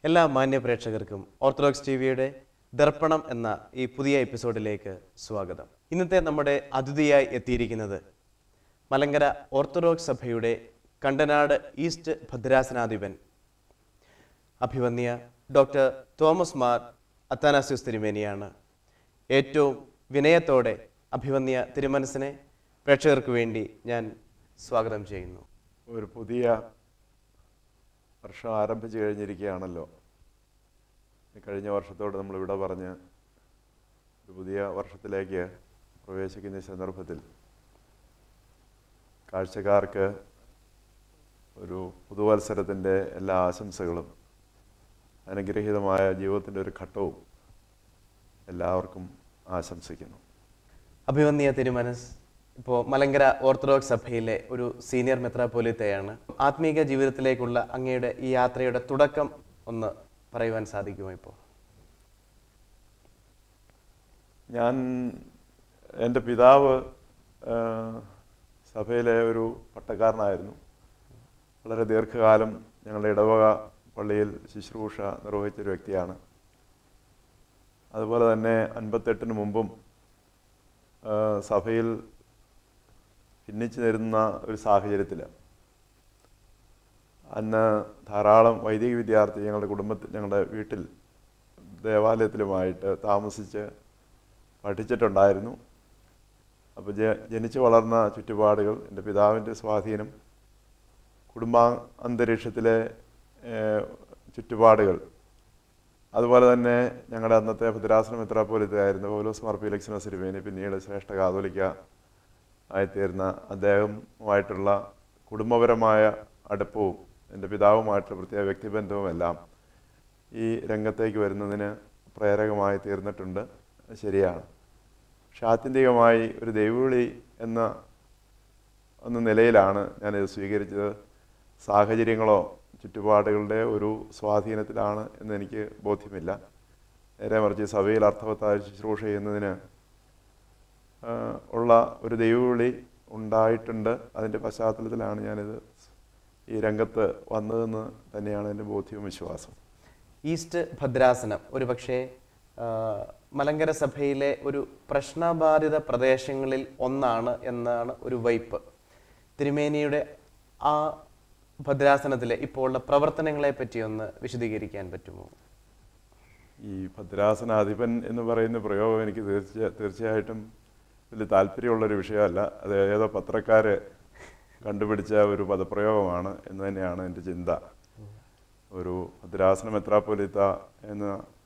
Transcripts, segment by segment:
എല്ലാ മാന്യ പ്രേക്ഷകർക്കും ഓർത്തഡോക്സ് ടിവിയുടെ ദർപ്പണം എന്ന ഈ പുതിയ എപ്പിസോഡിലേക്ക് സ്വാഗതം. ഇന്നത്തെ നമ്മുടെ അതിഥിയായി എത്തിയിരിക്കുന്നത് മലങ്കര ഓർത്തഡോക്സ് സഭയുടെ കണ്ടനാട് ഈസ്റ്റ് ഭദ്രാസനാധിപൻ അഭിവന്യ ഡോക്ടർ തോമസ് മാർ അത്താനാസ്യൂസ് തിരുമേനിയാണ്. ഏറ്റവും വിനയത്തോടെ അഭിവന്യ തിരുമനസിനെ പ്രേക്ഷകർക്ക് വേണ്ടി ഞാൻ സ്വാഗതം ചെയ്യുന്നു. ഒരു പുതിയ വർഷം ആരംഭിച്ചു കഴിഞ്ഞിരിക്കുകയാണല്ലോ. കഴിഞ്ഞ വർഷത്തോട് നമ്മൾ ഇവിടെ പറഞ്ഞ് ഒരു പുതിയ വർഷത്തിലേക്ക് പ്രവേശിക്കുന്ന സന്ദർഭത്തിൽ കാഴ്ചക്കാർക്ക് ഒരു പുതുവത്സരത്തിൻ്റെ എല്ലാ ആശംസകളും അനുഗ്രഹീതമായ ജീവിതത്തിൻ്റെ ഒരു ഘട്ടവും എല്ലാവർക്കും ആശംസിക്കുന്നു. അഭിവന്യ തിരുമനസ് ഇപ്പോൾ മലങ്കര ഓർത്തഡോക്സ് സഭയിലെ ഒരു സീനിയർ മെത്രാപ്പോലീത്തയാണ്. ആത്മീക ജീവിതത്തിലേക്കുള്ള അങ്ങയുടെ ഈ യാത്രയുടെ തുടക്കം ഒന്ന് പറയുവാൻ സാധിക്കുമോ? ഇപ്പോൾ എൻ്റെ പിതാവ് സഭയിലെ ഒരു പട്ടക്കാരനായിരുന്നു. വളരെ ദീർഘകാലം ഞങ്ങളുടെ ഇടവക പള്ളിയിൽ ശുശ്രൂഷ നിർവഹിച്ചൊരു വ്യക്തിയാണ്. അതുപോലെ തന്നെ 58 മുമ്പും സഭയിൽ ഭിന്നിച്ചു തരുന്ന ഒരു സാഹചര്യത്തിൽ അന്ന് ധാരാളം വൈദിക വിദ്യാർത്ഥി ഞങ്ങളുടെ വീട്ടിൽ ദേവാലയത്തിലുമായിട്ട് താമസിച്ച് പഠിച്ചിട്ടുണ്ടായിരുന്നു. അപ്പോൾ ജനിച്ചു വളർന്ന ചുറ്റുപാടുകൾ, എൻ്റെ പിതാവിൻ്റെ സ്വാധീനം, കുടുംബാന്തരീക്ഷത്തിലെ ചുറ്റുപാടുകൾ, അതുപോലെ തന്നെ ഞങ്ങളുടെ അന്നത്തെ ഭദ്രാസന മെത്രാപ്പോലീത്തയായിരുന്ന പൗലോസ് മാർ ഫീലിക്സിനോസ് തിരുമേനി, പിന്നീട് ശ്രേഷ്ഠ കാതോലിക്ക ആയിത്തീർന്ന അദ്ദേഹവുമായിട്ടുള്ള കുടുംബപരമായ അടുപ്പവും എൻ്റെ പിതാവുമായിട്ടുള്ള പ്രത്യേക വ്യക്തിബന്ധവുമെല്ലാം ഈ രംഗത്തേക്ക് വരുന്നതിന് പ്രേരകമായി തീർന്നിട്ടുണ്ട്. ശരിയാണ്. പക്ഷെ ആത്യന്തികമായി ഒരു ദൈവവിളി എന്ന നിലയിലാണ് ഞാനിത് സ്വീകരിച്ചത്. സാഹചര്യങ്ങളോ ചുറ്റുപാടുകളുടെ ഒരു സ്വാധീനത്തിലാണ് എന്നെനിക്ക് ബോധ്യമില്ല. നേരെ മറിച്ച് സഭയിൽ അർത്ഥവത്തായ ശുശ്രൂഷ ചെയ്യുന്നതിന് ഉള്ള ഒരു ദൈവവിളി ഉണ്ടായിട്ടുണ്ട്. അതിൻ്റെ പശ്ചാത്തലത്തിലാണ് ഞാനിത് ഈ രംഗത്ത് വന്നതെന്ന് തന്നെയാണ് എൻ്റെ ബോധ്യവും വിശ്വാസം. ഈസ്റ്റ് ഭദ്രാസനം ഒരു പക്ഷേ മലങ്കര സഭയിലെ ഒരു പ്രശ്നബാധിത പ്രദേശങ്ങളിൽ ഒന്നാണ് എന്നാണ് ഒരു വൈപ്പ്. തിരുമേനിയുടെ ആ ഭദ്രാസനത്തിലെ ഇപ്പോഴുള്ള പ്രവർത്തനങ്ങളെ പറ്റി ഒന്ന് വിശദീകരിക്കാൻ പറ്റുമോ? ഈ ഭദ്രാസനാധിപൻ എന്ന് പറയുന്ന പ്രയോഗം എനിക്ക് തീർച്ചയായിട്ടും വലിയ താല്പര്യമുള്ളൊരു വിഷയമല്ല. അത് ഏതോ പത്രക്കാർ കണ്ടുപിടിച്ച ഒരു പദപ്രയോഗമാണ് എന്ന് തന്നെയാണ് എൻ്റെ ചിന്ത. ഒരു ഭദ്രാസന മെത്രാപ്പോലീത്ത എന്ന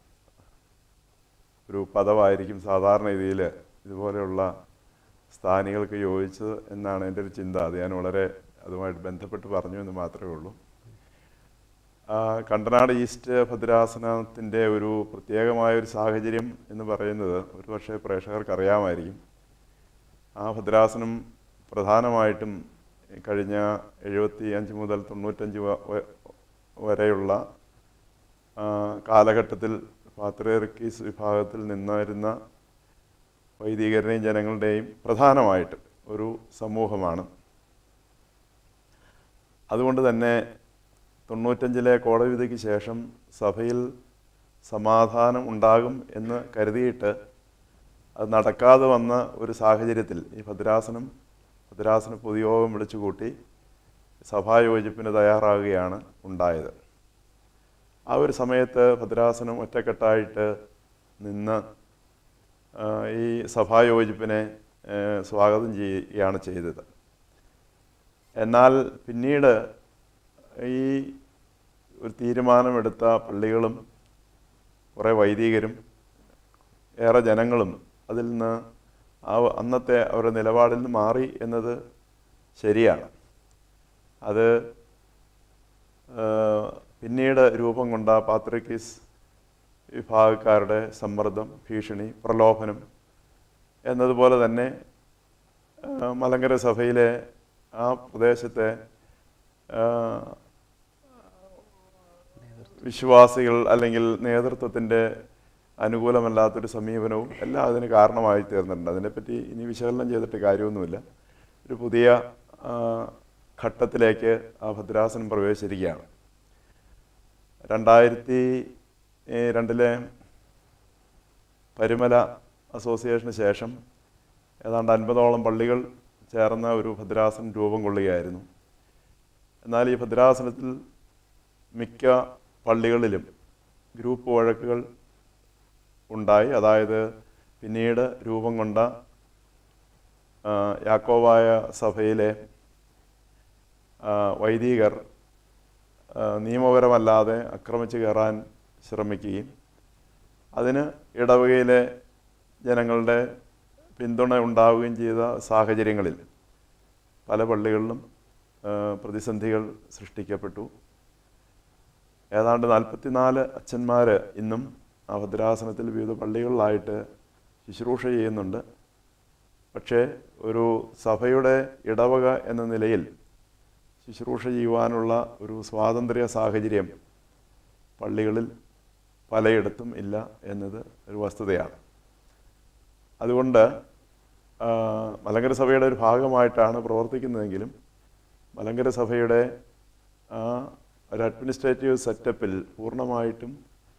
ഒരു പദമായിരിക്കും സാധാരണ രീതിയിൽ ഇതുപോലെയുള്ള സ്ഥാനികൾക്ക് യോജിച്ചത് എന്നാണ് എൻ്റെ ഒരു ചിന്ത. അത് ഞാൻ വളരെ അതുമായിട്ട് ബന്ധപ്പെട്ട് പറഞ്ഞു എന്ന് മാത്രമേ ഉള്ളൂ. കണ്ടനാട് ഈസ്റ്റ് ഭദ്രാസനത്തിൻ്റെ ഒരു പ്രത്യേകമായൊരു സാഹചര്യം എന്ന് പറയുന്നത് ഒരു പക്ഷേ പ്രേക്ഷകർക്ക് അറിയാമായിരിക്കും. ആ ഭദ്രാസനം പ്രധാനമായിട്ടും കഴിഞ്ഞ 75 മുതൽ 95 വരെയുള്ള കാലഘട്ടത്തിൽ പാത്രിയർക്കീസ് വിഭാഗത്തിൽ നിന്നിരുന്ന വൈദികരുടെയും ജനങ്ങളുടെയും പ്രധാനമായിട്ട് ഒരു സമൂഹമാണ്. അതുകൊണ്ട് തന്നെ 95 കോടതി വിധിക്ക് ശേഷം സഭയിൽ സമാധാനം ഉണ്ടാകും എന്ന് കരുതിയിട്ട് അത് നടക്കാതെ വന്ന ഒരു സാഹചര്യത്തിൽ ഈ ഭദ്രാസന പൊതുയോഗം വിളിച്ചു കൂട്ടി സഭായോജിപ്പിന് തയ്യാറാകുകയാണ് ഉണ്ടായത്. ആ ഒരു സമയത്ത് ഭദ്രാസനം ഒറ്റക്കെട്ടായിട്ട് നിന്ന് ഈ സഭായോജിപ്പിനെ സ്വാഗതം ചെയ്യുകയാണ് ചെയ്തത്. എന്നാൽ പിന്നീട് ഈ ഒരു തീരുമാനമെടുത്ത പള്ളികളും കുറേ വൈദികരും ഏറെ ജനങ്ങളും അതിൽ നിന്ന് അന്നത്തെ അവരുടെ നിലപാടിൽ നിന്ന് മാറി എന്നത് ശരിയാണ്. അത് പിന്നീട് രൂപം കൊണ്ട പാത്രിയർക്കീസ് വിഭാഗക്കാരുടെ സമ്മർദ്ദം, ഭീഷണി, പ്രലോഭനം എന്നതുപോലെ തന്നെ മലങ്കര സഭയിലെ ആ പ്രദേശത്തെ വിശ്വാസികൾ അല്ലെങ്കിൽ നേതൃത്വത്തിൻ്റെ അനുകൂലമല്ലാത്തൊരു സമീപനവും എല്ലാം അതിന് കാരണമായി തീർന്നിട്ടുണ്ട്. അതിനെപ്പറ്റി ഇനി വിശകലനം ചെയ്തിട്ട് കാര്യമൊന്നുമില്ല. ഒരു പുതിയ ഘട്ടത്തിലേക്ക് ആ ഭദ്രാസനം പ്രവേശിച്ചിരിക്കുകയാണ്. 2002 പരിമല അസോസിയേഷന് ശേഷം ഏതാണ്ട് 50ഓളം പള്ളികൾ ചേർന്ന ഒരു ഭദ്രാസനം രൂപം കൊള്ളുകയായിരുന്നു. എന്നാൽ ഈ ഭദ്രാസനത്തിൽ മിക്ക പള്ളികളിലും ഗ്രൂപ്പ് വഴക്കുകൾ ഉണ്ടായി. അതായത് പിന്നീട് രൂപം കൊണ്ട യാക്കോബായ സഭയിലെ വൈദികർ നിയമപരമല്ലാതെ ആക്രമിച്ച് കയറാൻ ശ്രമിക്കുകയും അതിന് ഇടവകയിലെ ജനങ്ങളുടെ പിന്തുണ ഉണ്ടാവുകയും ചെയ്ത സാഹചര്യങ്ങളിൽ പല പള്ളികളിലും പ്രതിസന്ധികൾ സൃഷ്ടിക്കപ്പെട്ടു. ഏതാണ്ട് 44 അച്ഛന്മാർ ഇന്നും ആ ഭദ്രാസനത്തിൽ വിവിധ പള്ളികളിലായിട്ട് ശുശ്രൂഷ ചെയ്യുന്നുണ്ട്. പക്ഷേ ഒരു സഭയുടെ ഇടവക എന്ന നിലയിൽ ശുശ്രൂഷ ചെയ്യുവാനുള്ള ഒരു സ്വാതന്ത്ര്യ സാഹചര്യം പള്ളികളിൽ പലയിടത്തും ഇല്ല എന്നത് ഒരു വസ്തുതയാണ്. അതുകൊണ്ട് മലങ്കര സഭയുടെ ഒരു ഭാഗമായിട്ടാണ് പ്രവർത്തിക്കുന്നതെങ്കിലും മലങ്കര സഭയുടെ ഒരു അഡ്മിനിസ്ട്രേറ്റീവ് സെറ്റപ്പിൽ പൂർണ്ണമായിട്ടും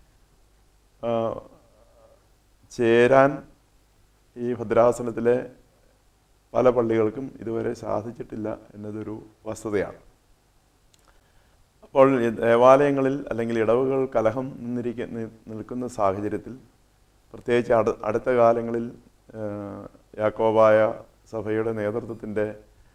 ചേരാൻ ഈ ഭദ്രാസനത്തിലെ പല പള്ളികൾക്കും ഇതുവരെ സാധിച്ചിട്ടില്ല എന്നതൊരു വസ്തുതയാണ്. അപ്പോൾ ദേവാലയങ്ങളിൽ അല്ലെങ്കിൽ ഇടവകൾ കലഹം നിൽക്കുന്ന സാഹചര്യത്തിൽ പ്രത്യേകിച്ച് അടുത്ത കാലങ്ങളിൽ യാക്കോബായ സഭയുടെ നേതൃത്വത്തിൻ്റെ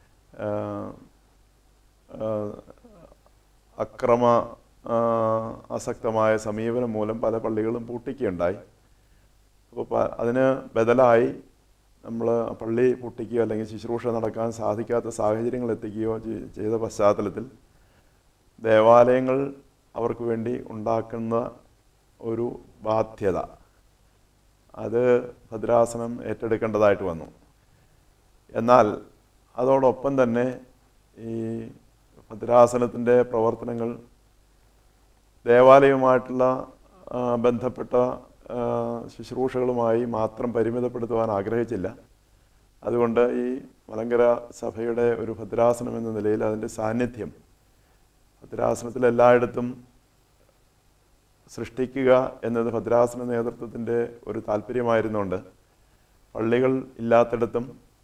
ആസക്തമായ സമീപനം മൂലം പല പള്ളികളും പൂട്ടിക്കുകയുണ്ടായി. അപ്പോൾ അതിന് ബദലായി നമ്മൾ പള്ളി പൂട്ടിക്കുകയോ അല്ലെങ്കിൽ ശുശ്രൂഷ നടക്കാൻ സാധിക്കാത്ത സാഹചര്യങ്ങൾ എത്തിക്കുകയോ ചെയ്ത പശ്ചാത്തലത്തിൽ ദേവാലയങ്ങൾ അവർക്ക് വേണ്ടി ഉണ്ടാക്കുന്ന ഒരു ബാധ്യത അത് ഭദ്രാസനം ഏറ്റെടുക്കേണ്ടതായിട്ട് വന്നു. എന്നാൽ അതോടൊപ്പം തന്നെ ഈ ഭദ്രാസനത്തിൻ്റെ പ്രവർത്തനങ്ങൾ ദേവാലയവുമായിട്ടുള്ള ബന്ധപ്പെട്ട ശുശ്രൂഷകളുമായി മാത്രം പരിമിതപ്പെടുത്തുവാൻ ആഗ്രഹിച്ചില്ല. അതുകൊണ്ട് ഈ മലങ്കര സഭയുടെ ഒരു ഭദ്രാസനം എന്ന നിലയിൽ അതിൻ്റെ സാന്നിധ്യം ഭദ്രാസനത്തിൽ എല്ലായിടത്തും സൃഷ്ടിക്കുക എന്നത് ഭദ്രാസന നേതൃത്വത്തിൻ്റെ ഒരു താല്പര്യമായിരുന്നുകൊണ്ട് പള്ളികൾ ഇല്ലാത്തിടത്തും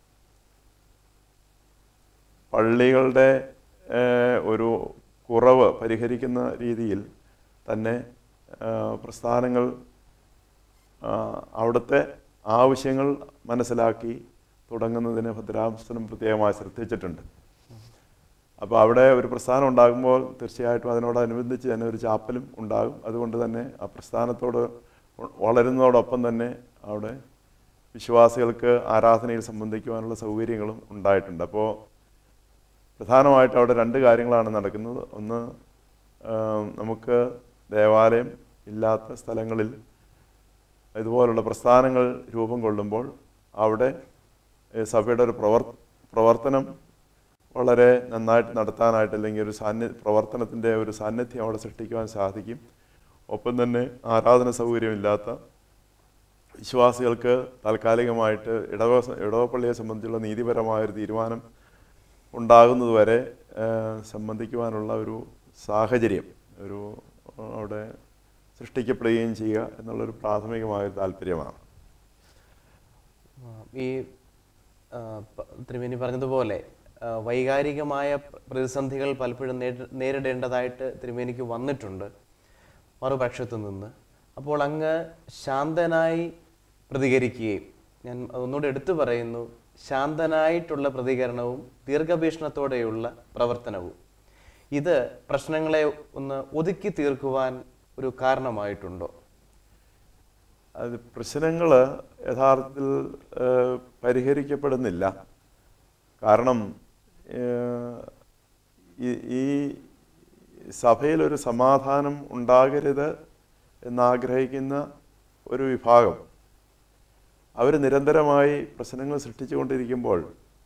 പള്ളികളുടെ ഒരു കുറവ് പരിഹരിക്കുന്ന രീതിയിൽ തന്നെ പ്രസ്ഥാനങ്ങൾ അവിടുത്തെ ആവശ്യങ്ങൾ മനസ്സിലാക്കി തുടങ്ങുന്നതിന് ഭദ്രാസനം പ്രത്യേകമായി ശ്രദ്ധിച്ചിട്ടുണ്ട്. അപ്പോൾ അവിടെ ഒരു പ്രസ്ഥാനം ഉണ്ടാകുമ്പോൾ തീർച്ചയായിട്ടും അതിനോടനുബന്ധിച്ച് തന്നെ ഒരു ചാപ്പലും ഉണ്ടാകും. അതുകൊണ്ട് തന്നെ ആ പ്രസ്ഥാനത്തോട് വളരുന്നതോടൊപ്പം തന്നെ അവിടെ വിശ്വാസികൾക്ക് ആരാധനയിൽ സംബന്ധിക്കുവാനുള്ള സൗകര്യങ്ങളും ഉണ്ടായിട്ടുണ്ട്. അപ്പോൾ പ്രധാനമായിട്ട് അവിടെ 2 കാര്യങ്ങളാണ് നടക്കുന്നത്. ഒന്ന്, നമുക്ക് ദേവാലയം ഇല്ലാത്ത സ്ഥലങ്ങളിൽ ഇതുപോലുള്ള പ്രസ്ഥാനങ്ങൾ രൂപം കൊള്ളുമ്പോൾ അവിടെ സഭയുടെ ഒരു പ്രവർത്തനം വളരെ നന്നായിട്ട് നടത്താനായിട്ട് അല്ലെങ്കിൽ ഒരു പ്രവർത്തനത്തിൻ്റെ ഒരു സാന്നിധ്യം അവിടെ സൃഷ്ടിക്കുവാൻ സാധിക്കും. ഒപ്പം തന്നെ ആരാധന സൗകര്യമില്ലാത്ത വിശ്വാസികൾക്ക് താൽക്കാലികമായിട്ട് ഇടവപ്പള്ളിയെ സംബന്ധിച്ചുള്ള നീതിപരമായൊരു തീരുമാനം ഉണ്ടാകുന്നതുവരെ സംബന്ധിക്കുവാനുള്ള ഒരു സാഹചര്യം അവിടെ സൃഷ്ടിക്കപ്പെടുകയും ചെയ്യുക എന്നുള്ളൊരു പ്രാഥമികമായൊരു താല്പര്യമാണ്. ഈ തിരുമേനി പറഞ്ഞതുപോലെ വൈകാരികമായ പ്രതിസന്ധികൾ പലപ്പോഴും നേരിടേണ്ടതായിട്ട് തിരുമേനിക്ക് വന്നിട്ടുണ്ട് മറുപക്ഷത്തു നിന്ന്. അപ്പോൾ അങ്ങ് ശാന്തനായി പ്രതികരിക്കുകയും, ഞാൻ ഒന്നുകൂടെ എടുത്തു പറയുന്നു, ശാന്തനായിട്ടുള്ള പ്രതികരണവും ദീർഘവീക്ഷണത്തോടെയുള്ള പ്രവർത്തനവും ഇത് പ്രശ്നങ്ങളെ ഒന്ന് ഒതുക്കി തീർക്കുവാൻ ഒരു കാരണമായിട്ടുണ്ടോ? അത് പ്രശ്നങ്ങൾ യഥാർത്ഥത്തിൽ പരിഹരിക്കപ്പെടുന്നില്ല. കാരണം ഈ സഭയിലൊരു സമാധാനം ഉണ്ടാകരുത് എന്നാഗ്രഹിക്കുന്ന ഒരു വിഭാഗം അവർ നിരന്തരമായി പ്രശ്നങ്ങൾ സൃഷ്ടിച്ചുകൊണ്ടിരിക്കുമ്പോൾ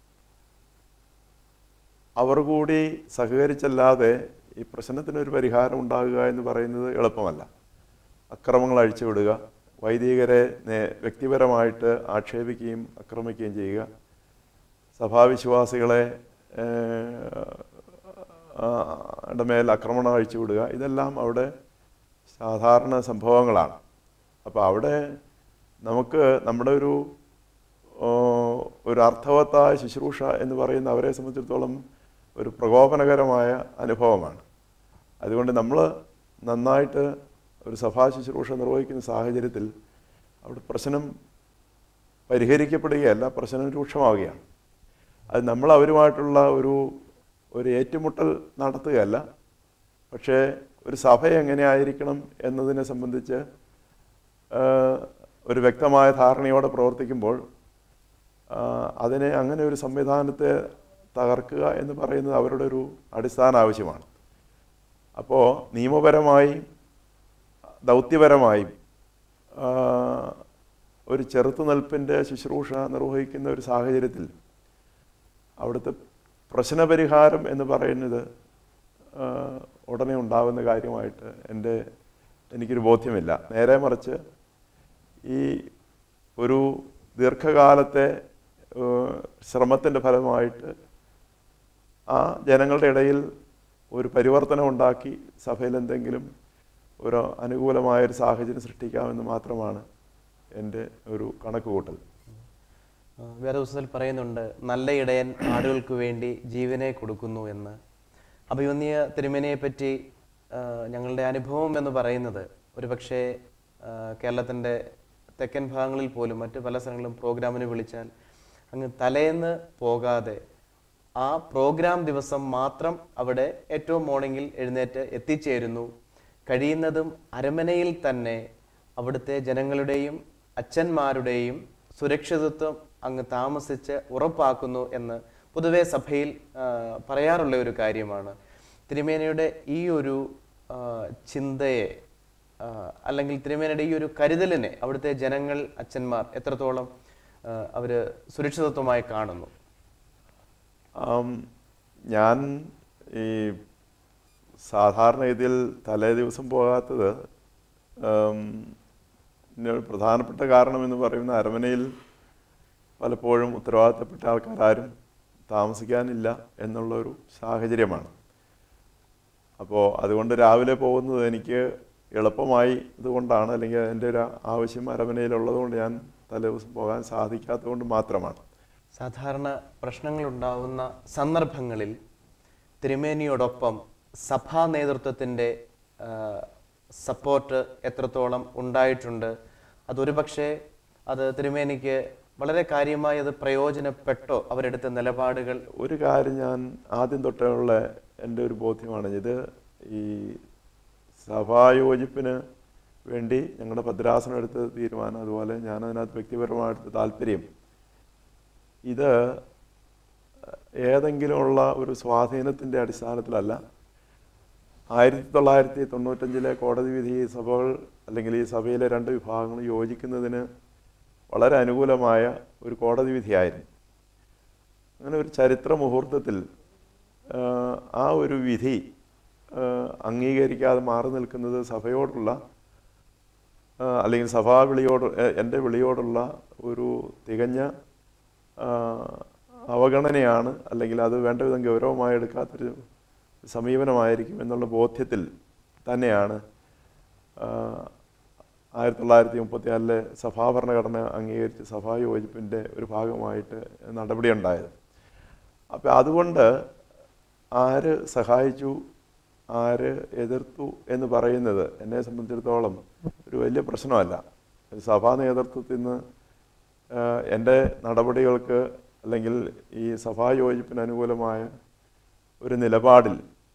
അവർ കൂടി സഹകരിച്ചല്ലാതെ ഈ പ്രശ്നത്തിനൊരു പരിഹാരം ഉണ്ടാകുക എന്ന് പറയുന്നത് എളുപ്പമല്ല. അക്രമങ്ങൾ അഴിച്ചുവിടുക, വൈദികരെ വ്യക്തിപരമായിട്ട് ആക്ഷേപിക്കുകയും ആക്രമിക്കുകയും ചെയ്യുക, സഭാവിശ്വാസികളെ മേൽ ആക്രമണം അഴിച്ചുവിടുക, ഇതെല്ലാം അവിടെ സാധാരണ സംഭവങ്ങളാണ്. അപ്പോൾ അവിടെ നമുക്ക് നമ്മുടെ ഒരു അർത്ഥവത്തായ ശുശ്രൂഷ എന്ന് പറയുന്ന അവരെ സംബന്ധിച്ചിടത്തോളം ഒരു പ്രകോപനകരമായ അനുഭവമാണ്. അതുകൊണ്ട് നമ്മൾ നന്നായിട്ട് ഒരു സഭാ ശുശ്രൂഷ നിർവഹിക്കുന്ന സാഹചര്യത്തിൽ അവിടെ പ്രശ്നം പരിഹരിക്കപ്പെടുകയല്ല, പ്രശ്നം രൂക്ഷമാവുകയാണ്. അത് നമ്മൾ അവരുമായിട്ടുള്ള ഒരു ഏറ്റുമുട്ടൽ നടത്തുകയല്ല, പക്ഷേ ഒരു സഭ എങ്ങനെയായിരിക്കണം എന്നതിനെ സംബന്ധിച്ച് ഒരു വ്യക്തമായ ധാരണയോടെ പ്രവർത്തിക്കുമ്പോൾ അങ്ങനെ ഒരു സംവിധാനത്തെ തകർക്കുക എന്ന് പറയുന്നത് അവരുടെ ഒരു അടിസ്ഥാന ആവശ്യമാണ്. അപ്പോൾ നിയമപരമായും ദൗത്യപരമായും ഒരു ചെറുത്തുനിൽപ്പിൻ്റെ ശുശ്രൂഷ നിർവഹിക്കുന്ന ഒരു സാഹചര്യത്തിൽ അവിടുത്തെ പ്രശ്നപരിഹാരം എന്ന് പറയുന്നത് ഉടനെ ഉണ്ടാകുന്ന കാര്യമായിട്ട് എനിക്കൊരു ബോധ്യമില്ല. നേരെ മറിച്ച് ഈ ഒരു ദീർഘകാലത്തെ ശ്രമത്തിൻ്റെ ഫലമായിട്ട് ആ ജനങ്ങളുടെ ഇടയിൽ ഒരു പരിവർത്തനം ഉണ്ടാക്കി സഭയിൽ എന്തെങ്കിലും ഒരു അനുകൂലമായൊരു സാഹചര്യം സൃഷ്ടിക്കാമെന്ന് മാത്രമാണ് എൻ്റെ ഒരു കണക്കുകൂട്ടൽ. വേറെ ദിവസത്തിൽ പറയുന്നുണ്ട്, നല്ല ഇടയൻ ആടുകൾക്ക് വേണ്ടി ജീവനെ കൊടുക്കുന്നു എന്ന്. അഭിമന്യ തിരുമേനിയെ പറ്റി ഞങ്ങളുടെ അനുഭവം എന്ന് പറയുന്നത്, ഒരുപക്ഷെ കേരളത്തിൻ്റെ തെക്കൻ ഭാഗങ്ങളിൽ പോലും മറ്റ് പല സ്ഥലങ്ങളിലും പ്രോഗ്രാമിന് വിളിച്ചാൽ അങ്ങ് തലേന്ന് പോകാതെ ആ പ്രോഗ്രാം ദിവസം മാത്രം അവിടെ ഏറ്റവും മോർണിംഗിൽ എഴുന്നേറ്റ് എത്തിച്ചേരുന്നു. കഴിയുന്നതും അരമനയിൽ തന്നെ അവിടുത്തെ ജനങ്ങളുടെയും അച്ഛന്മാരുടെയും സുരക്ഷിതത്വം അങ്ങ് താമസിച്ച് ഉറപ്പാക്കുന്നു എന്ന് പൊതുവെ സഭയിൽ പറയാറുള്ള ഒരു കാര്യമാണ്. തിരുമേനയുടെ ഈ ഒരു ചിന്തയെ അല്ലെങ്കിൽ തിരുമേനയുടെ ഈ ഒരു കരുതലിനെ അവിടുത്തെ ജനങ്ങൾ, അച്ഛന്മാർ എത്രത്തോളം അവർ സുരക്ഷിതത്വമായി കാണുന്നു? ഞാൻ ഈ സാധാരണ ഇതിൽ തലേ ദിവസം പോകാത്തത് പ്രധാനപ്പെട്ട കാരണം എന്ന് പറയുന്ന അരമനയിൽ പലപ്പോഴും ഉത്തരവാദിത്തപ്പെട്ട ആൾക്കാരും താമസിക്കാനില്ല എന്നുള്ളൊരു സാഹചര്യമാണ്. അപ്പോൾ അതുകൊണ്ട് രാവിലെ പോകുന്നത് എനിക്ക് എളുപ്പമായി ഇതുകൊണ്ടാണ്, അല്ലെങ്കിൽ എൻ്റെ ഒരു ആവശ്യം അരമനയിലുള്ളതുകൊണ്ട് ഞാൻ തലേദിവസം പോകാൻ സാധിക്കാത്തതുകൊണ്ട് മാത്രമാണ്. സാധാരണ പ്രശ്നങ്ങളുണ്ടാവുന്ന സന്ദർഭങ്ങളിൽ തിരുമേനിയോടൊപ്പം സഭാ നേതൃത്വത്തിൻ്റെ സപ്പോർട്ട് എത്രത്തോളം ഉണ്ടായിട്ടുണ്ട്? അതൊരു പക്ഷേ അത് തിരുമേനിക്ക് വളരെ കാര്യമായി അത് പ്രയോജനപ്പെട്ടോ അവരെടുത്ത നിലപാടുകൾ? ഒരു കാര്യം ഞാൻ ആദ്യം തൊട്ടുള്ള എൻ്റെ ഒരു ബോധ്യമാണ്, ഇത് ഈ സഭായോജിപ്പിന് വേണ്ടി ഞങ്ങളുടെ ഭദ്രാസനം എടുത്ത തീരുമാനം, അതുപോലെ ഞാനതിനകത്ത് വ്യക്തിപരമായിട്ട് താല്പര്യം, ഇത് ഏതെങ്കിലുമുള്ള ഒരു സ്വാധീനത്തിൻ്റെ അടിസ്ഥാനത്തിലല്ല. 1995 കോടതി വിധി സഭകൾ അല്ലെങ്കിൽ ഈ സഭയിലെ രണ്ട് വിഭാഗങ്ങൾ യോജിക്കുന്നതിന് വളരെ അനുകൂലമായ ഒരു കോടതി വിധിയായിരുന്നു. അങ്ങനെ ഒരു ചരിത്ര മുഹൂർത്തത്തിൽ ആ ഒരു വിധി അംഗീകരിക്കാതെ മാറി നിൽക്കുന്നത് സഭയോടുള്ള അല്ലെങ്കിൽ എൻ്റെ വിളിയോടുള്ള ഒരു തികഞ്ഞ അവഗണനയാണ്, അല്ലെങ്കിൽ അത് വേണ്ട വിധം ഗൗരവമായി എടുക്കാത്തൊരു സമീപനമായിരിക്കും എന്നുള്ള ബോധ്യത്തിൽ തന്നെയാണ് 1934 സഭാഭരണഘടന അംഗീകരിച്ച് സഭായോജിപ്പിൻ്റെ ഒരു ഭാഗമായിട്ട് നടപടിയുണ്ടായത്. അപ്പോൾ അതുകൊണ്ട് ആര് സഹായിച്ചു, ആര് എതിർത്തു എന്ന് പറയുന്നത് എന്നെ സംബന്ധിച്ചിടത്തോളം ഒരു വലിയ പ്രശ്നമല്ല. സഭാ നേതൃത്വത്തിൽ നിന്ന് എൻ്റെ നടപടികൾക്ക് അല്ലെങ്കിൽ ഈ സഭായോജിപ്പിന് അനുകൂലമായ ഒരു നിലപാടിൽ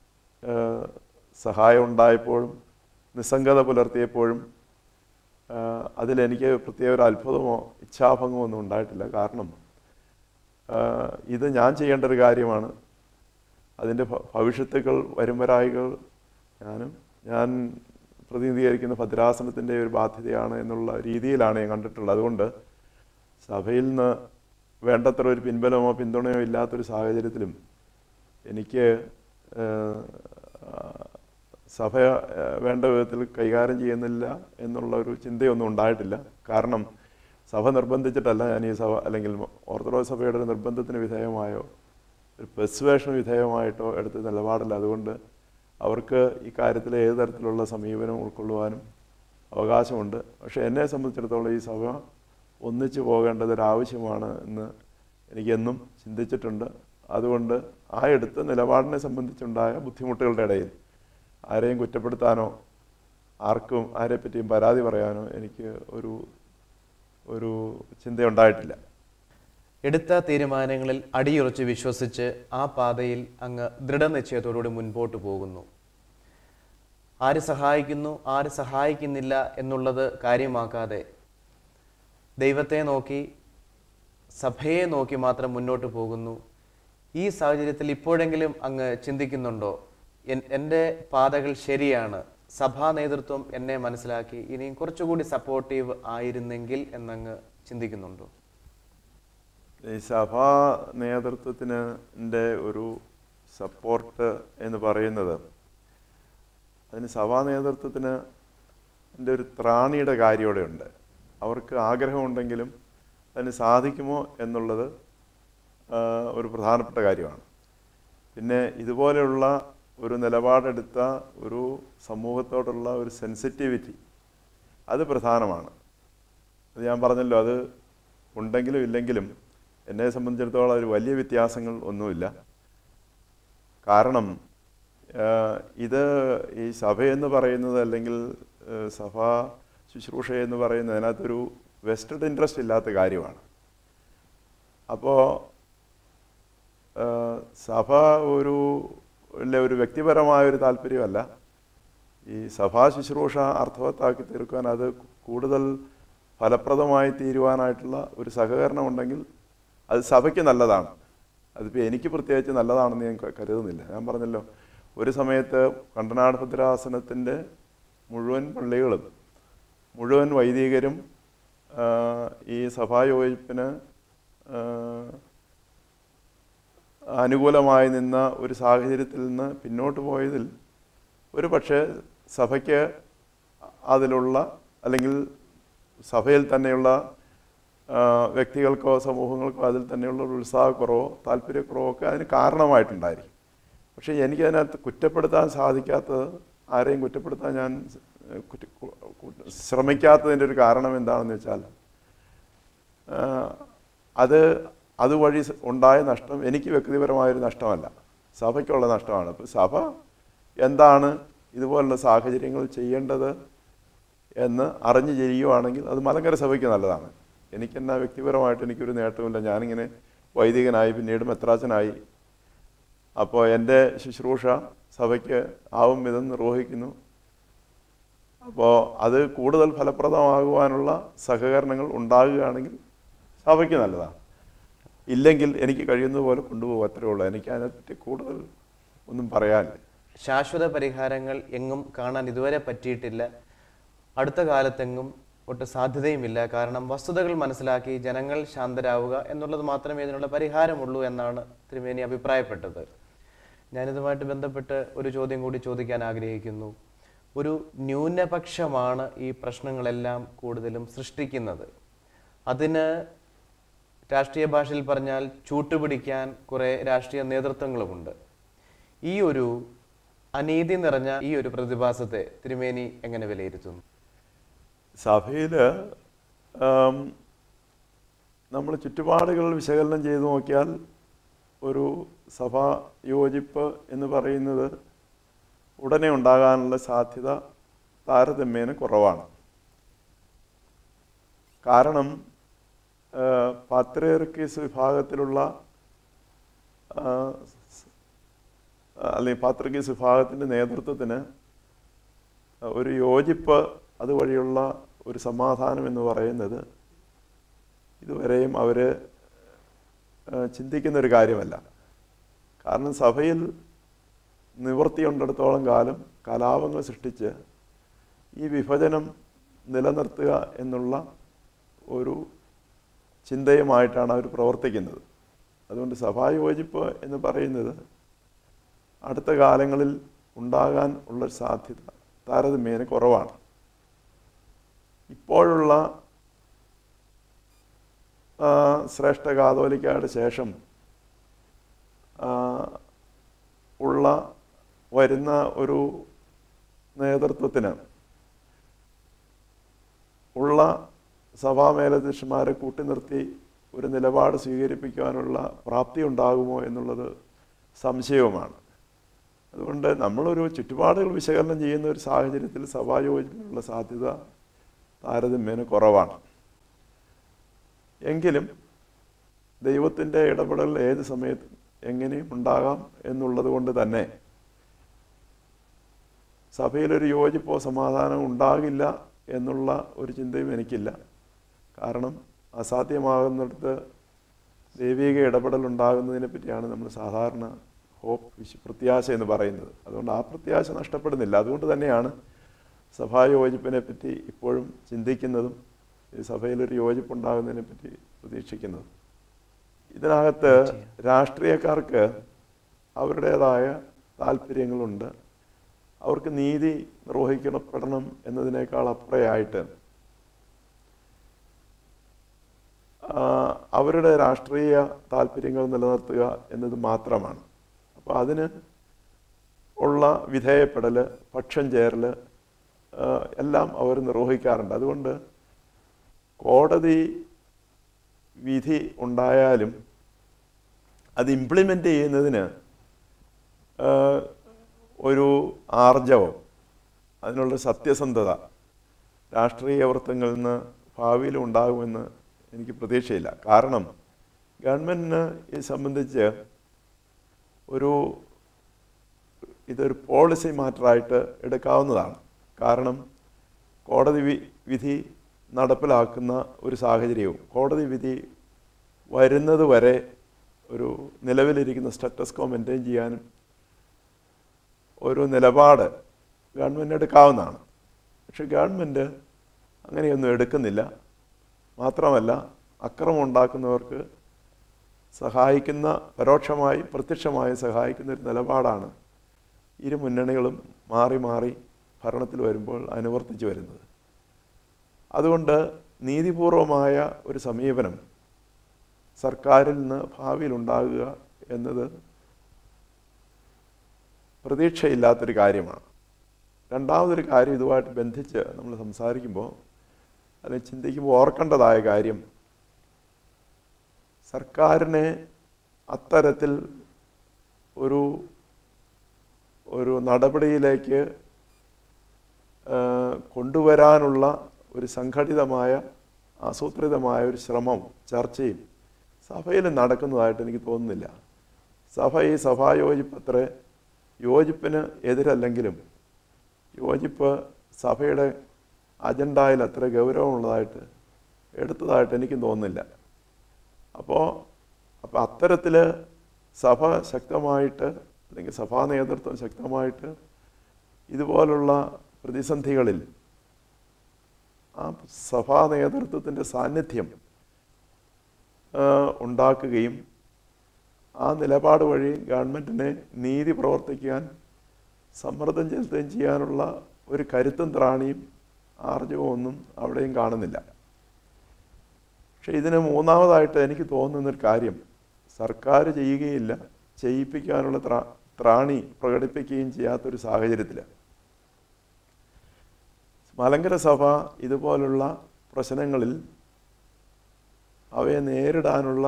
സഹായം ഉണ്ടായപ്പോഴും നിസ്സംഗത പുലർത്തിയപ്പോഴും അതിലെനിക്ക് പ്രത്യേക ഒരു അത്ഭുതമോ ഇച്ഛാഭംഗമോ ഒന്നും ഉണ്ടായിട്ടില്ല. കാരണം ഇത് ഞാൻ ചെയ്യേണ്ട ഒരു കാര്യമാണ്. അതിൻ്റെ ഭവിഷ്യത്തുക്കൾ, വരുംവരായികൾ ഞാൻ പ്രതിനിധീകരിക്കുന്ന ഭദ്രാസനത്തിൻ്റെ ഒരു ബാധ്യതയാണ് എന്നുള്ള രീതിയിലാണ് ഞാൻ കണ്ടിട്ടുള്ളത്. അതുകൊണ്ട് സഭയിൽ നിന്ന് വേണ്ടത്ര ഒരു പിൻബലമോ പിന്തുണയോ ഇല്ലാത്തൊരു സാഹചര്യത്തിലും എനിക്ക് സഭ വേണ്ട വിധത്തിൽ കൈകാര്യം ചെയ്യുന്നില്ല എന്നുള്ള ഒരു ചിന്തയൊന്നും ഉണ്ടായിട്ടില്ല. കാരണം സഭ നിർബന്ധിച്ചിട്ടല്ല ഞാൻ ഈ സഭ, അല്ലെങ്കിൽ ഓർത്തഡോക്സ് സഭയുടെ ഒരു നിർബന്ധത്തിന് വിധേയമായോ ഒരു പെർസുവേഷന് വിധേയമായിട്ടോ എടുത്ത നിലപാടില്ല. അതുകൊണ്ട് അവർക്ക് ഈ കാര്യത്തിൽ ഏത് തരത്തിലുള്ള സമീപനം ഉൾക്കൊള്ളുവാനും അവകാശമുണ്ട്. പക്ഷേ എന്നെ സംബന്ധിച്ചിടത്തോളം ഈ സഭ ഒന്നിച്ചു പോകേണ്ടതൊരാവശ്യമാണ് എന്ന് എനിക്കെന്നും ചിന്തിച്ചിട്ടുണ്ട്. അതുകൊണ്ട് ആ എടുത്ത നിലപാടിനെ സംബന്ധിച്ചുണ്ടായ ബുദ്ധിമുട്ടുകളുടെ ഇടയിൽ ആരെയും കുറ്റപ്പെടുത്താനോ ആർക്കും ആരെപ്പറ്റിയും പരാതി പറയാനോ എനിക്ക് ഒരു ചിന്തയുണ്ടായിട്ടില്ല. എടുത്ത തീരുമാനങ്ങളിൽ അടിയുറച്ച് വിശ്വസിച്ച് ആ പാതയിൽ അങ്ങ് ദൃഢനിശ്ചയത്തോടുകൂടി മുൻപോട്ട് പോകുന്നു. ആര് സഹായിക്കുന്നു ആര് സഹായിക്കുന്നില്ല എന്നുള്ളത് കാര്യമാക്കാതെ ദൈവത്തെ നോക്കി സഭയെ നോക്കി മാത്രം മുന്നോട്ട് പോകുന്നു. ഈ സാഹചര്യത്തിൽ ഇപ്പോഴെങ്കിലും അങ്ങ് ചിന്തിക്കുന്നുണ്ടോ, എൻ്റെ പാതകൾ ശരിയാണ്, സഭാ നേതൃത്വം എന്നെ മനസ്സിലാക്കി ഇനിയും കുറച്ചുകൂടി സപ്പോർട്ടീവ് ആയിരുന്നെങ്കിൽ എന്നങ്ങ് ചിന്തിക്കുന്നുണ്ടോ? ഈ സഭാ നേതൃത്വത്തിന് ഒരു സപ്പോർട്ട് എന്ന് പറയുന്നത്, അതിന് സഭാ നേതൃത്വത്തിന് ഒരു ത്രാണിയുടെ കാര്യം ഇവിടെ ഉണ്ട്. അവർക്ക് ആഗ്രഹമുണ്ടെങ്കിലും അതിന് സാധിക്കുമോ എന്നുള്ളത് ഒരു പ്രധാനപ്പെട്ട കാര്യമാണ്. പിന്നെ ഇതുപോലെയുള്ള ഒരു നിലപാടെടുത്ത ഒരു സമൂഹത്തോടുള്ള ഒരു സെൻസിറ്റിവിറ്റി അത് പ്രധാനമാണ്. അത് ഞാൻ പറഞ്ഞല്ലോ, അത് ഉണ്ടെങ്കിലും ഇല്ലെങ്കിലും എന്നെ സംബന്ധിച്ചിടത്തോളം ഒരു വലിയ വ്യത്യാസങ്ങൾ ഒന്നുമില്ല. കാരണം ഈ സഭയെന്ന് പറയുന്നത് അല്ലെങ്കിൽ സഭാ ശുശ്രൂഷ എന്ന് പറയുന്നത് അതിനകത്തൊരു വെസ്റ്റഡ് ഇൻട്രസ്റ്റ് ഇല്ലാത്ത കാര്യമാണ്. അപ്പോൾ സഭ ഒരു വ്യക്തിപരമായൊരു താല്പര്യമല്ല. ഈ സഭാ ശുശ്രൂഷ അർത്ഥവത്താക്കി തീർക്കാൻ അത് കൂടുതൽ ഫലപ്രദമായി തീരുവാനായിട്ടുള്ള ഒരു സഹകരണം ഉണ്ടെങ്കിൽ അത് സഭയ്ക്ക് നല്ലതാണ്. അതിപ്പോൾ എനിക്ക് പ്രത്യേകിച്ച് നല്ലതാണെന്ന് ഞാൻ കരുതുന്നില്ല. ഞാൻ പറഞ്ഞല്ലോ, ഒരു സമയത്ത് കണ്ടനാട് ഭദ്രാസനത്തിൻ്റെ മുഴുവൻ പള്ളികളും മുഴുവൻ വൈദികരും ഈ സഭായോജിപ്പിന് അനുകൂലമായി നിന്ന ഒരു സാഹചര്യത്തിൽ നിന്ന് പിന്നോട്ട് പോയതിൽ ഒരു പക്ഷേ സഭയ്ക്ക് അതിലുള്ള അല്ലെങ്കിൽ സഭയിൽ തന്നെയുള്ള വ്യക്തികൾക്കോ സമൂഹങ്ങൾക്കോ അതിൽ തന്നെയുള്ള ഒരു ഉത്സാഹക്കുറവോ താല്പര്യക്കുറവോ ഒക്കെ അതിന് കാരണമായിട്ടുണ്ടായിരിക്കും. പക്ഷേ എനിക്കതിനകത്ത് കുറ്റപ്പെടുത്താൻ സാധിക്കാത്തത്, ആരെയും കുറ്റപ്പെടുത്താൻ ഞാൻ ശ്രമിക്കാത്തതിൻ്റെ ഒരു കാരണം എന്താണെന്ന് വെച്ചാൽ അതുവഴി ഉണ്ടായ നഷ്ടം എനിക്ക് വ്യക്തിപരമായൊരു നഷ്ടമല്ല, സഭയ്ക്കുള്ള നഷ്ടമാണ്. അപ്പോൾ സഭ എന്താണ് ഇതുപോലുള്ള സാഹചര്യങ്ങൾ ചെയ്യേണ്ടത് എന്ന് അറിഞ്ഞു ചെയ്യുകയാണെങ്കിൽ അത് മലങ്കര സഭയ്ക്ക് നല്ലതാണ്. എനിക്കെന്നാ വ്യക്തിപരമായിട്ട് എനിക്കൊരു നേട്ടമില്ല. ഞാനിങ്ങനെ വൈദികനായി പിന്നീട് മെത്രാച്ചനായി. അപ്പോൾ എൻ്റെ ശുശ്രൂഷ സഭയ്ക്ക് ആവും വിധം നിർവഹിക്കുന്നു. അപ്പോൾ അത് കൂടുതൽ ഫലപ്രദമാകുവാനുള്ള സഹകരണങ്ങൾ ഉണ്ടാകുകയാണെങ്കിൽ സഭയ്ക്ക് നല്ലതാണ്. ഇല്ലെങ്കിൽ എനിക്ക് കഴിയുന്നത് പോലെ കൊണ്ടുപോകും, അത്രേ ഉള്ളൂ. എനിക്ക് അതിനെപ്പറ്റി കൂടുതൽ ഒന്നും പറയാനില്ല. ശാശ്വത പരിഹാരങ്ങൾ എങ്ങും കാണാൻ ഇതുവരെ പറ്റിയിട്ടില്ല, അടുത്ത കാലത്തെങ്ങും ഒട്ട് സാധ്യതയുമില്ല. കാരണം വസ്തുതകൾ മനസ്സിലാക്കി ജനങ്ങൾ ശാന്തരാവുക എന്നുള്ളത് മാത്രമേ ഇതിനുള്ള പരിഹാരമുള്ളൂ എന്നാണ് തിരുമേനി അഭിപ്രായപ്പെട്ടത്. ഞാനിതുമായിട്ട് ബന്ധപ്പെട്ട് ഒരു ചോദ്യം കൂടി ചോദിക്കാൻ ആഗ്രഹിക്കുന്നു. ഒരു ന്യൂനപക്ഷമാണ് ഈ പ്രശ്നങ്ങളെല്ലാം കൂടുതലും സൃഷ്ടിക്കുന്നത്. അതിന് രാഷ്ട്രീയ ഭാഷയിൽ പറഞ്ഞാൽ ചൂട്ടുപിടിക്കാൻ കുറേ രാഷ്ട്രീയ നേതൃത്വങ്ങളുമുണ്ട്. ഈ ഒരു അനീതി നിറഞ്ഞ ഈ ഒരു പ്രതിഭാസത്തെ തിരുമേനി എങ്ങനെ വിലയിരുത്തുന്നു? സഭയിൽ നമ്മൾ ചുറ്റുപാടുകൾ വിശകലനം ചെയ്തു നോക്കിയാൽ ഒരു സഭാ യോജിപ്പ് എന്ന് പറയുന്നത് ഉടനെ ഉണ്ടാകാനുള്ള സാധ്യത താരതമ്യേന കുറവാണ്. കാരണം പാത്രിയർക്കീസ് വിഭാഗത്തിലുള്ള അല്ലെങ്കിൽ പാത്രിയർക്കീസ് വിഭാഗത്തിൻ്റെ നേതൃത്വത്തിന് ഒരു യോജിപ്പ് അതുവഴിയുള്ള ഒരു സമാധാനം എന്ന് പറയുന്നത് ഇതുവരെയും അവർ ചിന്തിക്കുന്നൊരു കാര്യമല്ല. കാരണം സഭയിൽ നിവൃത്തിയുണ്ടിടത്തോളം കാലം കലാപങ്ങൾ സൃഷ്ടിച്ച് ഈ വിഭജനം നിലനിർത്തുക എന്നുള്ള ഒരു ചിന്തയുമായിട്ടാണ് അവർ പ്രവർത്തിക്കുന്നത്. അതുകൊണ്ട് സഭായോജിപ്പ് എന്ന് പറയുന്നത് അടുത്ത കാലങ്ങളിൽ ഉണ്ടാകാൻ ഉള്ള സാധ്യത താരതമ്യേന കുറവാണ്. ഇപ്പോഴുള്ള ശ്രേഷ്ഠ കാതോലിക്കയുടെ ശേഷം ഉള്ള വരുന്ന ഒരു നേതൃത്വത്തിന് ഉള്ള സഭാമേലധ്യക്ഷന്മാരെ കൂട്ടി നിർത്തി ഒരു നിലപാട് സ്വീകരിപ്പിക്കാനുള്ള പ്രാപ്തി ഉണ്ടാകുമോ എന്നുള്ളത് സംശയവുമാണ്. അതുകൊണ്ട് നമ്മളൊരു ചുറ്റുപാടുകൾ വിശകലനം ചെയ്യുന്ന ഒരു സാഹചര്യത്തിൽ സഭായോജനത്തിനുള്ള സാധ്യത താരതമ്യേന കുറവാണ്. എങ്കിലും ദൈവത്തിൻ്റെ ഇടപെടൽ ഏത് സമയത്തും എങ്ങനെയും ഉണ്ടാകാം എന്നുള്ളത് കൊണ്ട് തന്നെ സഭയിലൊരു യോജിപ്പോ സമാധാനമോ ഉണ്ടാകില്ല എന്നുള്ള ഒരു ചിന്തയും എനിക്കില്ല. കാരണം അസാധ്യമാകുന്നിടത്ത് ദൈവിക ഇടപെടൽ ഉണ്ടാകുന്നതിനെ പറ്റിയാണ് നമ്മൾ സാധാരണ പ്രത്യാശ എന്ന് പറയുന്നത്. അതുകൊണ്ട് ആ പ്രത്യാശ നഷ്ടപ്പെടുന്നില്ല. അതുകൊണ്ട് തന്നെയാണ് സഭായോജിപ്പിനെ പറ്റി ഇപ്പോഴും ചിന്തിക്കുന്നതും ഈ സഭയിലൊരു യോജിപ്പുണ്ടാകുന്നതിനെ പറ്റി പ്രതീക്ഷിക്കുന്നതും. ഇതിനകത്ത് രാഷ്ട്രീയക്കാർക്ക് അവരുടേതായ താല്പര്യങ്ങളുണ്ട്. അവർക്ക് നീതി നിർവഹിക്കപ്പെടണം എന്നതിനേക്കാൾ അപ്പുറമായിട്ട് അവരുടെ രാഷ്ട്രീയ താല്പര്യങ്ങൾ നിലനിർത്തുക എന്നത് മാത്രമാണ്. അപ്പോൾ അതിന് ഉള്ള വിധേയപ്പെടൽ, പക്ഷം ചേരൽ എല്ലാം അവർ നിർവഹിക്കാറുണ്ട്. അതുകൊണ്ട് കോടതി വിധി ഉണ്ടായാലും അത് ഇംപ്ലിമെൻ്റ് ചെയ്യുന്നതിന് ഒരു ആർജവം, അതിനുള്ള സത്യസന്ധത രാഷ്ട്രീയ വൃത്തങ്ങളിൽ നിന്ന് ഭാവിയിൽ ഉണ്ടാകുമെന്ന് എനിക്ക് പ്രതീക്ഷയില്ല. കാരണം ഗവൺമെൻറ്റിന് ഇത് സംബന്ധിച്ച് ഇതൊരു പോളിസി മാറ്ററായിട്ട് എടുക്കാവുന്നതാണ്. കാരണം കോടതി വിധി നടപ്പിലാക്കുന്ന ഒരു സാഹചര്യവും കോടതി വിധി വരുന്നത് വരെ ഒരു നിലവിലിരിക്കുന്ന സ്റ്റാറ്റസ് കോ മെയിൻറ്റെയിൻ ചെയ്യാനും ഒരു നിലപാട് ഗവൺമെൻറ് എടുക്കാവുന്നതാണ്. പക്ഷെ ഗവൺമെൻറ് അങ്ങനെയൊന്നും എടുക്കുന്നില്ല. മാത്രമല്ല അക്രമം ഉണ്ടാക്കുന്നവർക്ക് സഹായിക്കുന്ന, പരോക്ഷമായി പ്രത്യക്ഷമായി സഹായിക്കുന്ന ഒരു നിലപാടാണ് ഇരു മുന്നണികളും മാറി മാറി ഭരണത്തിൽ വരുമ്പോൾ അനുവർത്തിച്ചു വരുന്നത്. അതുകൊണ്ട് നീതിപൂർവമായ ഒരു സമീപനം സർക്കാരിൽ നിന്ന് ഭാവിയിൽ ഉണ്ടാകുക എന്നത് പ്രതീക്ഷയില്ലാത്തൊരു കാര്യമാണ്. രണ്ടാമതൊരു കാര്യം ഇതുമായിട്ട് ബന്ധിച്ച് നമ്മൾ സംസാരിക്കുമ്പോൾ അല്ലെങ്കിൽ ചിന്തിക്കുമ്പോൾ ഓർക്കേണ്ടതായ കാര്യം, സർക്കാരിനെ അത്തരത്തിൽ ഒരു നടപടിയിലേക്ക് കൊണ്ടുവരാനുള്ള ഒരു സംഘടിതമായ ആസൂത്രിതമായ ഒരു ശ്രമം, ചർച്ചയും സഭയിൽ നടക്കുന്നതായിട്ട് എനിക്ക് തോന്നുന്നില്ല. സഭ ഈ സഭായോജിപ്പത്ര യോജിപ്പിന് എതിരല്ലെങ്കിലും യോജിപ്പ് സഭയുടെ അജണ്ടയിൽ അത്ര ഗൗരവമുള്ളതായിട്ട് എടുത്തതായിട്ട് എനിക്കും തോന്നുന്നില്ല. അപ്പോൾ അത്തരത്തിൽ സഭ ശക്തമായിട്ട് അല്ലെങ്കിൽ സഭാ നേതൃത്വം ശക്തമായിട്ട് ഇതുപോലുള്ള പ്രതിസന്ധികളിൽ ആ സഭാ നേതൃത്വത്തിൻ്റെ സാന്നിധ്യം ഉണ്ടാക്കുകയും ആ നിലപാട് വഴി ഗവൺമെൻറ്റിനെ നീതി പ്രവർത്തിക്കാൻ സമ്മർദ്ദം ചെലുത്തുകയും ചെയ്യാനുള്ള ഒരു കരുത്തും ത്രാണിയും ആർജവവും ഒന്നും അവിടെയും കാണുന്നില്ല. പക്ഷെ ഇതിന് മൂന്നാമതായിട്ട് എനിക്ക് തോന്നുന്നൊരു കാര്യം, സർക്കാർ ചെയ്യുകയില്ല, ചെയ്യിപ്പിക്കാനുള്ള ത്രാണി പ്രകടിപ്പിക്കുകയും ചെയ്യാത്തൊരു സാഹചര്യത്തിൽ മലങ്കര സഭ ഇതുപോലുള്ള പ്രശ്നങ്ങളിൽ അവയെ നേരിടാനുള്ള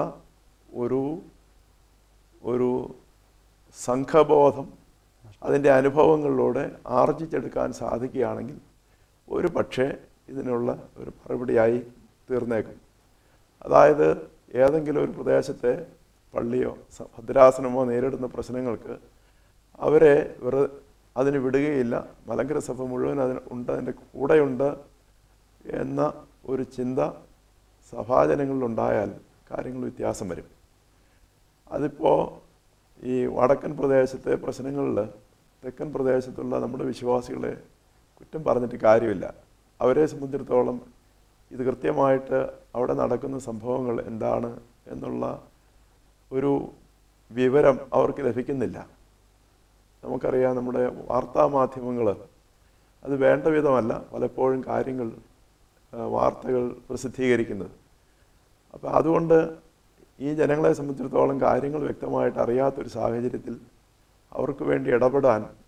ഒരു സംഘബോധം അതിൻ്റെ അനുഭവങ്ങളിലൂടെ ആർജിച്ചെടുക്കാൻ സാധിക്കുകയാണെങ്കിൽ ഒരു പക്ഷേ ഇതിനുള്ള ഒരു മറുപടിയായി തീർന്നേക്കും. അതായത് ഏതെങ്കിലും ഒരു പ്രദേശത്തെ പള്ളിയോ ഭദ്രാസനമോ നേരിടുന്ന പ്രശ്നങ്ങൾക്ക് അവരെ അതിന് വിടുകയില്ല, മലങ്കര സഭ മുഴുവൻ അതിൻ്റെ കൂടെയുണ്ട് എന്ന ഒരു ചിന്ത സഭാജനങ്ങളിലുണ്ടായാൽ കാര്യങ്ങൾ വ്യത്യാസം വരും. അതിപ്പോൾ ഈ വടക്കൻ പ്രദേശത്തെ പ്രശ്നങ്ങളിൽ തെക്കൻ പ്രദേശത്തുള്ള നമ്മുടെ വിശ്വാസികളെ കുറ്റം പറഞ്ഞിട്ട് കാര്യമില്ല. അവരെ സംബന്ധിച്ചിടത്തോളം ഇത് കൃത്യമായിട്ട് അവിടെ നടക്കുന്ന സംഭവങ്ങൾ എന്താണ് എന്നുള്ള ഒരു വിവരം അവർക്ക് ലഭിക്കുന്നില്ല. നമുക്കറിയാം, നമ്മുടെ വാർത്താമാധ്യമങ്ങൾ അത് വേണ്ട വിധമല്ല പലപ്പോഴും വാർത്തകൾ പ്രസിദ്ധീകരിക്കുന്നത്. അപ്പോൾ അതുകൊണ്ട് ഈ ജനങ്ങളെ സംബന്ധിച്ചിടത്തോളം കാര്യങ്ങൾ വ്യക്തമായിട്ട് അറിയാത്തൊരു സാഹചര്യത്തിൽ അവർക്ക് വേണ്ടി ഇടപെടാൻ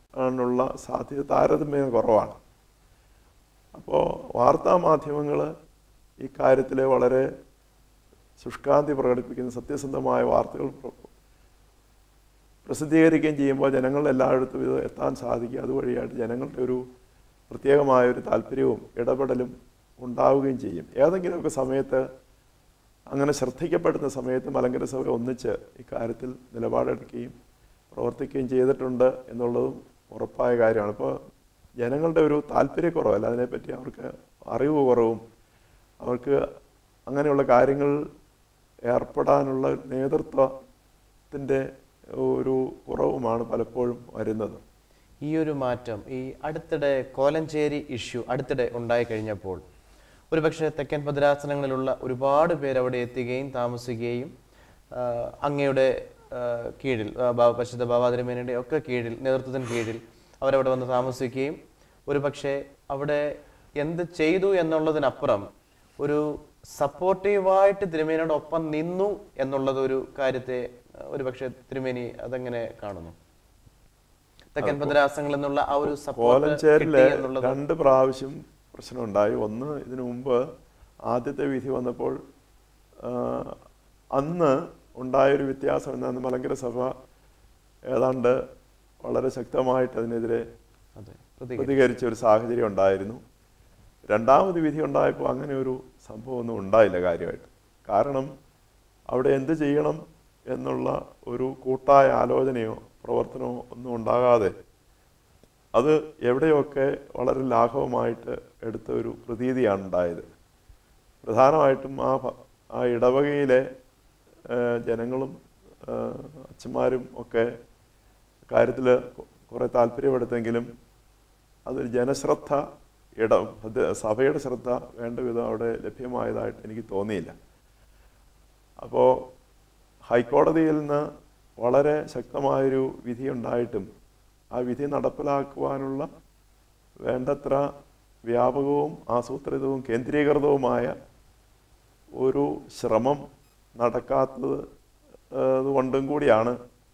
ആണുള്ള സാധ്യത താരതമ്യേന കുറവാണ്. അപ്പോൾ വാർത്താമാധ്യമങ്ങൾ ഈ കാര്യത്തിൽ വളരെ ശുഷ്കാന്തി പ്രകടിപ്പിക്കുന്ന സത്യസന്ധമായ വാർത്തകൾ പ്രസിദ്ധീകരിക്കുകയും ചെയ്യുമ്പോൾ ജനങ്ങളുടെ എല്ലായിടത്തും ഇത് എത്താൻ സാധിക്കും. അതുവഴിയായിട്ട് ജനങ്ങളുടെ ഒരു പ്രത്യേകമായൊരു താല്പര്യവും ഇടപെടലും ഉണ്ടാവുകയും ചെയ്യും. ഏതെങ്കിലുമൊക്കെ സമയത്ത് അങ്ങനെ ശ്രദ്ധിക്കപ്പെടുന്ന സമയത്ത് മലങ്കര സഭ ഒന്നിച്ച് ഇക്കാര്യത്തിൽ നിലപാടെടുക്കുകയും പ്രവർത്തിക്കുകയും ചെയ്തിട്ടുണ്ട് എന്നുള്ളതും ഉറപ്പായ കാര്യമാണ്. ഇപ്പോൾ ജനങ്ങളുടെ ഒരു താല്പര്യക്കുറവല്ല, അതിനെപ്പറ്റി അവർക്ക് അറിവ് കുറവും അവർക്ക് അങ്ങനെയുള്ള കാര്യങ്ങൾ ഏർപ്പെടാനുള്ള നേതൃത്വത്തിൻ്റെ ഒരു കുറവുമാണ് പലപ്പോഴും വരുന്നത്. ഈ ഒരു മാറ്റം ഈ അടുത്തിടെ കോലഞ്ചേരി ഇഷ്യൂ അടുത്തിടെ ഉണ്ടായിക്കഴിഞ്ഞപ്പോൾ ഒരുപക്ഷെ തെക്കൻ ഭദ്രാസനങ്ങളിലുള്ള ഒരുപാട് പേര് അവിടെ എത്തുകയും താമസിക്കുകയും അങ്ങയുടെ കീഴിൽ പരിശുദ്ധ ബാബാതിരുമേനിയുടെ ഒക്കെ കീഴിൽ നേതൃത്വത്തിന് കീഴിൽ അവരവിടെ വന്ന് താമസിക്കുകയും ഒരുപക്ഷെ അവിടെ എന്ത് ചെയ്തു എന്നുള്ളതിനപ്പുറം ഒരു സപ്പോർട്ടീവായിട്ട് തിരുമേനിയോടൊപ്പം നിന്നു എന്നുള്ളത് ഒരു കാര്യത്തെ ഒരുപക്ഷെ തിരുമേനി അതെങ്ങനെ കാണുന്നു? തെക്കൻ ഭദ്രാസനങ്ങളിൽ നിന്നുള്ള ആ ഒരു കോലഞ്ചേരിയിലെ 2 പ്രാവശ്യം പ്രശ്നമുണ്ടായി. ഒന്ന്, ഇതിനു മുമ്പ് ആദ്യത്തെ വിധി വന്നപ്പോൾ അന്ന് ഉണ്ടായൊരു വ്യത്യാസം എന്നാണ് മലങ്കര സഭ ഏതാണ്ട് വളരെ ശക്തമായിട്ട് അതിനെതിരെ പ്രതികരിച്ച ഒരു സാഹചര്യം ഉണ്ടായിരുന്നു. രണ്ടാമത് വിധി ഉണ്ടായപ്പോൾ അങ്ങനെ ഒരു സംഭവമൊന്നും ഉണ്ടായില്ല കാര്യമായിട്ട്. കാരണം അവിടെ എന്ത് ചെയ്യണം എന്നുള്ള ഒരു കൂട്ടായ ആലോചനയോ പ്രവർത്തനമോ ഒന്നും ഉണ്ടാകാതെ അത് എവിടെയൊക്കെ വളരെ ലാഘവമായിട്ട് എടുത്ത ഒരു പ്രതീതിയാണ് ഉണ്ടായത്. പ്രധാനമായിട്ടും ആ ഇടവകയിലെ ജനങ്ങളും അച്ഛന്മാരും ഒക്കെ കാര്യത്തിൽ കുറേ താല്പര്യപ്പെടുത്തെങ്കിലും അതൊരു ജനശ്രദ്ധ സഭയുടെ ശ്രദ്ധ വേണ്ട വിധം അവിടെ ലഭ്യമായതായിട്ട് എനിക്ക് തോന്നിയില്ല. അപ്പോൾ ഹൈക്കോടതിയിൽ നിന്ന് വളരെ ശക്തമായൊരു വിധി ഉണ്ടായിട്ടും ആ വിധി നടപ്പിലാക്കുവാനുള്ള വേണ്ടത്ര വ്യാപകവും ആസൂത്രിതവും കേന്ദ്രീകൃതവുമായ ഒരു ശ്രമം നടക്കാത്തത് കൊണ്ടും കൂടിയാണ്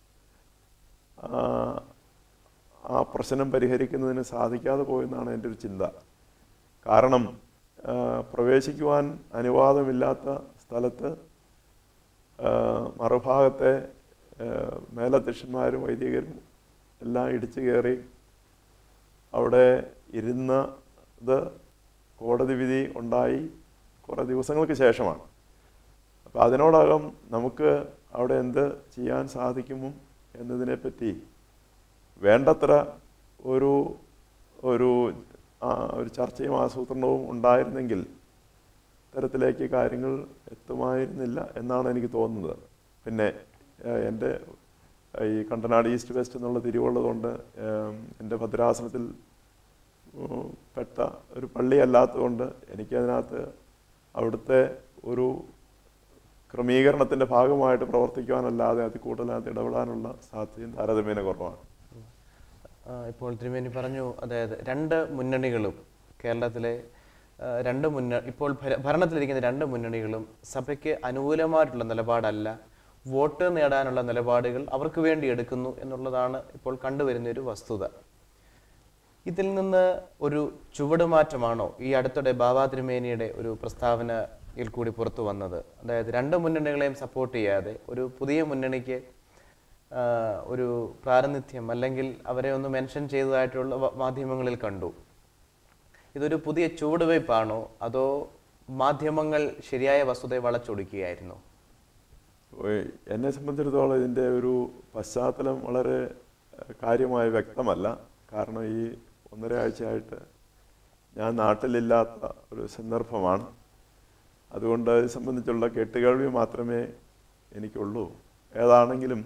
ആ പ്രശ്നം പരിഹരിക്കുന്നതിന് സാധിക്കാതെ പോയെന്നാണ് എൻ്റെ ഒരു ചിന്ത. കാരണം പ്രവേശിക്കുവാൻ അനുവാദമില്ലാത്ത സ്ഥലത്ത് മറുഭാഗത്തെ മേലധ്യക്ഷന്മാരും വൈദികരും എല്ലാം ഇടിച്ചു കയറി അവിടെ ഇരുന്നത് കോടതി വിധി ഉണ്ടായി കുറേ ദിവസങ്ങൾക്ക് ശേഷമാണ്. അപ്പോൾ അതിനോടകം നമുക്ക് അവിടെ എന്ത് ചെയ്യാൻ സാധിക്കുമോ എന്നതിനെപ്പറ്റി വേണ്ടത്ര ഒരു ഒരു ഒരു ചർച്ചയും ആസൂത്രണവും ഉണ്ടായിരുന്നെങ്കിൽ തരത്തിലേക്ക് കാര്യങ്ങൾ എത്തുമായിരുന്നില്ല എന്നാണ് എനിക്ക് തോന്നുന്നത്. പിന്നെ എൻ്റെ ഈ കണ്ടനാട് ഈസ്റ്റ് വെസ്റ്റ് എന്നുള്ള തിരിവുള്ളതുകൊണ്ട് എൻ്റെ ഭദ്രാസനത്തിൽ പെട്ട ഒരു പള്ളിയല്ലാത്തതുകൊണ്ട് എനിക്കതിനകത്ത് അവിടുത്തെ ഒരു ക്രമീകരണത്തിൻ്റെ ഭാഗമായിട്ട് പ്രവർത്തിക്കുവാനല്ലാതെ അതിൽ കൂടുതലകത്ത് ഇടപെടാനുള്ള സാധ്യതയും താരതമ്യേന കുറവാണ്. ഇപ്പോൾ തിരുമേനി പറഞ്ഞു, അതായത് 2 മുന്നണികളും കേരളത്തിലെ ഇപ്പോൾ ഭരണത്തിലിരിക്കുന്ന 2 മുന്നണികളും സഭയ്ക്ക് അനുകൂലമായിട്ടുള്ള നിലപാടല്ല, വോട്ട് നേടാനുള്ള നിലപാടുകൾ അവർക്ക് വേണ്ടി എടുക്കുന്നു എന്നുള്ളതാണ് ഇപ്പോൾ കണ്ടുവരുന്ന ഒരു വസ്തുത. ഇതിൽ നിന്ന് ഒരു ചുവടുമാറ്റമാണോ ഈ അടുത്തിടെ ബാബാ തിരുമേനിയുടെ ഒരു പ്രസ്താവനയിൽ കൂടി പുറത്തു വന്നത്? അതായത് 2 മുന്നണികളെയും സപ്പോർട്ട് ചെയ്യാതെ ഒരു പുതിയ മുന്നണിക്ക് ഒരു പ്രാതിനിധ്യം അല്ലെങ്കിൽ അവരെ ഒന്ന് മെൻഷൻ ചെയ്തതായിട്ടുള്ള മാധ്യമങ്ങളിൽ കണ്ടു. ഇതൊരു പുതിയ ചുവടുവയ്പ്പാണോ അതോ മാധ്യമങ്ങൾ ശരിയായ വസ്തുതയെ വളച്ചൊടിക്കുകയായിരുന്നോ? എന്നെ സംബന്ധിച്ചിടത്തോളം ഇതിൻ്റെ ഒരു പശ്ചാത്തലം വളരെ കാര്യമായി വ്യക്തമല്ല. കാരണം ഈ 1.5 ആഴ്ചയായിട്ട് ഞാൻ നാട്ടിലില്ലാത്ത ഒരു സന്ദർഭമാണ്. അതുകൊണ്ട് ഇത് സംബന്ധിച്ചുള്ള കേട്ടുകേൾവി മാത്രമേ എനിക്കുള്ളൂ. ഏതാണെങ്കിലും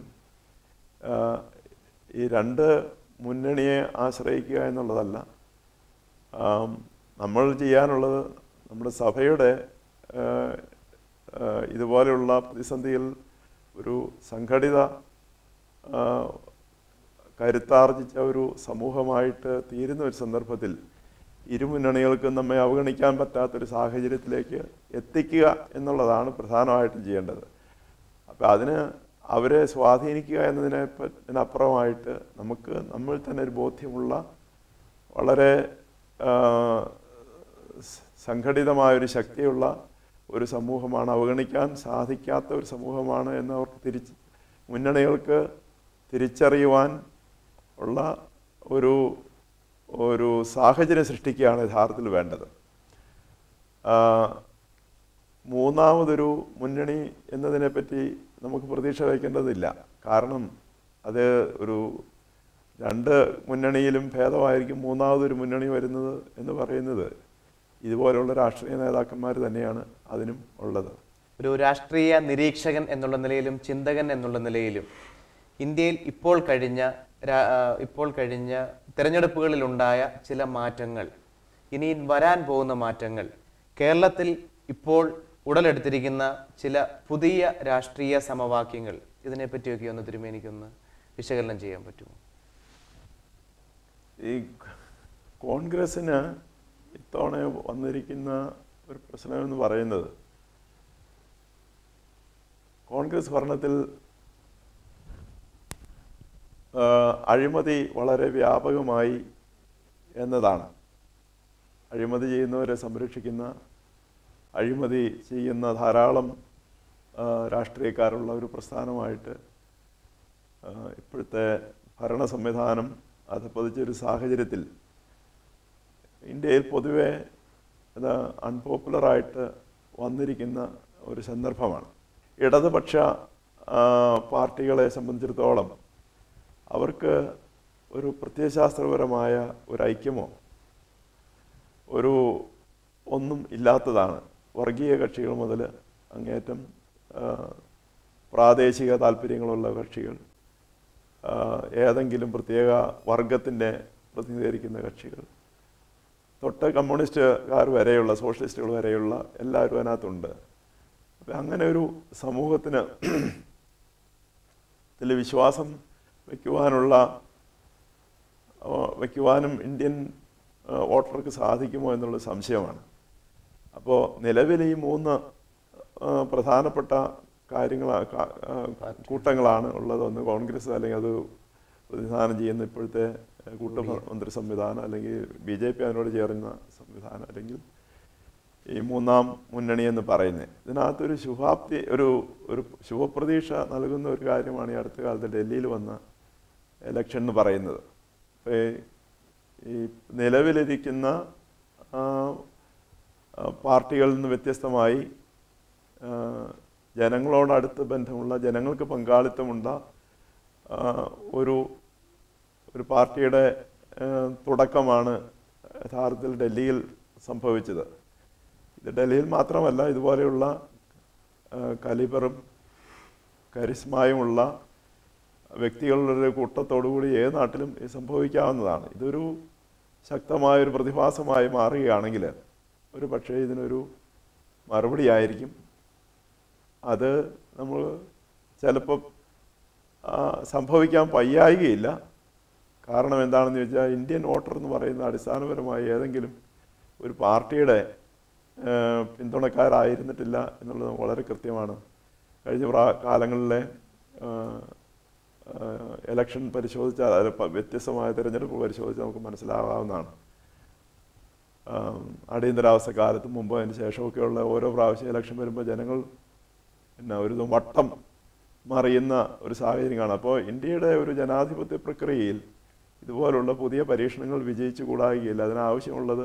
ഈ 2 മുന്നണിയെ ആശ്രയിക്കുക എന്നുള്ളതല്ല നമ്മൾ ചെയ്യാനുള്ളത്. നമ്മുടെ സഭയുടെ ഇതുപോലെയുള്ള പ്രതിസന്ധിയിൽ ഒരു സംഘടിത കരുത്താർജിച്ച ഒരു സമൂഹമായിട്ട് തീരുന്ന ഒരു സന്ദർഭത്തിൽ ഇരുമുന്നണികൾക്കും നമ്മെ അവഗണിക്കാൻ പറ്റാത്തൊരു സാഹചര്യത്തിലേക്ക് എത്തിക്കുക എന്നുള്ളതാണ് പ്രധാനമായിട്ടും ചെയ്യേണ്ടത്. അപ്പോൾ അവരെ സ്വാധീനിക്കുക എന്നതിനപ്പുറമായിട്ട് നമുക്ക് നമ്മൾ തന്നെ ഒരു ബോധ്യമുള്ള വളരെ സംഘടിതമായൊരു ശക്തിയുള്ള ഒരു സമൂഹമാണ്, അവഗണിക്കാൻ സാധിക്കാത്ത ഒരു സമൂഹമാണ് എന്ന് അവർക്ക് മുന്നണികൾക്ക് തിരിച്ചറിയുവാൻ ഉള്ള ഒരു സാഹചര്യം സൃഷ്ടിക്കുകയാണ് യഥാർത്ഥത്തിൽ വേണ്ടത്. മൂന്നാമതൊരു മുന്നണി എന്നതിനെപ്പറ്റി നമുക്ക് പ്രതീക്ഷ വയ്ക്കേണ്ടതില്ല. കാരണം അത് രണ്ട് മുന്നണിയിലും ഭേദമായിരിക്കും മൂന്നാമതൊരു മുന്നണി വരുന്നത് എന്ന് പറയുന്നത്. ഇതുപോലുള്ള രാഷ്ട്രീയ നേതാക്കന്മാർ തന്നെയാണ് അതിനും ഉള്ളത്. ഒരു രാഷ്ട്രീയ നിരീക്ഷകൻ എന്നുള്ള നിലയിലും ചിന്തകൻ എന്നുള്ള നിലയിലും ഇന്ത്യയിൽ ഇപ്പോൾ കഴിഞ്ഞ തിരഞ്ഞെടുപ്പുകളിലുണ്ടായ ചില മാറ്റങ്ങൾ, ഇനി വരാൻ പോകുന്ന മാറ്റങ്ങൾ, കേരളത്തിൽ ഇപ്പോൾ ഉടലെടുത്തിരിക്കുന്ന ചില പുതിയ രാഷ്ട്രീയ സമവാക്യങ്ങൾ, ഇതിനെപ്പറ്റിയൊക്കെ ഒന്ന് തിരുമേനിക്കൊന്ന് വിശകലനം ചെയ്യാൻ പറ്റുമോ? ഈ കോൺഗ്രസ്സിന് ഇത്തവണ വന്നിരിക്കുന്ന ഒരു പ്രശ്നമെന്ന് പറയുന്നത്, കോൺഗ്രസ് ഭരണത്തിൽ അഴിമതി വളരെ വ്യാപകമായി എന്നതാണ്. അഴിമതി ചെയ്യുന്നവരെ സംരക്ഷിക്കുന്ന, അഴിമതി ചെയ്യുന്ന ധാരാളം രാഷ്ട്രീയക്കാരുള്ള ഒരു പ്രസ്ഥാനമായിട്ട് ഇപ്പോഴത്തെ ഭരണ സംവിധാനം അധപ്പതിച്ചൊരു സാഹചര്യത്തിൽ ഇന്ത്യയിൽ പൊതുവെ അത് അൺപോപ്പുലറായിട്ട് വന്നിരിക്കുന്ന ഒരു സന്ദർഭമാണ്. ഇടതുപക്ഷ പാർട്ടികളെ സംബന്ധിച്ചിടത്തോളം അവർക്ക് ഒരു പ്രത്യയശാസ്ത്രപരമായ ഒരു ഐക്യമോ ഒന്നും ഇല്ലാത്തതാണ്. വർഗീയ കക്ഷികൾ മുതൽ അങ്ങേറ്റം പ്രാദേശിക താല്പര്യങ്ങളുള്ള കക്ഷികൾ, ഏതെങ്കിലും പ്രത്യേക വർഗത്തിൻ്റെ പ്രതിനിധീകരിക്കുന്ന കക്ഷികൾ, തൊട്ട് കമ്മ്യൂണിസ്റ്റുകാർ വരെയുള്ള, സോഷ്യലിസ്റ്റുകൾ വരെയുള്ള എല്ലാവരും അതിനകത്തുണ്ട്. അപ്പം അങ്ങനെ ഒരു സമൂഹത്തിന് ഇതിൽ വിശ്വാസം വയ്ക്കുവാനും ഇന്ത്യൻ വോട്ടർക്ക് സാധിക്കുമോ എന്നുള്ള സംശയമാണ്. അപ്പോൾ നിലവിൽ ഈ മൂന്ന് പ്രധാനപ്പെട്ട കൂട്ടങ്ങളാണ് ഉള്ളത്. ഒന്ന് കോൺഗ്രസ്, അല്ലെങ്കിൽ അത് പ്രതിനിധാനം ചെയ്യുന്ന ഇപ്പോഴത്തെ കൂട്ടമന്ത്രി സംവിധാനം, അല്ലെങ്കിൽ BJP അതിനോട് ചേർന്ന സംവിധാനം, അല്ലെങ്കിൽ ഈ മൂന്നാം മുന്നണി എന്ന് പറയുന്നത്. ഇതിനകത്തൊരു ഒരു ശുഭപ്രതീക്ഷ നൽകുന്ന ഒരു കാര്യമാണ് ഈ അടുത്ത കാലത്ത് ഡൽഹിയിൽ വന്ന ഇലക്ഷൻ എന്ന് പറയുന്നത്. ഈ നിലവിലിരിക്കുന്ന പാർട്ടികളിൽ നിന്ന് വ്യത്യസ്തമായി ജനങ്ങളോടടുത്ത് ബന്ധമുള്ള, ജനങ്ങൾക്ക് പങ്കാളിത്തമുള്ള ഒരു പാർട്ടിയുടെ തുടക്കമാണ് യഥാർത്ഥത്തിൽ ഡൽഹിയിൽ സംഭവിച്ചത്. ഇത് ഡൽഹിയിൽ മാത്രമല്ല, ഇതുപോലെയുള്ള കലിബറും കരിസ്മായുമുള്ള വ്യക്തികളുടെ കൂട്ടത്തോടുകൂടി ഏത് നാട്ടിലും സംഭവിക്കാവുന്നതാണ്. ഇതൊരു ശക്തമായൊരു പ്രതിഭാസമായി മാറുകയാണെങ്കിൽ ഒരു പക്ഷേ ഇതിനൊരു മറുപടി ആയിരിക്കും. അത് നമ്മൾ ചിലപ്പോൾ സംഭവിക്കാൻ വയ്യായികയില്ല. കാരണം എന്താണെന്ന് ചോദിച്ചാൽ, ഇന്ത്യൻ വോട്ടർ എന്ന് പറയുന്ന അടിസ്ഥാനപരമായി ഏതെങ്കിലും ഒരു പാർട്ടിയുടെ പിന്തുണക്കാരായിരുന്നിട്ടില്ല എന്നുള്ളത് വളരെ കൃത്യമാണ്. കഴിഞ്ഞ കാലങ്ങളിലെ ഇലക്ഷൻ പരിശോധിച്ചാൽ, അതിൽ വ്യത്യസ്തമായ തിരഞ്ഞെടുപ്പ് പരിശോധിച്ചാൽ നമുക്ക് മനസ്സിലാകാവുന്നതാണ്. അടിയന്തരാവസ്ഥ കാലത്തും മുമ്പ് അതിന് ശേഷമൊക്കെയുള്ള ഓരോ പ്രാവശ്യം ഇലക്ഷൻ വരുമ്പോൾ ജനങ്ങൾ ഒരു വട്ടം മറിയുന്ന ഒരു സാഹചര്യം കാണാം. അപ്പോൾ ഇന്ത്യയുടെ ഒരു ജനാധിപത്യ പ്രക്രിയയിൽ ഇതുപോലുള്ള പുതിയ പരീക്ഷണങ്ങൾ വിജയിച്ചു കൂടാകുകയില്ല. അതിനാവശ്യമുള്ളത്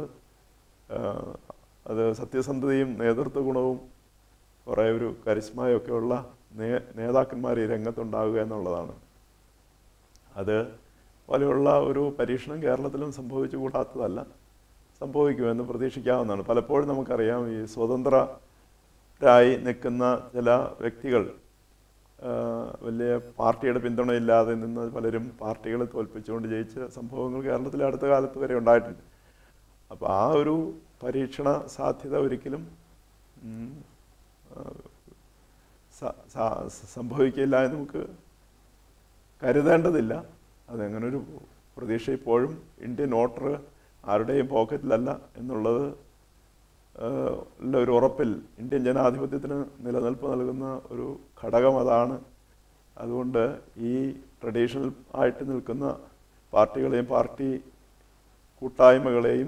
അത് സത്യസന്ധതയും നേതൃത്വ ഗുണവും കുറേ ഒരു കരിസ്മയൊക്കെയുള്ള നേതാക്കന്മാർ ഈ രംഗത്തുണ്ടാവുക എന്നുള്ളതാണ്. അത് പോലെയുള്ള ഒരു പരീക്ഷണം കേരളത്തിലും സംഭവിച്ചു കൂടാത്തതല്ല, സംഭവിക്കുമെന്ന് പ്രതീക്ഷിക്കാവുന്നതാണ്. പലപ്പോഴും നമുക്കറിയാം, ഈ സ്വതന്ത്രരായി നിൽക്കുന്ന ചില വ്യക്തികൾ വലിയ പാർട്ടിയുടെ പിന്തുണയില്ലാതെ നിന്ന് പലരും പാർട്ടികളെ തോൽപ്പിച്ചുകൊണ്ട് ജയിച്ച സംഭവങ്ങൾ കേരളത്തിൽ അടുത്ത കാലത്ത് വരെ ഉണ്ടായിട്ടുണ്ട്. അപ്പോൾ ആ ഒരു പരീക്ഷണ സാധ്യത ഒരിക്കലും സംഭവിക്കില്ല എന്ന് നമുക്ക് കരുതേണ്ടതില്ല. അതങ്ങനെ ഒരു പ്രതീക്ഷ ഇപ്പോഴും ഇന്ത്യൻ വോട്ടർ ആരുടെയും പോക്കറ്റിലല്ല എന്നുള്ളത് ഒരു ഉറപ്പിൽ ഇന്ത്യൻ ജനാധിപത്യത്തിന് നിലനിൽപ്പ് നൽകുന്ന ഒരു ഘടകം അതാണ് അതുകൊണ്ട് ഈ ട്രഡീഷണൽ ആയിട്ട് നിൽക്കുന്ന പാർട്ടികളെയും പാർട്ടി കൂട്ടായ്മകളെയും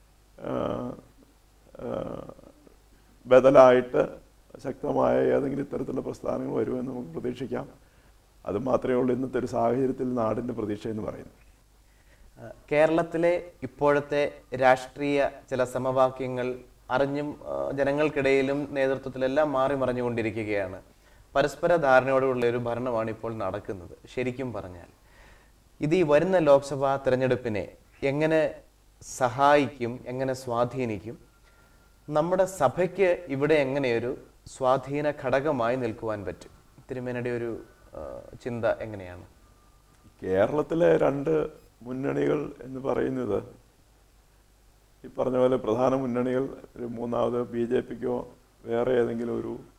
ബദലായിട്ട് ശക്തമായ ഏതെങ്കിലും ഇത്തരത്തിലുള്ള പ്രസ്ഥാനങ്ങൾ വരുമെന്ന് നമുക്ക് പ്രതീക്ഷിക്കാം. അത് മാത്രമേ ഉള്ളൂ ഇന്നത്തെ ഒരു സാഹചര്യത്തിൽ നാടിൻ്റെ പ്രതീക്ഷ എന്ന് പറയുന്നത്. കേരളത്തിലെ ഇപ്പോഴത്തെ രാഷ്ട്രീയ ചില സമവാക്യങ്ങൾ അറിഞ്ഞും ജനങ്ങൾക്കിടയിലും നേതൃത്വത്തിലെല്ലാം മാറി മറിഞ്ഞുകൊണ്ടിരിക്കുകയാണ്. പരസ്പര ധാരണയോടുള്ള ഒരു ഭരണമാണ് ഇപ്പോൾ നടക്കുന്നത്. ശരിക്കും പറഞ്ഞാൽ ഇത് ഈ വരുന്ന ലോക്സഭാ തിരഞ്ഞെടുപ്പിനെ എങ്ങനെ സഹായിക്കും, എങ്ങനെ സ്വാധീനിക്കും? നമ്മുടെ സഭയ്ക്ക് ഇവിടെ എങ്ങനെയൊരു സ്വാധീന ഘടകമായി നിൽക്കുവാൻ പറ്റും? തിരുമേനിയുടെ ഒരു ചിന്ത എങ്ങനെയാണ്? കേരളത്തിലെ രണ്ട് മുന്നണികൾ എന്ന് പറയുന്നത് ഈ പറഞ്ഞ പോലെ പ്രധാന മുന്നണികൾ, ഒരു മൂന്നാമത് BJPക്കോ വേറെ ഏതെങ്കിലും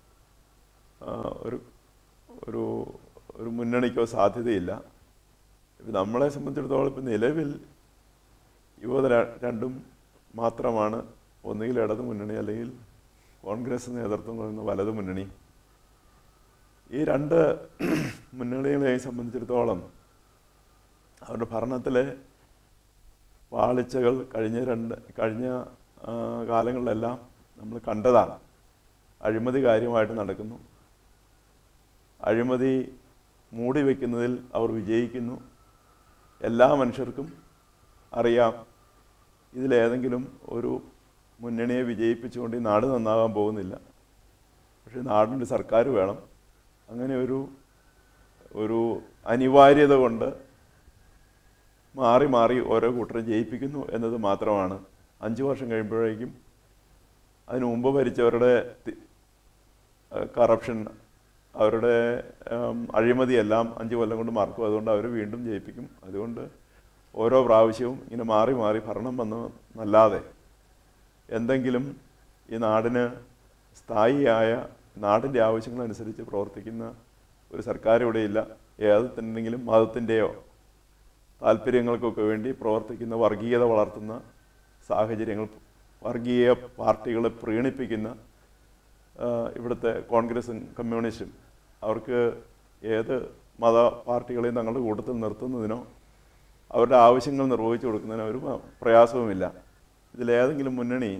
ഒരു മുന്നണിക്കോ സാധ്യതയില്ല. ഇപ്പം നമ്മളെ സംബന്ധിച്ചിടത്തോളം ഇപ്പം നിലവിൽ രണ്ടും മാത്രമാണ്. ഒന്നുകിൽ ഇടതു മുന്നണി അല്ലെങ്കിൽ കോൺഗ്രസ് നേതൃത്വം കൊടുക്കുന്ന വലതു മുന്നണി. ഈ രണ്ട് മുന്നണികളെ സംബന്ധിച്ചിടത്തോളം അവരുടെ ഭരണത്തിലെ പാളിച്ചകൾ കഴിഞ്ഞ കാലങ്ങളിലെല്ലാം നമ്മൾ കണ്ടതാണ്. അഴിമതി കാര്യമായിട്ട് നടക്കുന്നു. അഴിമതി മൂടി വയ്ക്കുന്നതിൽ അവർ വിജയിക്കുന്നു. എല്ലാ മനുഷ്യർക്കും അറിയാം ഇതിലേതെങ്കിലും ഒരു മുന്നണിയെ വിജയിപ്പിച്ചുകൊണ്ട് ഈ നാട് നന്നാകാൻ പോകുന്നില്ല. പക്ഷേ നാടിൻ്റെ സർക്കാർ വേണം. അങ്ങനെ ഒരു അനിവാര്യത കൊണ്ട് മാറി മാറി ഓരോ കൂട്ടരും ജയിപ്പിക്കുന്നു എന്നത് മാത്രമാണ്. 5 വർഷം കഴിയുമ്പോഴേക്കും അതിനു മുമ്പ് ഭരിച്ചവരുടെ കറപ്ഷൻ, അവരുടെ അഴിമതിയെല്ലാം 5 കൊല്ലം കൊണ്ട് മറക്കും. അതുകൊണ്ട് അവർ വീണ്ടും ജയിപ്പിക്കും. അതുകൊണ്ട് ഓരോ പ്രാവശ്യവും ഇങ്ങനെ മാറി മാറി ഭരണം വന്നല്ലാതെ എന്തെങ്കിലും ഈ നാടിന് സ്ഥായിയായ നാടിൻ്റെ ആവശ്യങ്ങളനുസരിച്ച് പ്രവർത്തിക്കുന്ന ഒരു സർക്കാർ ഇവിടെയില്ല. ഏതെങ്കിലും മതത്തിൻ്റെയോ താല്പര്യങ്ങൾക്കൊക്കെ വേണ്ടി പ്രവർത്തിക്കുന്ന, വർഗീയത വളർത്തുന്ന സാഹചര്യങ്ങൾ, വർഗീയ പാർട്ടികളെ പ്രീണിപ്പിക്കുന്ന ഇവിടുത്തെ കോൺഗ്രസും കമ്മ്യൂണിസ്റ്റും അവർക്ക് ഏത് മത പാർട്ടികളെയും തങ്ങളുടെ കൂട്ടത്തിൽ നിർത്തുന്നതിനോ അവരുടെ ആവശ്യങ്ങൾ നിർവഹിച്ചു കൊടുക്കുന്നതിനോ ഒരു പ്രയാസവുമില്ല. ഇതിലേതെങ്കിലും മുന്നണി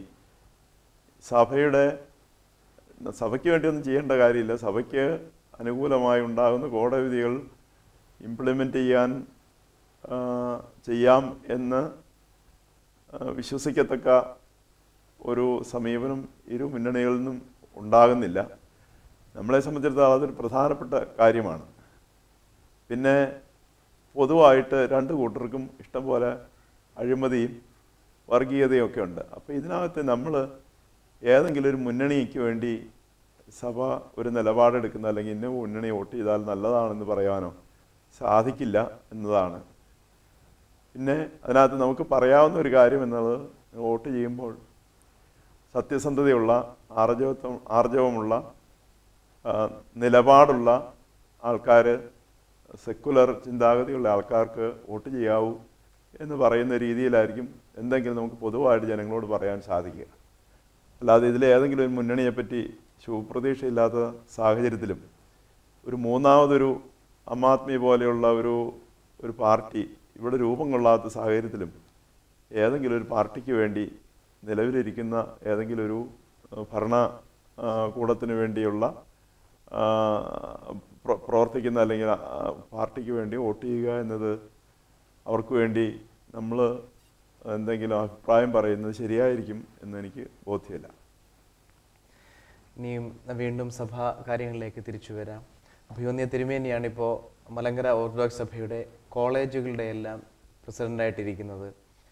സഭയ്ക്ക് വേണ്ടിയൊന്നും ചെയ്യേണ്ട കാര്യമില്ല. സഭയ്ക്ക് അനുകൂലമായി ഉണ്ടാകുന്ന കോടതിവിധികൾ ഇംപ്ലിമെൻ്റ് ചെയ്യാം എന്ന് വിശ്വസിക്കത്തക്ക ഒരു സമീപനം ഇരു മുന്നണികളിൽ നിന്നും ഉണ്ടാകുന്നില്ല. നമ്മളെ സംബന്ധിച്ചിടത്തോളം അതൊരു പ്രധാനപ്പെട്ട കാര്യമാണ്. പിന്നെ പൊതുവായിട്ട് രണ്ട് കൂട്ടർക്കും ഇഷ്ടം പോലെ അഴിമതിയും വർഗീയതയും ഒക്കെ ഉണ്ട്. അപ്പോൾ ഇതിനകത്ത് നമ്മൾ ഏതെങ്കിലും ഒരു മുന്നണിക്ക് വേണ്ടി സഭ ഒരു നിലപാടെടുക്കുന്ന, അല്ലെങ്കിൽ ഇന്ന മുന്നണി വോട്ട് ചെയ്താൽ നല്ലതാണെന്ന് പറയാനോ സാധിക്കില്ല എന്നതാണ്. പിന്നെ അതിനകത്ത് നമുക്ക് പറയാവുന്ന ഒരു കാര്യം എന്നത്, വോട്ട് ചെയ്യുമ്പോൾ സത്യസന്ധതയുള്ള, ആർജവമുള്ള, നിലപാടുള്ള ആൾക്കാർ, സെക്കുലർ ചിന്താഗതിയുള്ള ആൾക്കാർക്ക് വോട്ട് ചെയ്യാവൂ എന്ന് പറയുന്ന രീതിയിലായിരിക്കും എന്തെങ്കിലും നമുക്ക് പൊതുവായിട്ട് ജനങ്ങളോട് പറയാൻ സാധിക്കുക. അല്ലാതെ ഇതിലേതെങ്കിലും ഒരു മുന്നണിയെപ്പറ്റി ശുഭപ്രതീക്ഷയില്ലാത്ത സാഹചര്യത്തിലും ഒരു മൂന്നാമതൊരു ആം ആദ്മി പോലെയുള്ള ഒരു പാർട്ടി ഇവിടെ രൂപം കൊള്ളാത്ത സാഹചര്യത്തിലും ഏതെങ്കിലും ഒരു പാർട്ടിക്ക് വേണ്ടി നിലവിലിരിക്കുന്ന ഏതെങ്കിലും ഒരു ഭരണ കൂടത്തിന് വേണ്ടിയുള്ള പ്രവർത്തിക്കുന്ന, അല്ലെങ്കിൽ പാർട്ടിക്ക് വേണ്ടി വോട്ട് ചെയ്യുക എന്നത് അവർക്ക് വേണ്ടി നമ്മൾ എന്തെങ്കിലും അഭിപ്രായം പറയുന്നത് ശരിയായിരിക്കും എന്നെനിക്ക് ബോധ്യമില്ല. ഇനിയും വീണ്ടും സഭാ കാര്യങ്ങളിലേക്ക് തിരിച്ചു വരാം. അഭിമന്യ തിരുമേനിയാണ് ഇപ്പോൾ മലങ്കര ഓർത്തഡോക്സ് സഭയുടെ കോളേജുകളുടെ എല്ലാം പ്രസിഡൻ്റായിട്ടിരിക്കുന്നത്.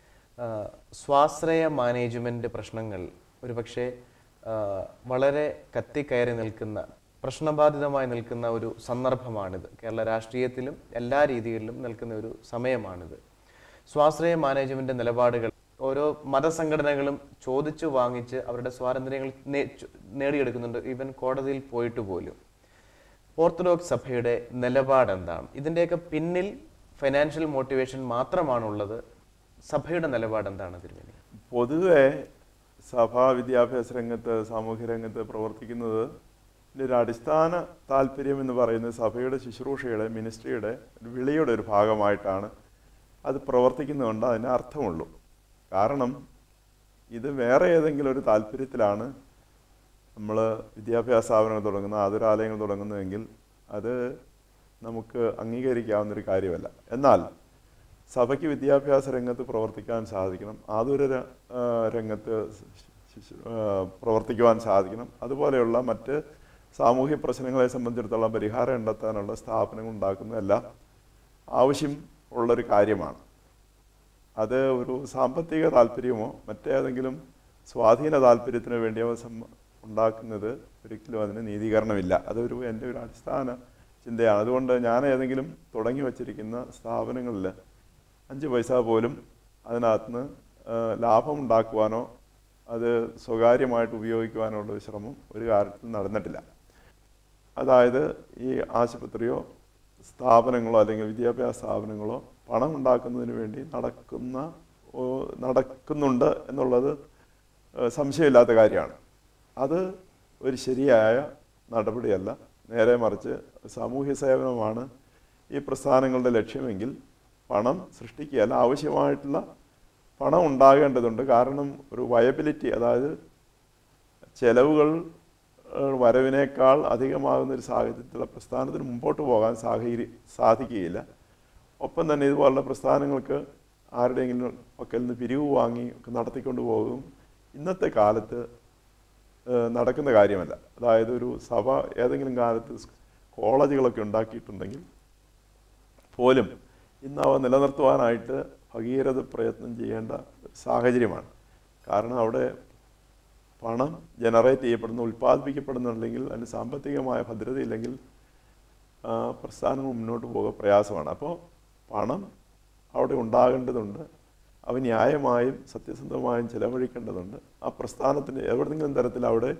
സ്വാശ്രയ മാനേജ്മെൻറ്റ് പ്രശ്നങ്ങൾ ഒരുപക്ഷെ വളരെ കത്തിക്കയറി നിൽക്കുന്ന, പ്രശ്നബാധിതമായി നിൽക്കുന്ന ഒരു സന്ദർഭമാണിത്. കേരള രാഷ്ട്രീയത്തിലും എല്ലാ രീതികളിലും നിൽക്കുന്ന ഒരു സമയമാണിത്. സ്വാശ്രയ മാനേജ്മെൻറ്റ് നിലപാടുകൾ ഓരോ മതസംഘടനകളും ചോദിച്ചു വാങ്ങിച്ച് അവരുടെ സ്വാതന്ത്ര്യങ്ങൾ നേടിയെടുക്കുന്നുണ്ട്, ഈവൻ കോടതിയിൽ പോയിട്ട് പോലും. ഓർത്തഡോക്സ് സഭയുടെ നിലപാട് എന്താണ്? ഇതിൻ്റെയൊക്കെ പിന്നിൽ ഫൈനാൻഷ്യൽ മോട്ടിവേഷൻ മാത്രമാണുള്ളത്. സഭയുടെ നിലപാട് എന്താണ് തിരുമേനി? പൊതുവെ സഭാ വിദ്യാഭ്യാസ രംഗത്ത്, സാമൂഹ്യ രംഗത്ത് പ്രവർത്തിക്കുന്നത് ഒരു അടിസ്ഥാന താല്പര്യം എന്ന് പറയുന്നത് സഭയുടെ ശുശ്രൂഷയുടെ മിനിസ്ട്രിയുടെ വിളിയുടെ ഒരു ഭാഗമായിട്ടാണ് അത് പ്രവർത്തിക്കുന്നതുകൊണ്ട് അതിന് അർത്ഥമുള്ളൂ. കാരണം ഇത് വേറെ ഏതെങ്കിലും ഒരു താല്പര്യത്തിലാണ് നമ്മൾ വിദ്യാഭ്യാസ സ്ഥാപനങ്ങൾ തുടങ്ങുന്നത്, ആതുരാലയങ്ങൾ തുടങ്ങുന്നതെങ്കിൽ അത് നമുക്ക് അംഗീകരിക്കാവുന്നൊരു കാര്യമല്ല. എന്നാൽ സഭയ്ക്ക് വിദ്യാഭ്യാസ രംഗത്ത് പ്രവർത്തിക്കാൻ സാധിക്കണം, ആതുര രംഗത്ത് പ്രവർത്തിക്കുവാൻ സാധിക്കണം, അതുപോലെയുള്ള മറ്റ് സാമൂഹ്യ പ്രശ്നങ്ങളെ സംബന്ധിച്ചിടത്തോളം പരിഹാരം കണ്ടെത്താനുള്ള സ്ഥാപനങ്ങൾ ഉണ്ടാക്കുന്നതെല്ലാം ആവശ്യം ഉള്ളൊരു കാര്യമാണ്. അത് ഒരു സാമ്പത്തിക താല്പര്യമോ മറ്റേതെങ്കിലും സ്വാധീന താല്പര്യത്തിന് വേണ്ടിയോ ഉണ്ടാക്കുന്നത് ഒരിക്കലും അതിന് നീതീകരണമില്ല. അതൊരു എൻ്റെ ഒരു അടിസ്ഥാന ചിന്തയാണ്. അതുകൊണ്ട് ഞാൻ ഏതെങ്കിലും തുടങ്ങി വച്ചിരിക്കുന്ന സ്ഥാപനങ്ങളിൽ 5 പൈസ പോലും അതിനകത്തുനിന്ന് ലാഭമുണ്ടാക്കുവാനോ അത് സ്വകാര്യമായിട്ട് ഉപയോഗിക്കുവാനുള്ള ഒരു ശ്രമം ഒരു കാര്യത്തിൽ നടന്നിട്ടില്ല. അതായത് ഈ ആശുപത്രിയോ സ്ഥാപനങ്ങളോ അല്ലെങ്കിൽ വിദ്യാഭ്യാസ സ്ഥാപനങ്ങളോ പണം ഉണ്ടാക്കുന്നതിന് വേണ്ടി നടക്കുന്നുണ്ട് എന്നുള്ളത് സംശയമില്ലാത്ത കാര്യമാണ്. അത് ഒരു ശരിയായ നടപടിയല്ല. നേരെ മറിച്ച് സാമൂഹ്യ സേവനമാണ് ഈ പ്രസ്ഥാനങ്ങളുടെ ലക്ഷ്യമെങ്കിൽ പണം സൃഷ്ടിക്കുകയല്ല, ആവശ്യമായിട്ടുള്ള പണം ഉണ്ടാകേണ്ടതുണ്ട്. കാരണം ഒരു വയബിലിറ്റി, അതായത് ചെലവുകൾ വരവിനേക്കാൾ അധികമാകുന്നൊരു സാഹചര്യത്തിലുള്ള പ്രസ്ഥാനത്തിന് മുമ്പോട്ട് പോകാൻ സാധിക്കുകയില്ല. ഒപ്പം തന്നെ ഇതുപോലുള്ള പ്രസ്ഥാനങ്ങൾക്ക് ആരുടെയെങ്കിലും പക്കൽ നിന്ന് പിരിവ് വാങ്ങി ഒക്കെ നടത്തിക്കൊണ്ട് പോകും ഇന്നത്തെ കാലത്ത് നടക്കുന്ന കാര്യമല്ല. അതായത് ഒരു സഭ ഏതെങ്കിലും കാലത്ത് കോളേജുകളൊക്കെ ഉണ്ടാക്കിയിട്ടുണ്ടെങ്കിൽ പോലും ഇന്ന് അവ നിലനിർത്തുവാനായിട്ട് ഭഗീരഥ പ്രയത്നം ചെയ്യേണ്ട സാഹചര്യമാണ്. കാരണം അവിടെ പണം ജനറേറ്റ് ചെയ്യപ്പെടുന്ന, ഉൽപ്പാദിപ്പിക്കപ്പെടുന്നുണ്ടെങ്കിൽ അതിന് സാമ്പത്തികമായ ഭദ്രതയില്ലെങ്കിൽ പ്രസ്ഥാനങ്ങൾ മുന്നോട്ട് പോകുക പ്രയാസമാണ്. അപ്പോൾ പണം അവിടെ ഉണ്ടാകേണ്ടതുണ്ട്, അവ ന്യായമായും സത്യസന്ധമായും ചിലവഴിക്കേണ്ടതുണ്ട്. ആ പ്രസ്ഥാനത്തിന് എവിടെയെങ്കിലും തരത്തിൽ അവിടെ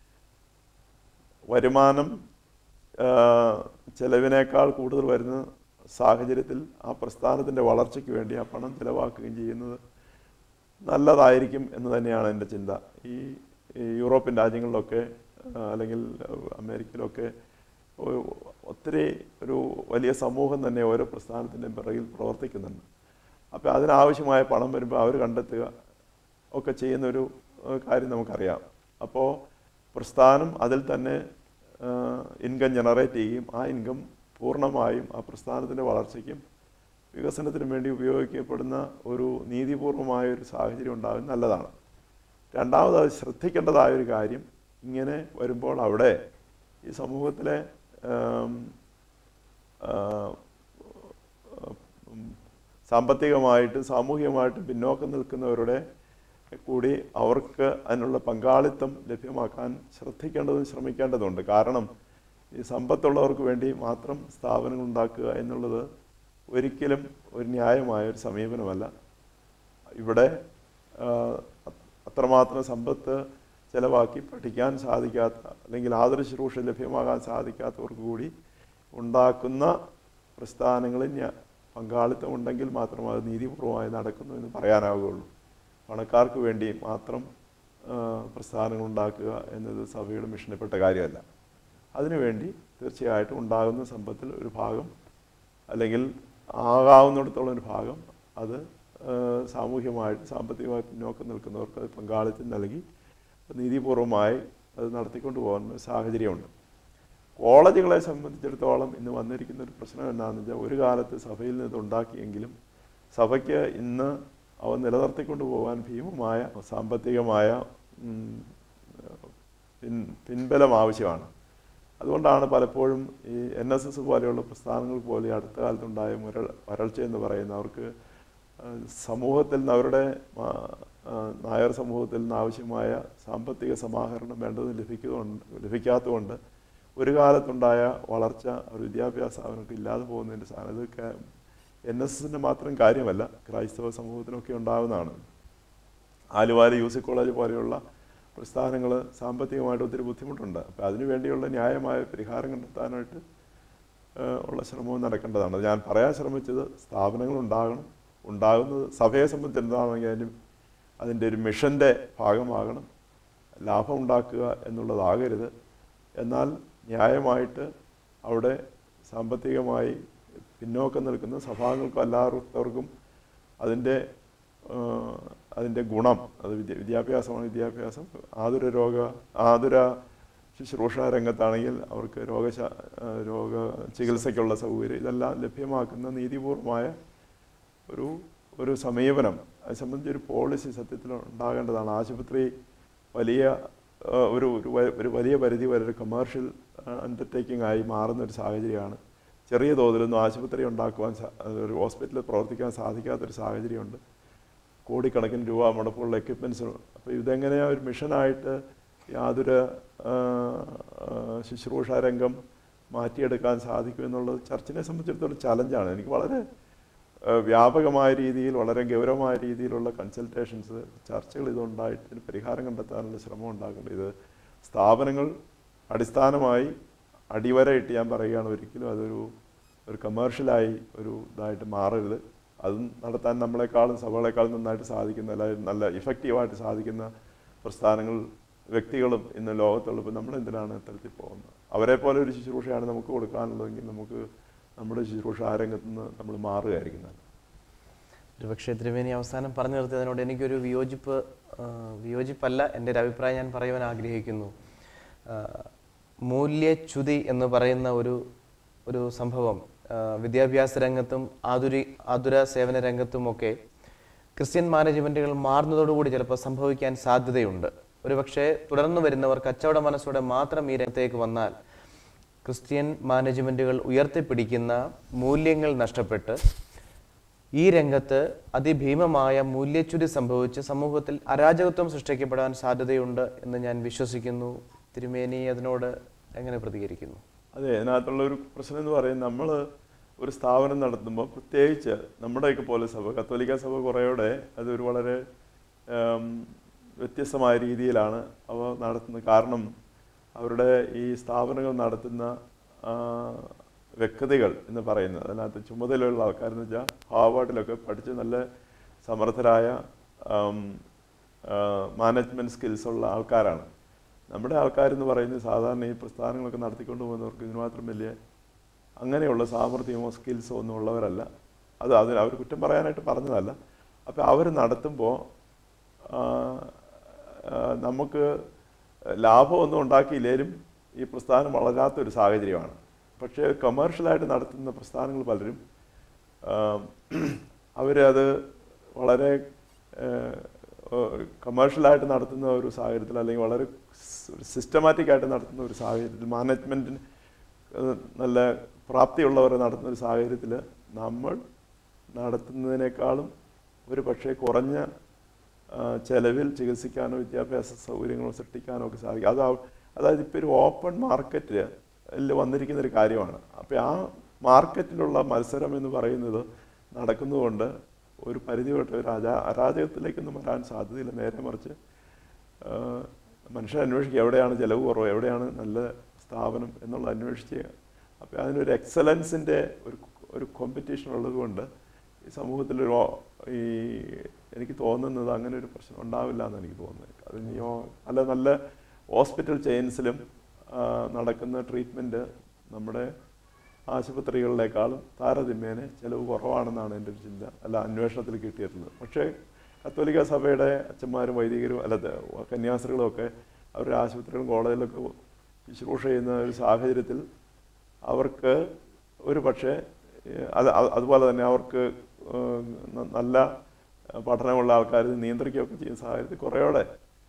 വരുമാനം ചെലവിനേക്കാൾ കൂടുതൽ വരുന്ന സാഹചര്യത്തിൽ ആ പ്രസ്ഥാനത്തിൻ്റെ വളർച്ചയ്ക്ക് വേണ്ടി ആ പണം ചിലവാക്കുകയും ചെയ്യുന്നത് നല്ലതായിരിക്കും എന്ന് തന്നെയാണ് എൻ്റെ ചിന്ത. ഈ യൂറോപ്യൻ രാജ്യങ്ങളിലൊക്കെ അല്ലെങ്കിൽ അമേരിക്കയിലൊക്കെ ഒത്തിരി ഒരു വലിയ സമൂഹം തന്നെ ഓരോ പ്രസ്ഥാനത്തിൻ്റെ പിറകിൽ പ്രവർത്തിക്കുന്നുണ്ട്. അപ്പോൾ അതിനാവശ്യമായ പണം വരുമ്പോൾ അവർ കണ്ടെത്തുക ഒക്കെ ചെയ്യുന്നൊരു കാര്യം നമുക്കറിയാം. അപ്പോൾ പ്രസ്ഥാനം അതിൽ തന്നെ ഇൻകം ജനറേറ്റ് ചെയ്യുകയും ആ ഇൻകം പൂർണ്ണമായും ആ പ്രസ്ഥാനത്തിൻ്റെ വളർച്ചയ്ക്കും വികസനത്തിനും വേണ്ടി ഉപയോഗിക്കപ്പെടുന്ന ഒരു നീതിപൂർവമായ ഒരു സാഹചര്യം ഉണ്ടാകുന്നത് നല്ലതാണ്. രണ്ടാമത് അത് ശ്രദ്ധിക്കേണ്ടതായൊരു കാര്യം, ഇങ്ങനെ വരുമ്പോൾ അവിടെ ഈ സമൂഹത്തിലെ സാമ്പത്തികമായിട്ട് സാമൂഹികമായിട്ട് പിന്നോക്കം നിൽക്കുന്നവരുടെ കൂടി അവർക്ക് അതിനുള്ള പങ്കാളിത്തം ലഭ്യമാക്കാൻ ശ്രമിക്കേണ്ടതുണ്ട്. കാരണം ഈ സമ്പത്തുള്ളവർക്ക് വേണ്ടി മാത്രം സ്ഥാപനങ്ങൾ ഉണ്ടാക്കുക എന്നുള്ളത് ഒരിക്കലും ഒരു ന്യായമായൊരു സമീപനമല്ല. ഇവിടെ അത്രമാത്രം സമ്പത്ത് ചിലവാക്കി പഠിക്കാൻ സാധിക്കാത്ത അല്ലെങ്കിൽ ആതുര ശുശ്രൂഷ ലഭ്യമാകാൻ സാധിക്കാത്തവർക്ക് കൂടി ഉണ്ടാക്കുന്ന പ്രസ്ഥാനങ്ങളിൽ പങ്കാളിത്തം ഉണ്ടെങ്കിൽ മാത്രം അത് നീതിപൂർവമായി നടക്കുന്നു എന്ന് പറയാനാവുകയുള്ളൂ. പണക്കാർക്ക് വേണ്ടി മാത്രം പ്രസ്ഥാനങ്ങൾ ഉണ്ടാക്കുക എന്നത് സഭയുടെ മിഷനപ്പെട്ട കാര്യമല്ല. അതിനുവേണ്ടി തീർച്ചയായിട്ടും ഉണ്ടാകുന്ന സമ്പത്തിൽ ഒരു ഭാഗം അല്ലെങ്കിൽ ആകാവുന്നിടത്തോളം ഒരു ഭാഗം അത് സാമൂഹ്യമായിട്ട് സാമ്പത്തികമായി പിന്നോക്കം നിൽക്കുന്നവർക്ക് അത് പങ്കാളിത്തം നൽകി നീതിപൂർവമായി അത് നടത്തിക്കൊണ്ട് പോകുന്ന സാഹചര്യമുണ്ട്. കോളേജുകളെ സംബന്ധിച്ചിടത്തോളം ഇന്ന് വന്നിരിക്കുന്ന ഒരു പ്രശ്നം എന്താണെന്ന് വെച്ചാൽ, ഒരു കാലത്ത് സഭയിൽ നിന്ന് ഉണ്ടാക്കിയെങ്കിലും സഭയ്ക്ക് ഇന്ന് അവ നിലനിർത്തിക്കൊണ്ട് പോകാൻ ഭീമമായ സാമ്പത്തികമായ പിൻബലം ആവശ്യമാണ്. അതുകൊണ്ടാണ് പലപ്പോഴും ഈ NSS പോലെയുള്ള പ്രസ്ഥാനങ്ങൾ പോലെ അടുത്ത കാലത്തുണ്ടായ വരൾച്ച എന്ന് പറയുന്ന, അവർക്ക് സമൂഹത്തിൽ നിന്ന് അവരുടെ നായർ സമൂഹത്തിൽ നിന്ന് ആവശ്യമായ സാമ്പത്തിക സമാഹരണം വേണ്ടത് ലഭിക്കാത്തതുകൊണ്ട് ഒരു കാലത്തുണ്ടായ വളർച്ച ഒരു വിദ്യാഭ്യാസ സ്ഥാപനങ്ങൾക്ക് ഇല്ലാതെ പോകുന്നതിൻ്റെ സാധനം. ഇതൊക്കെ NSSൻ്റെ മാത്രം കാര്യമല്ല, ക്രൈസ്തവ സമൂഹത്തിനൊക്കെ ഉണ്ടാകുന്നതാണ്. ആലുവാല UC കോളേജ് പോലെയുള്ള പ്രസ്ഥാനങ്ങൾ സാമ്പത്തികമായിട്ട് ഒത്തിരി ബുദ്ധിമുട്ടുണ്ട്. അപ്പോൾ അതിനുവേണ്ടിയുള്ള ന്യായമായ പരിഹാരം കണ്ടെത്താനായിട്ട് ഉള്ള ശ്രമവും നടക്കേണ്ടതാണ്. ഞാൻ പറയാൻ ശ്രമിച്ചത് സ്ഥാപനങ്ങൾ ഉണ്ടാകുന്നത് സഭയെ സംബന്ധിച്ചിടത്താണെങ്കിൽ അതിൻ്റെ ഒരു മിഷൻ്റെ ഭാഗമാകണം. ലാഭം ഉണ്ടാക്കുക എന്നുള്ളതാകരുത്. എന്നാൽ ന്യായമായിട്ട് അവിടെ സാമ്പത്തികമായി പിന്നോക്കം നിൽക്കുന്ന സഭാംഗങ്ങൾക്കും എല്ലാവർക്കും അതിൻ്റെ ഗുണം, അത് വിദ്യാഭ്യാസമാണ്. വിദ്യാഭ്യാസം ആതുര ശുശ്രൂഷ രംഗത്താണെങ്കിൽ അവർക്ക് രോഗ ചികിത്സയ്ക്കുള്ള സൗകര്യം ഇതെല്ലാം ലഭ്യമാക്കുന്ന നീതിപൂർവമായ ഒരു സമീപനം, അത് സംബന്ധിച്ച് ഒരു പോളിസി സത്യത്തിൽ ഉണ്ടാകേണ്ടതാണ്. ആശുപത്രി ഒരു വലിയ പരിധി വരെ ഒരു കമേർഷ്യൽ അണ്ടർടേക്കിംഗ് ആയി മാറുന്ന ഒരു സാഹചര്യമാണ്. ചെറിയ തോതിലൊന്നും ആശുപത്രി ഉണ്ടാക്കുവാൻ, ഒരു ഹോസ്പിറ്റലിൽ പ്രവർത്തിക്കാൻ സാധിക്കാത്തൊരു സാഹചര്യമുണ്ട്. കോടിക്കണക്കിന് രൂപ മുടക്കുള്ള എക്യുപ്മെൻറ്റ്സ്. അപ്പോൾ ഇതെങ്ങനെയാണ് ഒരു മിഷനായിട്ട് യാതൊരു ശുശ്രൂഷ രംഗം മാറ്റിയെടുക്കാൻ സാധിക്കുമെന്നുള്ളത് ചർച്ചിനെ സംബന്ധിച്ചിടത്തോളം ചലഞ്ചാണ്. എനിക്ക് വളരെ വ്യാപകമായ രീതിയിൽ, വളരെ ഗൗരവമായ രീതിയിലുള്ള കൺസൾട്ടേഷൻസ്, ചർച്ചകൾ ഇതുണ്ടായിട്ട് ഇതിന് പരിഹാരം കണ്ടെത്താനുള്ള ശ്രമം ഉണ്ടാക്കുന്നുണ്ട്. ഇത് സ്ഥാപനങ്ങൾ അടിസ്ഥാനമായി അടിവരയിട്ട് ഞാൻ പറയുകയാണ്, ഒരിക്കലും അതൊരു കമേർഷ്യലായി ഒരു ഇതായിട്ട് മാറരുത്. അതും നടത്താൻ നമ്മളെക്കാളും സഭകളെക്കാളും നന്നായിട്ട് സാധിക്കുന്ന, നല്ല ഇഫക്റ്റീവായിട്ട് സാധിക്കുന്ന പ്രസ്ഥാനങ്ങൾ, വ്യക്തികളും ഇന്ന് ലോകത്തുള്ളപ്പോൾ നമ്മൾ എന്തിനാണ് ഇത്തരത്തിൽ പോകുന്നത്? അവരെ പോലെ ഒരു ശുശ്രൂഷയാണ് നമുക്ക് കൊടുക്കാനുള്ളതെങ്കിൽ നമുക്ക് നമ്മുടെ ശുശ്രൂഷ ആ രംഗത്ത് നിന്ന് നമ്മൾ മാറുകയായിരിക്കുന്നത്. ഒരുപക്ഷെ തിരുമേനി അവസാനം പറഞ്ഞു നിർത്തിയതിനോട് എനിക്കൊരു വിയോജിപ്പല്ല, എൻ്റെ ഒരു അഭിപ്രായം ഞാൻ പറയുവാൻ ആഗ്രഹിക്കുന്നു. മൂല്യച്യുതി എന്ന് പറയുന്ന ഒരു സംഭവം വിദ്യാഭ്യാസ രംഗത്തും ആതുര സേവന രംഗത്തുമൊക്കെ ക്രിസ്ത്യൻ മാനേജ്മെൻറ്റുകൾ മാറുന്നതോടുകൂടി ചിലപ്പോൾ സംഭവിക്കാൻ സാധ്യതയുണ്ട്. ഒരുപക്ഷെ തുടർന്ന് വരുന്നവർ കച്ചവട മനസ്സോടെ മാത്രം ഈ രംഗത്തേക്ക് വന്നാൽ ക്രിസ്ത്യൻ മാനേജ്മെൻറ്റുകൾ ഉയർത്തിപ്പിടിക്കുന്ന മൂല്യങ്ങൾ നഷ്ടപ്പെട്ട് ഈ രംഗത്ത് അതിഭീമമായ മൂല്യച്യുതി സംഭവിച്ച് സമൂഹത്തിൽ അരാജകത്വം സൃഷ്ടിക്കപ്പെടാൻ സാധ്യതയുണ്ട് എന്ന് ഞാൻ വിശ്വസിക്കുന്നു. തിരുമേനി അതിനോട് എങ്ങനെ പ്രതികരിക്കുന്നു? അതെ, അതിനകത്തുള്ള ഒരു പ്രശ്നം എന്ന് പറയുന്നത്, നമ്മൾ ഒരു സ്ഥാപനം നടത്തുമ്പോൾ, പ്രത്യേകിച്ച് നമ്മുടെയൊക്കെ പോലെ സഭ, കത്തോലിക്ക സഭ കുറേയോടെ അതൊരു വളരെ വ്യത്യസ്തമായ രീതിയിലാണ് അവ നടത്തുന്നത്. കാരണം അവരുടെ ഈ സ്ഥാപനങ്ങൾ നടത്തുന്ന വ്യക്തികൾ എന്ന് പറയുന്നത്, അതിനകത്ത് ചുമതലയുള്ള ആൾക്കാരെന്ന് വെച്ചാൽ ഹാർവാർഡിലൊക്കെ പഠിച്ച് നല്ല സമർത്ഥരായ മാനേജ്മെൻറ്റ് സ്കിൽസുള്ള ആൾക്കാരാണ്. നമ്മുടെ ആൾക്കാരെന്ന് പറയുന്നത് സാധാരണ ഈ പ്രസ്ഥാനങ്ങളൊക്കെ നടത്തിക്കൊണ്ട് പോകുന്നവർക്ക് ഇതിനുമാത്രം വലിയ അങ്ങനെയുള്ള സാമർഥ്യമോ സ്കിൽസോ ഒന്നും ഉള്ളവരല്ല. അതിന് അവർ കുറ്റം പറയാനായിട്ട് പറഞ്ഞതല്ല. അപ്പോൾ അവർ നടത്തുമ്പോൾ നമുക്ക് ലാഭമൊന്നും ഉണ്ടാക്കിയില്ലേലും ഈ പ്രസ്ഥാനം വളരാത്തൊരു സാഹചര്യമാണ്. പക്ഷേ കമേർഷ്യലായിട്ട് നടത്തുന്ന പ്രസ്ഥാനങ്ങൾ പലരും അവരത് വളരെ കമേർഷ്യലായിട്ട് നടത്തുന്ന ഒരു സാഹചര്യത്തിൽ, അല്ലെങ്കിൽ വളരെ സിസ്റ്റമാറ്റിക്കായിട്ട് നടത്തുന്ന ഒരു സാഹചര്യത്തിൽ, മാനേജ്മെൻറ്റിന് നല്ല പ്രാപ്തിയുള്ളവർ നടത്തുന്ന ഒരു സാഹചര്യത്തിൽ നമ്മൾ നടത്തുന്നതിനേക്കാളും ഒരു പക്ഷേ കുറഞ്ഞ ചെലവിൽ ചികിത്സിക്കാനോ വിദ്യാഭ്യാസ സൗകര്യങ്ങളോ സൃഷ്ടിക്കാനോ ഒക്കെ സാധിക്കും. അതായത് ഇപ്പോൾ ഒരു ഓപ്പൺ മാർക്കറ്റിൽ വന്നിരിക്കുന്നൊരു കാര്യമാണ്. അപ്പോൾ ആ മാർക്കറ്റിലുള്ള മത്സരം എന്ന് പറയുന്നത് നടക്കുന്നതുകൊണ്ട് ഒരു പരിധിവട്ട ഒരു അരാജകത്തിലേക്കൊന്നും വരാൻ സാധ്യതയില്ല. നേരെ മറിച്ച് മനുഷ്യൻ അന്വേഷിക്കുക എവിടെയാണ് ചിലവ് കുറവ്, എവിടെയാണ് നല്ല സ്ഥാപനം എന്നുള്ളത് അന്വേഷിച്ച്, അപ്പോൾ അതിനൊരു എക്സലൻസിൻ്റെ ഒരു കോമ്പറ്റീഷൻ ഉള്ളതുകൊണ്ട് ഈ സമൂഹത്തിൽ എനിക്ക് തോന്നുന്നത് അങ്ങനെ ഒരു പ്രശ്നം ഉണ്ടാവില്ല എന്ന് എനിക്ക് തോന്നുന്നത്. അത് നല്ല ഹോസ്പിറ്റൽ ചെയിൻസിലും നടക്കുന്ന ട്രീറ്റ്മെൻറ്റ് നമ്മുടെ ആശുപത്രികളിലേക്കാളും താരതമ്യേന ചിലവ് കുറവാണെന്നാണ് എൻ്റെ ഒരു ചിന്ത, അന്വേഷണത്തിൽ കിട്ടിയിട്ടുള്ളത്. പക്ഷേ കത്തോലിക്ക സഭയുടെ അച്ഛന്മാരും വൈദികരും കന്യാസ്ത്രീകളും ഒക്കെ അവരുടെ ആശുപത്രികളും കോളേജിലൊക്കെ ശുശ്രൂഷ ചെയ്യുന്ന ഒരു സാഹചര്യത്തിൽ അവർക്ക് ഒരു പക്ഷേ അതുപോലെ തന്നെ അവർക്ക് നല്ല പഠനമുള്ള ആൾക്കാർ നിയന്ത്രിക്കുകയൊക്കെ ചെയ്യുന്ന സാഹചര്യത്തിൽ കുറേയോടെ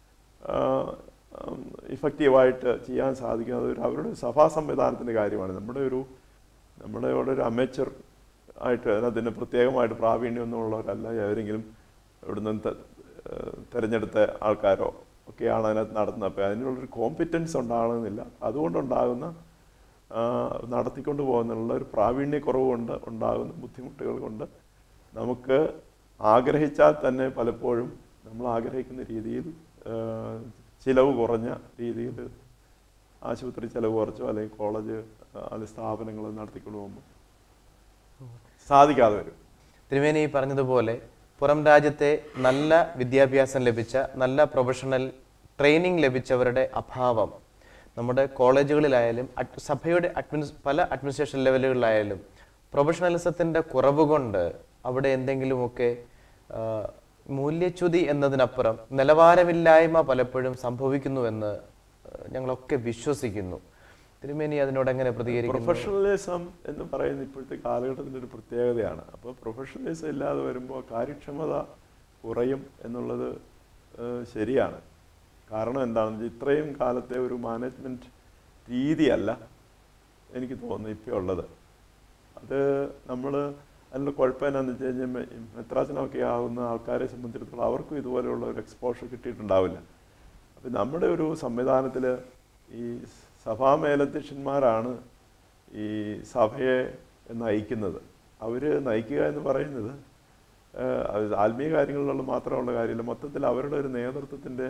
ഇഫക്റ്റീവായിട്ട് ചെയ്യാൻ സാധിക്കും. അതൊരു അവരുടെ സഭാ സംവിധാനത്തിൻ്റെ കാര്യമാണ്. നമ്മുടെ ഇവിടെ ഒരു അമേച്ചർ ആയിട്ട് അതിന് പ്രത്യേകമായിട്ട് പ്രാവീണ്യമൊന്നും ഉള്ളവരല്ല, ഏതെങ്കിലും ഇവിടുന്ന് തിരഞ്ഞെടുത്ത ആൾക്കാരോ ഒക്കെയാണ് അതിനകത്ത് നടത്തുന്നത്. അപ്പോൾ അതിനുള്ളൊരു കോമ്പിറ്റൻസ് ഉണ്ടാകണമെന്നില്ല. അതുകൊണ്ടുണ്ടാകുന്ന നടത്തിക്കൊണ്ട് പോകുന്നുള്ള ഒരു പ്രാവീണ്യക്കുറവ് കൊണ്ട് ഉണ്ടാകുന്ന ബുദ്ധിമുട്ടുകൾ കൊണ്ട് നമുക്ക് ആഗ്രഹിച്ചാൽ തന്നെ പലപ്പോഴും നമ്മൾ ആഗ്രഹിക്കുന്ന രീതിയിൽ ചിലവ് കുറഞ്ഞ രീതിയിൽ ആശുപത്രി ചിലവ് കുറച്ചോ അല്ലെങ്കിൽ കോളേജ് അല്ലെങ്കിൽ സ്ഥാപനങ്ങൾ നടത്തിക്കൊണ്ട് പോകുമ്പോൾ സാധിക്കാതെ വരും. തിരുമേനി പറഞ്ഞതുപോലെ പുറം രാജ്യത്തെ നല്ല വിദ്യാഭ്യാസം ലഭിച്ച, നല്ല പ്രൊഫഷണൽ ട്രെയിനിങ് ലഭിച്ചവരുടെ അഭാവം നമ്മുടെ കോളേജുകളിലായാലും സഭയുടെ പല അഡ്മിനിസ്ട്രേഷൻ ലെവലുകളിലായാലും പ്രൊഫഷണലിസത്തിൻ്റെ കുറവ് കൊണ്ട് അവിടെ എന്തെങ്കിലുമൊക്കെ മൂല്യച്യുതി എന്നതിനപ്പുറം നിലവാരമില്ലായ്മ പലപ്പോഴും സംഭവിക്കുന്നുവെന്ന് ഞങ്ങളൊക്കെ വിശ്വസിക്കുന്നു. തിരുമേനി അതിനോട് എങ്ങനെ പ്രതികരിക്കുന്നു? പ്രൊഫഷണലിസം എന്ന് പറയുന്നത് ഇപ്പോഴത്തെ കാലഘട്ടത്തിൻ്റെ ഒരു പ്രത്യേകതയാണ്. അപ്പോൾ പ്രൊഫഷണലിസം ഇല്ലാതെ വരുമ്പോൾ കാര്യക്ഷമത കുറയും എന്നുള്ളത് ശരിയാണ്. കാരണം എന്താണെന്ന് വെച്ചാൽ ഇത്രയും കാലത്തെ ഒരു മാനേജ്മെൻറ്റ് രീതിയല്ല എനിക്ക് തോന്നുന്നു ഇപ്പോൾ ഉള്ളത്. അത് നമ്മൾ അതിനുള്ള കുഴപ്പം എന്നാന്ന് വെച്ച് കഴിഞ്ഞാൽ മെത്രാച്ചനൊക്കെ ആകുന്ന ആൾക്കാരെ സംബന്ധിച്ചിടത്തോളം അവർക്കും ഇതുപോലെയുള്ള ഒരു എക്സ്പോഷർ കിട്ടിയിട്ടുണ്ടാവില്ല. അപ്പം നമ്മുടെ ഒരു സംവിധാനത്തിൽ ഈ സഭാ മേലധ്യക്ഷന്മാരാണ് ഈ സഭയെ നയിക്കുന്നത്. അവർ നയിക്കുക എന്ന് പറയുന്നത് ആത്മീയ കാര്യങ്ങളിലുള്ള മാത്രമുള്ള കാര്യമില്ല, മൊത്തത്തിൽ അവരുടെ ഒരു നേതൃത്വത്തിൻ്റെ